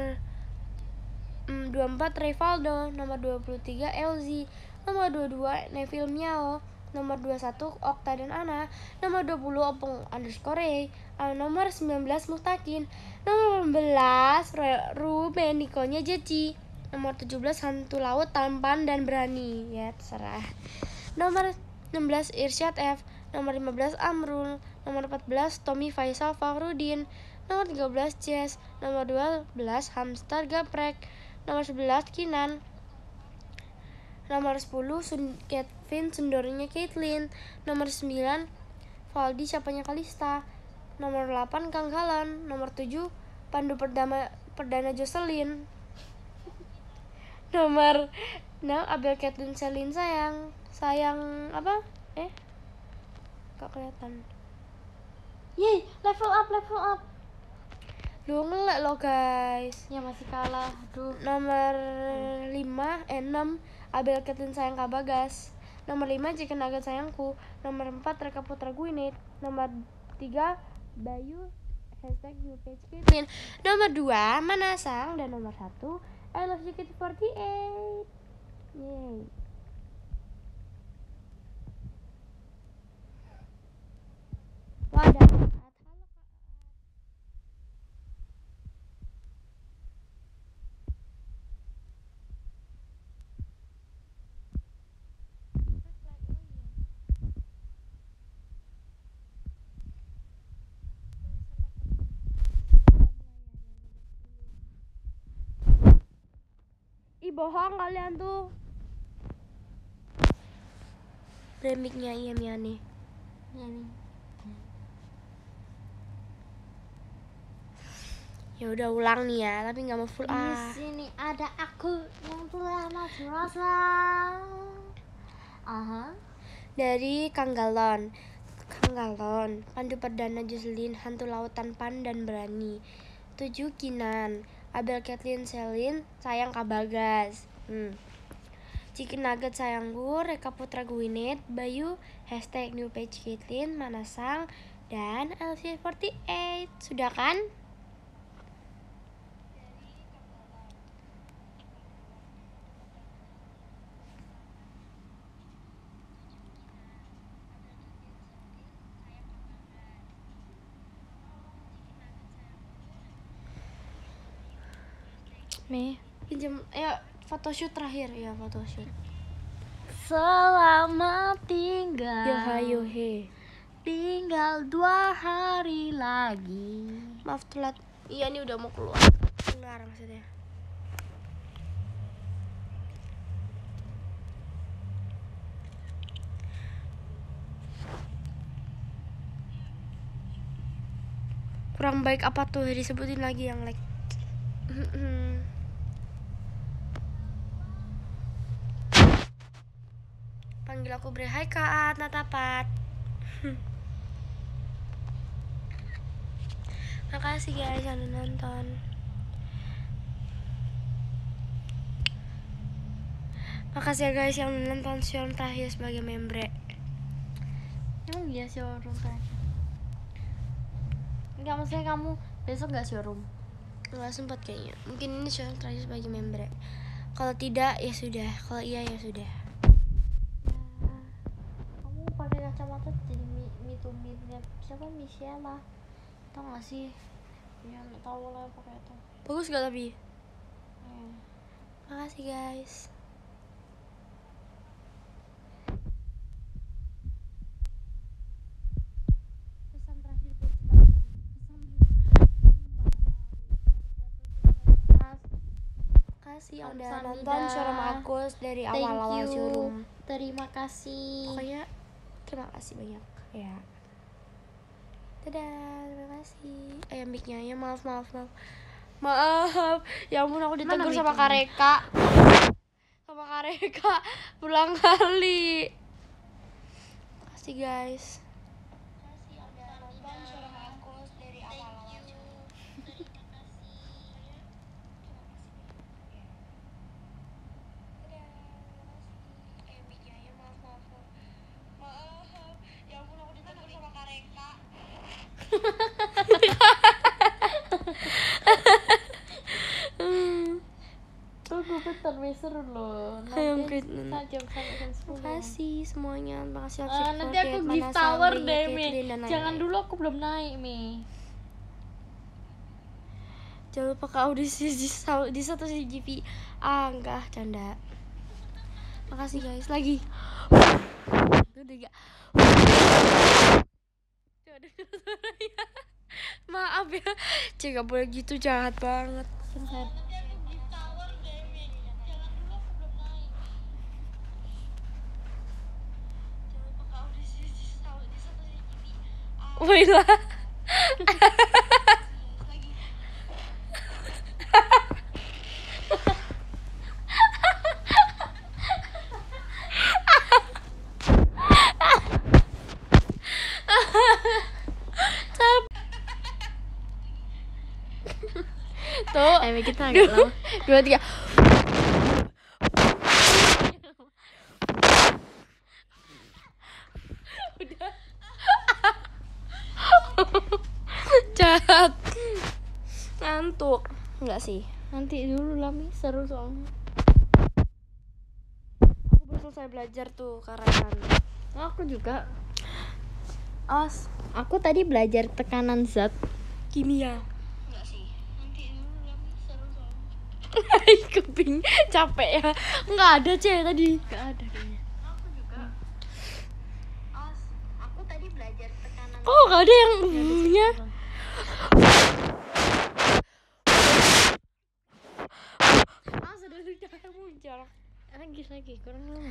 mm, dua puluh empat Rivaldo. Nomor dua puluh tiga Elzi. Nomor dua puluh dua Neville Miao. Nomor dua puluh satu Okta dan Ana. Nomor dua puluh Opung underscore Ray. Uh, nomor sembilan belas Mustakin. Nomor delapan belas Ruben Nikonya Jeci. Nomor tujuh belas Hantu Laut Tampan dan Berani. Ya terserah. Nomor enam belas Irsyad F. Nomor lima belas Amrul. Nomor empat belas Tommy Faisal Fakhrudin. Nomor tiga belas Jess. Nomor dua belas Hamster Gaprek. Nomor sebelas Kinan. Nomor sepuluh Sun Kevin Sundornya Caitlin. Nomor sembilan Valdi siapanya Kalista. Nomor delapan Kang Galan. Nomor tujuh Pandu Perdana Perdana Jocelyn. Nomor enam Abel Kathleen Celine sayang. Sayang apa? Eh? Gak kelihatan. Yeay, level up, level up. Lu ngelek lo guys. Ya masih kalah. Aduh. Nomor lima eh enam Abel Kathleen sayang Kak Bagas. Nomor lima Chicken Nugget sayangku. Nomor empat Reka Putra Gwyneth. Nomor tiga Bayu hashtag new page Caitlyn. Nomor dua Manasang. Dan nomor satu I love you K T forty-eight. Yeay. Wadah. Ih bohong kalian tuh. Remiknya iya Miani. Ya nih. Ya udah ulang nih ya, tapi nggak mau full Di ah. sini ada aku yang telah mati rasa. Aha. Dari Kang Galon. Kang Galon, Pandu Perdana Jocelyn, Hantu Lautan Pan dan Berani. tujuh Kinan, Abel Kathleen Celine, sayang Kak Bagas. Hmm. Chicken Nugget sayangku, Reka Putra Gwyneth, Bayu, hashtag new page Caitlyn, Manasang, dan L C forty-eight. Sudah kan? Nih. Pinjam, ya photoshoot terakhir ya photoshoot. Selamat tinggal. Yo hayo he. Tinggal dua hari lagi. Maaf telat. Iya nih udah mau keluar. Keluar maksudnya. Kurang baik apa tuh disebutin lagi yang like. Panggil aku Bre. Hai Kak Natapat. Makasih guys yang udah nonton. Makasih ya guys yang udah nonton showroom terakhir sebagai membre. Emang iya showroom terakhir? Enggak, maksudnya kamu besok gak showroom? Nggak sempat kayaknya. Mungkin ini showroom terakhir sebagai membre. Kalau tidak ya sudah. Kalau iya ya sudah. Ya, kamu pakai kacamata jadi mi mi to mi siapa Michelle lah. Tau gak sih? Ya nggak tahu lah pakai itu. Bagus gak tapi? Eh. Makasih guys. Pesan terakhir buat kita. Pesan kasih yang udah Kamsahamnida. nonton showroom aku dari Thank awal-awal you. showroom. Terima kasih. Pokoknya terima kasih banyak ya. Dadah, terima kasih. Eh mic-nya ya maaf maaf maaf. Maaf. Ya ampun aku ditegur Mana sama mic-nya? Kareka. Sama Kareka pulang kali. Makasih guys. Makasih udah nonton showroom aku dari awal-awal showroom. Tunggu bentar, seru loh. Ayam Nanti Krit- kita jam sampai jam sepuluh. Makasih semuanya. Makasih Eh, Opsi nanti empat aku puluh delapan, gift Manasang, tower Bayu, deh, Mi. Caitlyn, dan Jangan lain-lain. dulu, aku belum naik, Mi. Jangan lupa ke audisi di, di satu C G P. Ah enggak, canda. Makasih guys. Lagi. Udah gak. Coba denger suaranya. Maaf ya. Cek gak boleh gitu, jahat banget. Bentar. Wila. Tuh, Ayo kita agak lama. dua tiga. Udah. Jahat. Ngantuk. Enggak sih. Nanti dulu lah Mi, seru soalnya. Aku baru selesai belajar tuh karangan. Aku juga. As, Aku tadi belajar tekanan zat. kimia. Enggak sih. Nanti dulu lah Mi, seru soalnya. Keping capek ya. Enggak ada cewek tadi. Gak ada kayaknya. Aku juga. As, aku tadi belajar tekanan. Oh, enggak ada yang punya. Ah, sudah sudah muncul. Lagi lagi kurang lama.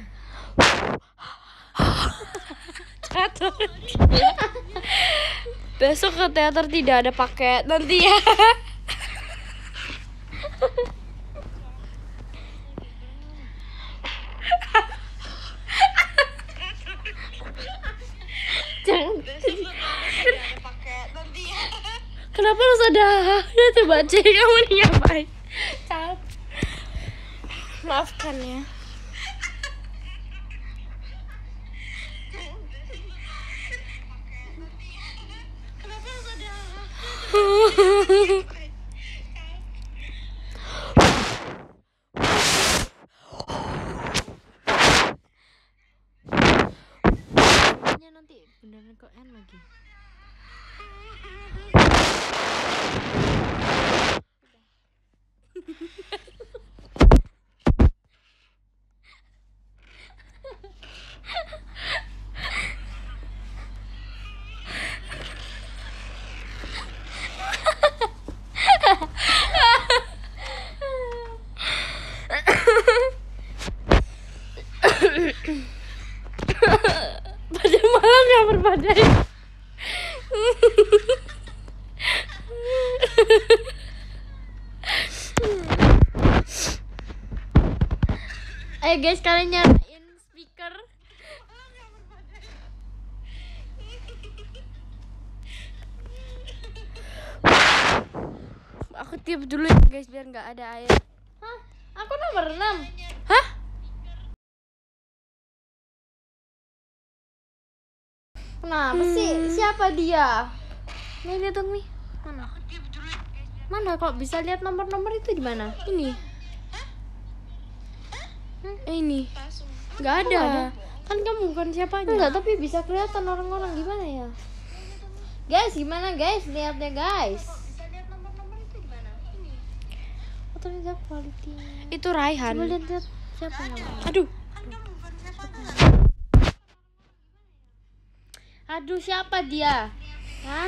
Teater. Besok ke teater tidak ada paket nanti ya. Jangan. Besok lo tidak ada paket nanti ya. Kenapa harus ada? Ya tuh baca kamu nih ngapain? Cap. Maafkan ya. Kenapa harus ada? Ini nanti beneran kok N lagi. Pada malam yang berbadai. Ayo guys, kalian nyalain speaker. Aku tiup dulu ya guys biar nggak ada air. Hah? Aku nomor enam. Hah? Kenapa sih? Siapa dia? Nih lihat dong nih. Mana? Mana kok bisa lihat nomor-nomor itu di mana? Ini. Eh, ini. Nggak Kok ada. nggak ada? Kan kamu bukan siapanya. Enggak, tapi bisa kelihatan orang-orang gimana ya? Guys, gimana guys? Lihatnya guys. Bisa lihat nomor-nomor itu di mana? Ini. Oh, ternyata quality. Itu Raihan. Coba lihat siapa namanya. Aduh. Kan kamu bukan siapanya. Aduh, siapa dia? Hah?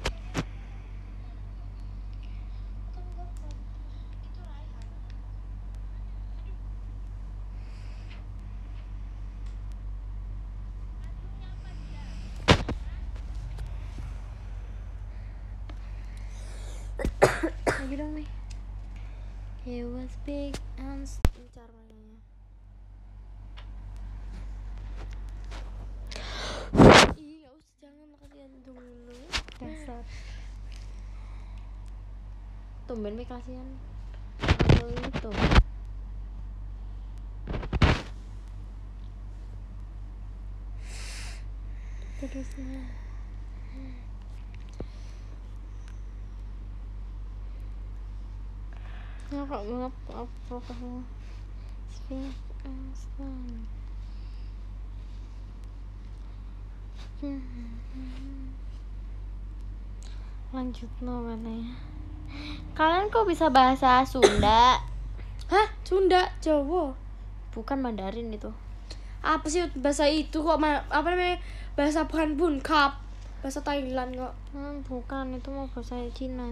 Lagi dong nih. He was big and Cara mainnya. Ih, nggak usah, jangan kalian dulu. dasar. Tumben me kasihan. Kalau itu. Terusnya. Nah, kok ngap apa kamu? Speak and slow. Lanjut no mana ya? Kalian kok bisa bahasa Sunda? Hah? Sunda, Jawa. Bukan Mandarin itu. Apa sih bahasa itu kok ma- apa namanya? Bahasa bukan bunkap. Bahasa Thailand kok. Hmm, bukan, itu mau bahasa Cina.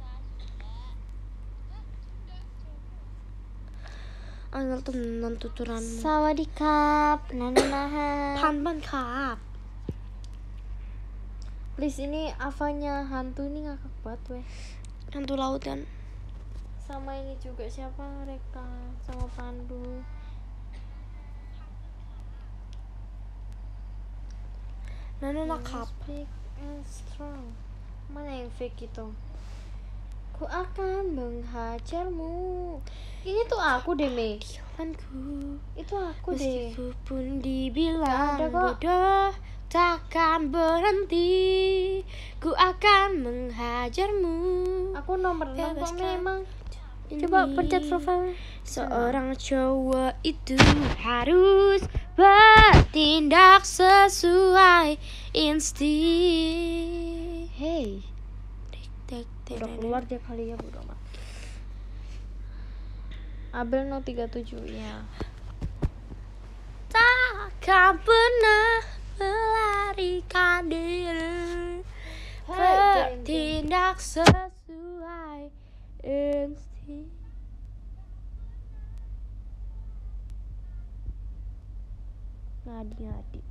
Angel tenan tuturan. Sawadikap, nananaha. พันบ้านครับ Please, ini Avanya hantu ini ngakak banget weh. Hantu laut kan. Sama ini juga siapa, Reka sama Pandu. Nana You nakap. speak and strong. Mana yang fake itu? Ku akan menghajarmu. Ini tuh aku deh, Mei. Dilanku. Itu aku deh. Meskipun pun dibilang Gak ada kok. bodoh, takkan berhenti. Ku akan menghajarmu. Aku nomor enam kok Bebaskan memang. ini. Coba pencet profile. Seorang cowok itu harus bertindak sesuai insting. Hey, Tek, tek, udah tek, keluar dia kali ya, bodo amat. Abel no tiga puluh tujuh ya. takkan pernah melarikan diri, Hai, bertindak sesuai insting. Ngadi-ngadi.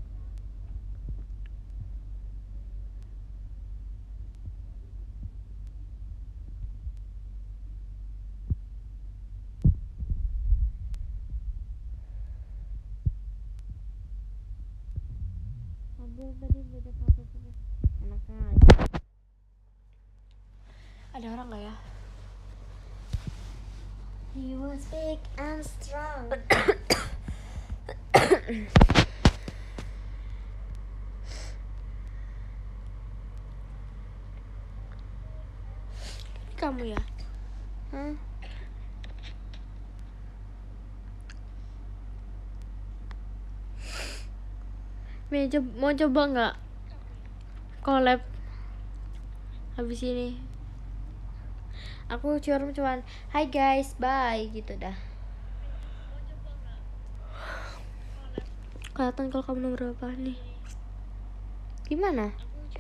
Abel tadi beda K T P. Enaknya aja. Ada orang nggak ya? You was big and strong. Ini kamu ya? Hah? Mei, coba, mau coba nggak collab habis ini? Aku curum cuman hi guys, bye gitu dah. Kelihatan kalau kamu nomor berapa nih? Gimana?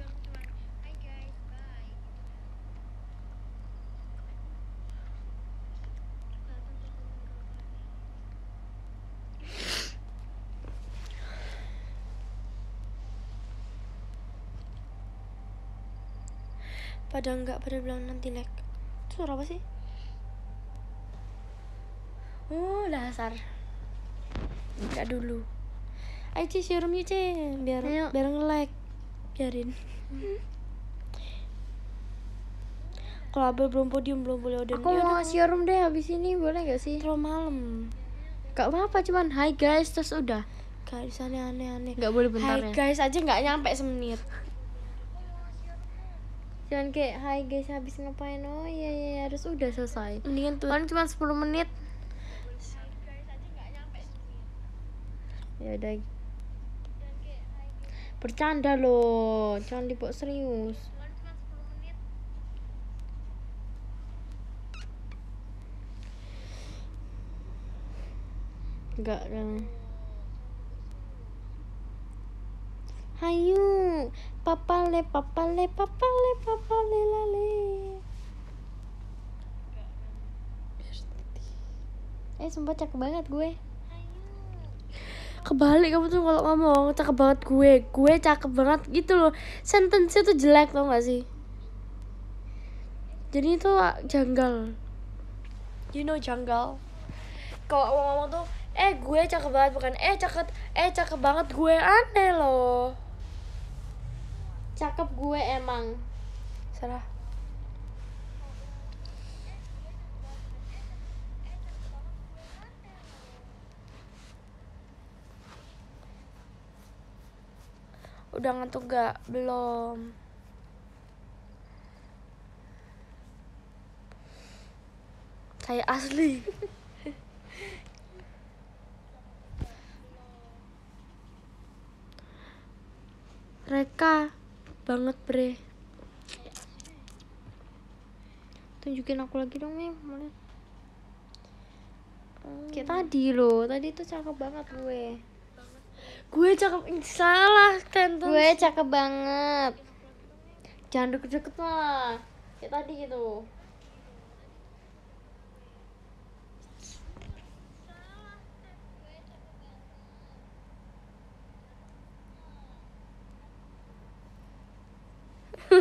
Pada enggak, pada bilang nanti like. Itu suara apa sih? Oh, dasar. Enggak dulu. Ayo Ci, showroom yuk Ci, biar Ayo. biar nge-like. Biarin. Kalau Abel belum podium, belum boleh udah. Aku mau showroom deh habis ini, boleh gak sih? terlalu malam. Gak apa-apa, cuman hi guys terus udah. Guys, aneh-aneh. Gak boleh bentar Hai ya. guys aja nggak nyampe semenit. Cuman kayak hi guys habis ngapain? Oh iya iya iya, harus udah selesai. Mendingan tuh. Kan cuma sepuluh menit. Ya udah. Bercanda loh, jangan dibawa serius. Enggak kan. Hayu, papale papale papale papale lale. Eh sumpah cakep banget gue. Kebalik kamu tuh kalau ngomong cakep banget gue, gue cakep banget gitu loh. Sentence-nya tuh jelek tau gak sih? Jadi itu ah, janggal. You know janggal. Kalau ngomong tuh, eh gue cakep banget bukan eh cakep eh cakep banget gue, aneh loh. Cakep gue emang. Salah. Udah ngantuk gak? Belum. Saya asli. Reka banget bre. Tunjukin aku lagi dong, Mem. Boleh. Kayak tadi loh, tadi tuh cakep banget gue. Gue cakep, ih, salah sentence. Gue cakep banget. Jangan deket-deket lah. Kayak tadi gitu.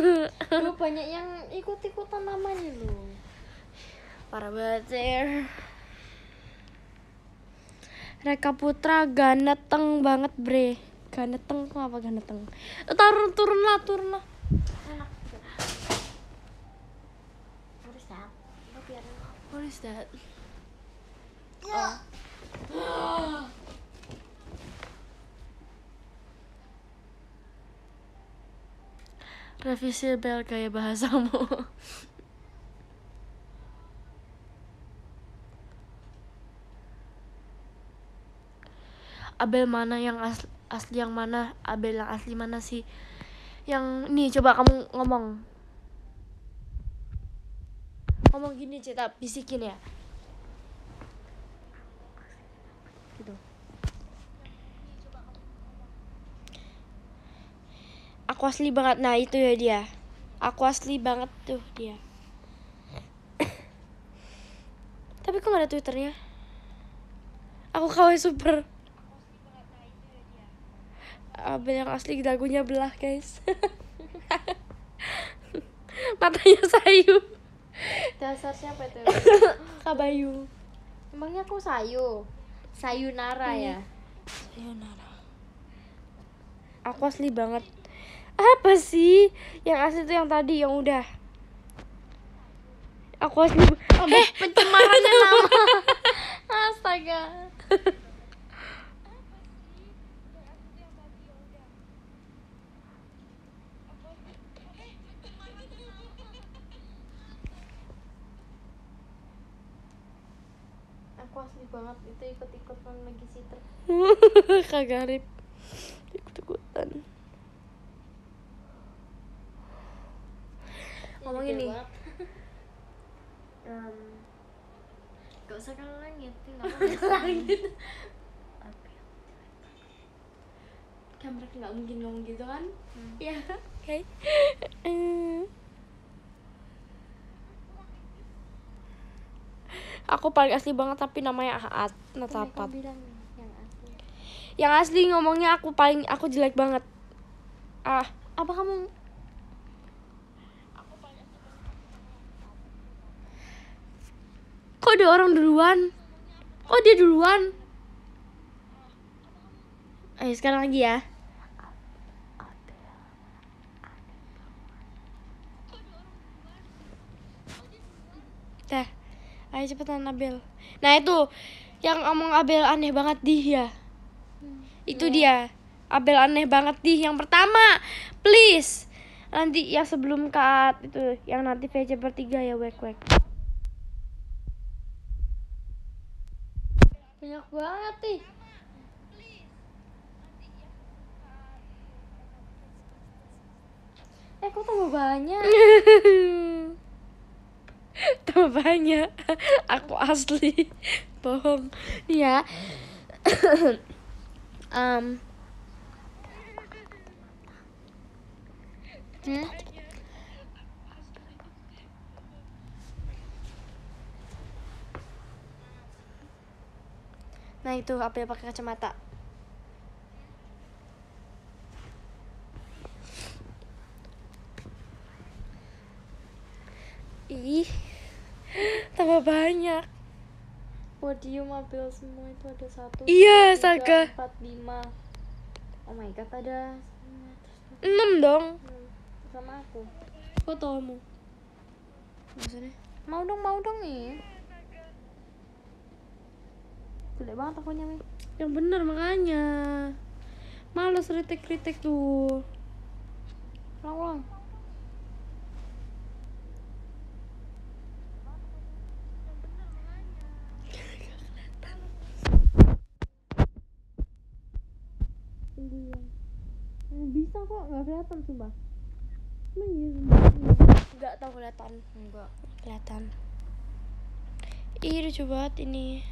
Lu banyak yang ikut-ikutan namanya lu. Parah banget sih. Reka Putra ganeteng banget bre. Ganeteng tuh apa ganeteng? Eh, turun turun lah turun lah. Enak. What is that? Apa ya? What is that? Revisi bel gaya bahasamu. Abel mana yang asli, asli yang mana? Abel yang asli mana sih? Yang nih coba kamu ngomong. Ngomong gini Cita, bisikin ya. Gitu. Aku asli banget. Nah, itu ya dia. Aku asli banget tuh dia. Tapi kok gak ada Twitternya? Aku K W super. Abel yang asli dagunya belah guys. Matanya sayu. Dasar siapa itu? Kabayu. Emangnya aku sayu? Sayunara ya? Sayonara. Aku asli banget. Apa sih? Yang asli tuh yang tadi, yang udah. Aku asli. Oh, eh, pencemarannya nama. Astaga. Aku asli banget itu ikut-ikutan lagi sitter. Kagarip. Ikut-ikutan. Ngomong ini. um, Gak usah kalau langit, langit. Kan mereka nggak mungkin ngomong gitu kan? Hmm. Ya, oke. Aku paling asli banget tapi namanya Aat Natapat. Bilang yang asli. Yang asli ngomongnya aku paling aku jelek banget. Ah, apa kamu? Kok dia orang duluan? Oh dia duluan. Ayo sekarang lagi ya. Teh, ayo cepetan Abel. Nah itu yang ngomong Abel aneh banget dia. Hmm. Itu dia. Abel aneh banget di yang pertama. Please. Nanti yang sebelum cut itu yang nanti V C bertiga ya wek wek. Banyak banget nih. Eh kok tambah banyak? Tambah banyak. Aku asli. Bohong. Nih ya. um, hmm? Nah itu apa ya pakai kacamata. Ih, tambah banyak. Podium Abel semua itu ada satu. Iya, dua, tiga, Saga. Empat lima. Oh my god ada. Enam dong. Hmm, sama aku. Fotomu. Maksudnya? Mau dong mau dong nih. Gede banget akunnya nih. Yang bener makanya. Males kritik-kritik tuh. Ulang ulang. Bisa kok, nggak kelihatan sumpah. Enggak tahu kelihatan. Enggak. Kelihatan. Ih, lucu banget ini.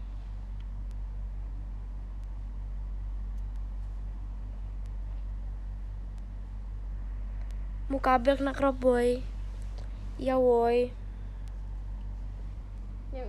Muka Abel kena crop boy. Iya woi. Yang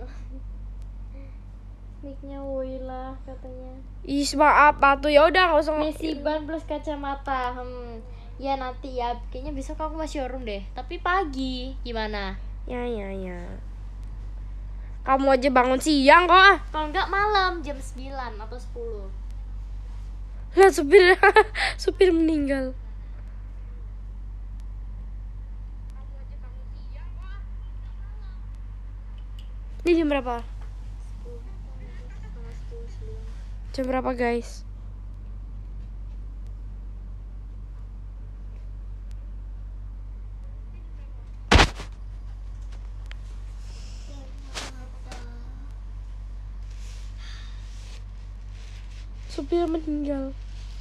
nicknya woi lah katanya. Ih, maaf apa tuh? Ya udah enggak usah. Messi ban plus kacamata. Hmm. Ya nanti ya, kayaknya besok aku masih showroom deh. Tapi pagi, gimana? Ya ya ya. Kamu aja bangun siang kok. Ah. Kalau enggak malam jam sembilan atau sepuluh. Lah supir supir meninggal. Ini jam berapa? Jam berapa guys? Supir meninggal.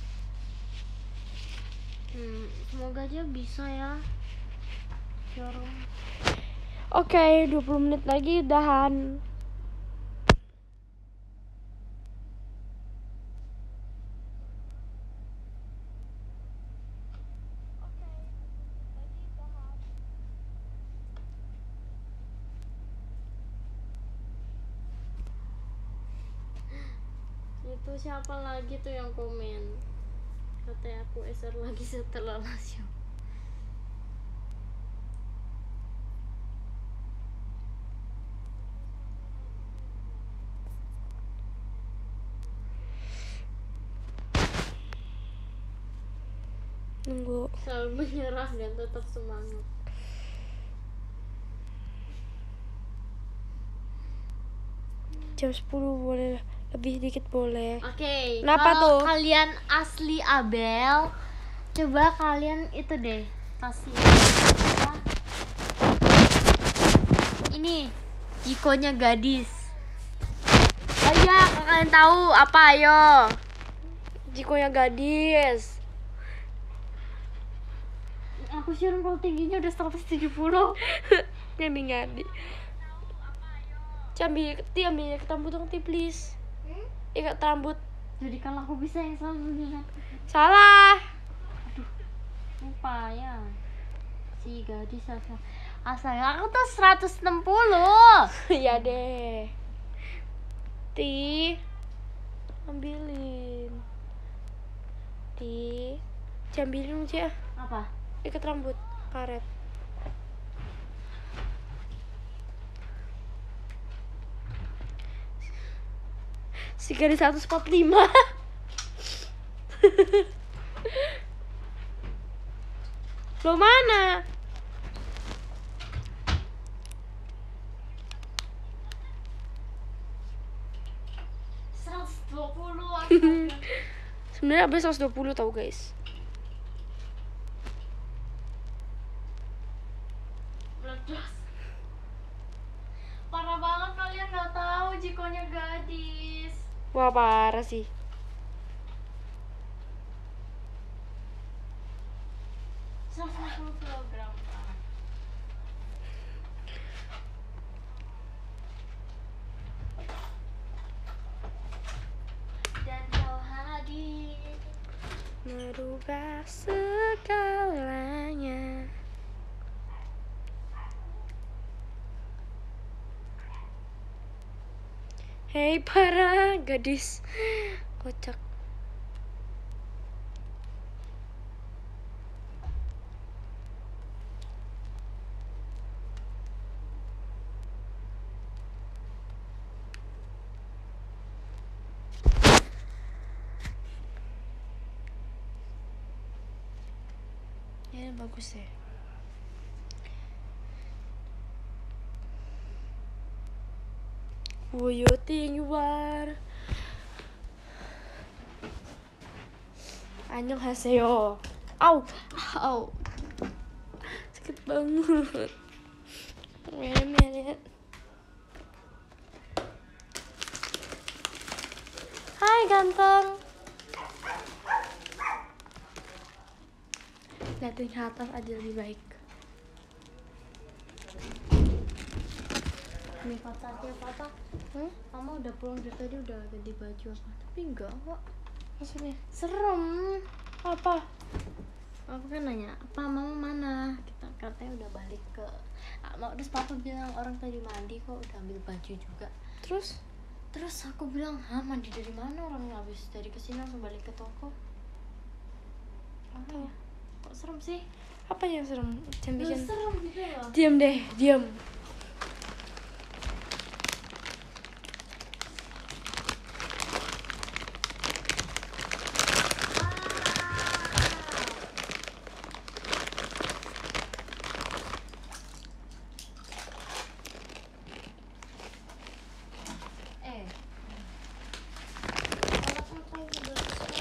Hmm, semoga aja bisa ya. Showroom. Oke, dua puluh menit lagi udahan. Itu siapa lagi tuh yang komen? Katanya aku eser lagi setelah Lasio. Nunggu. Selalu menyerah dan tetap semangat. Jam sepuluh boleh, lebih dikit boleh. Oke, Kenapa kalau tuh? kalian asli Abel, coba kalian itu deh kasih apa? Ini Jikonya gadis. Oh iya, kalian tahu apa ayo? Jikonya gadis. Aku share kalau tingginya udah seratus tujuh puluh. Nyambi ngadi. Cambi, ti ambil ikat rambut dong, ti please. Ikat rambut. Jadi kalau aku bisa yang selalu lihat. Salah. Lupa ya. Si gadis asal. Asalnya aku tuh seratus enam puluh. Ya deh. Ti, ambilin. Ti, ambilin aja. Apa? Ikat rambut karet. Si gadis seratus empat puluh lima. Lo mana? seratus dua puluh. Sebenarnya abis seratus dua puluh tau guys. Meledos. Parah banget kalian nggak tahu Jikonya gadis. Wah parah sih. seratus lima puluh kilogram. Dan kau hadir. Merubah segalanya. Hei para gadis kocak. Ya bagus ya. Who you think you are? Annyeonghaseyo. Au, au, sakit banget. Wait a minute. Hai ganteng. Liatin ke atas aja lebih baik. Nih kata dia papa, Hmm? mama udah pulang dari tadi udah ganti baju apa? Tapi enggak kok. Maksudnya Serem. apa? Aku kan nanya, apa mama mana? Kita katanya udah balik ke. Ah, mau terus papa bilang orang tadi mandi kok udah ambil baju juga. Terus? Terus aku bilang, hah mandi dari mana orang habis dari kesini langsung balik ke toko? Tahu. Kok serem sih? Apa yang serem? Jangan Lu bikin. serem gitu loh. Diam deh, diam. Eh, Apa yang bagus?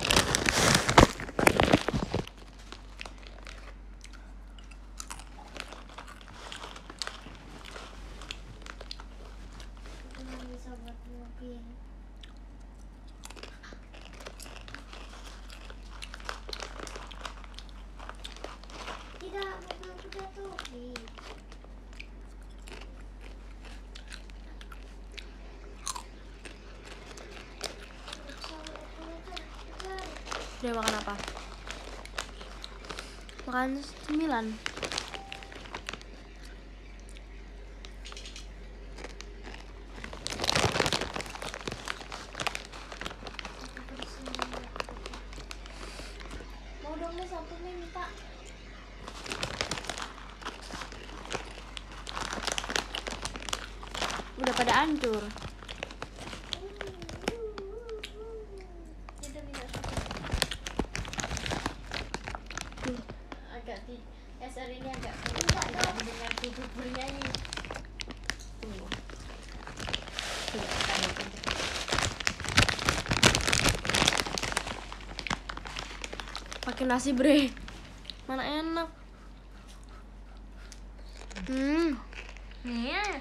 Aku nggak bisa buat mobil. Tidak, mobilku jatuh. Nih. Udah makan apa? Makan cemilan. mau dong nih satu nih minta. Udah pada hancur. Kita minta satu. Agak di S R ini agak minta dong dengan tubuh bernyanyi. Tuh. Tuh, ada tuh. Pakai nasi bre. Mana enak. Hmm. Nih.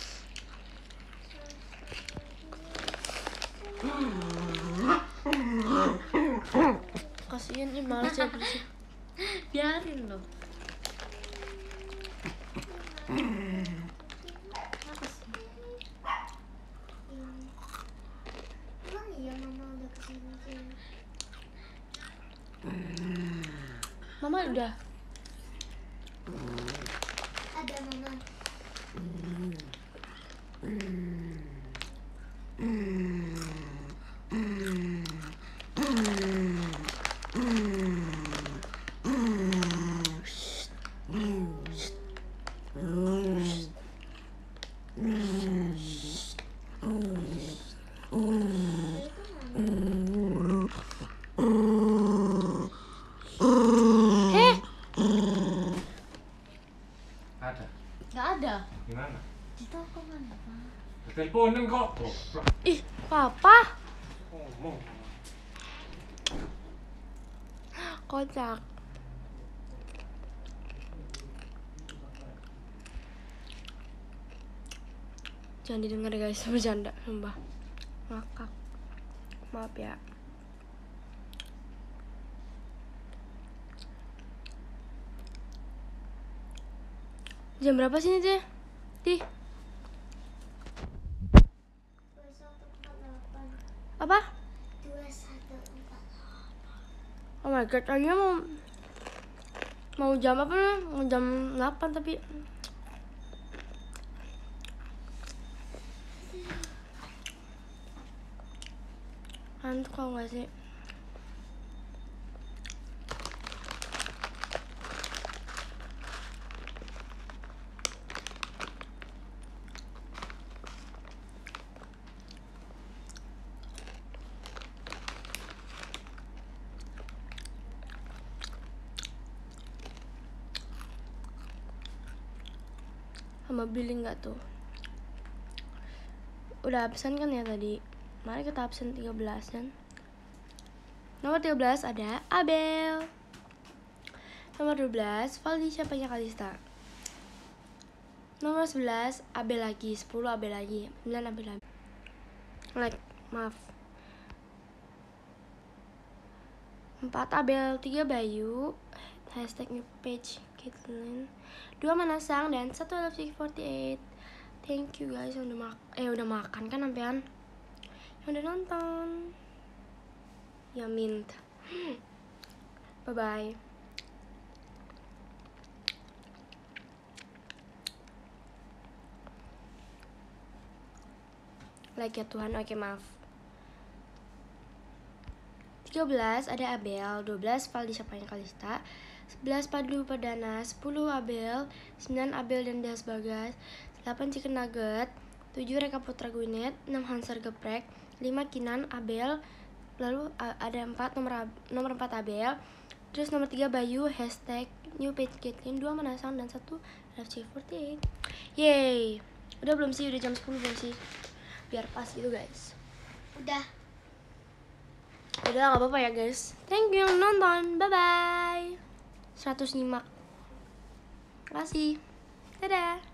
Kasian nih malas ya bersih. Biarin loh. Apa sih? Ini. Emang iya mama udah kesini sih? Mama udah. Ada mama. Eh, Ada. Nggak ada. Gimana? Di toko mana, Pak? Teleponan kok. Goblok. ih, papa. Ngomong. Kocak. Jangan didengar guys, bercanda, sumpah. Ngakak. Maaf ya. Jam berapa sih ini teh? Di dua satu empat delapan. apa? dua satu empat delapan. Oh my god, akhirnya mau mau jam apa nih? Mau jam delapan tapi ngantuk kau nggak sih? Sama billing nggak tuh? Udah absen kan ya tadi? Mari kita absen tiga belas kan? Nomor tiga belas ada Abel. Nomor dua belas Valdi siapanya Kalista. Nomor sebelas Abel lagi, sepuluh Abel lagi, sembilan Abel lagi. Like, maaf. empat Abel, tiga Bayu, hashtag new page Caitlyn, dua Manasang dan satu L F C empat delapan. Thank you guys yang udah mak eh udah makan kan sampean, yang udah nonton. Ya mint. Bye bye. Like ya Tuhan, oke maaf. tiga belas ada Abel, dua belas Valdi siapanya Kalista, sebelas Padlu Perdana, sepuluh Abel, sembilan Abel dan Das Bagas, delapan Chicken Nugget, tujuh Reka Putra Guinet, enam Hanser Geprek, lima Kinan Abel, lalu a- ada empat nomor Ab- nomor empat Abel, terus nomor tiga Bayu, hashtag New Page Caitlyn, dua Menasang, dan satu F C empat delapan. Yeay. Udah belum sih? Udah jam sepuluh belum sih? Biar pas gitu guys. Udah. Udah gak apa-apa ya guys. Thank you yang nonton. Bye bye. seratus nyimak. Makasih. Dadah.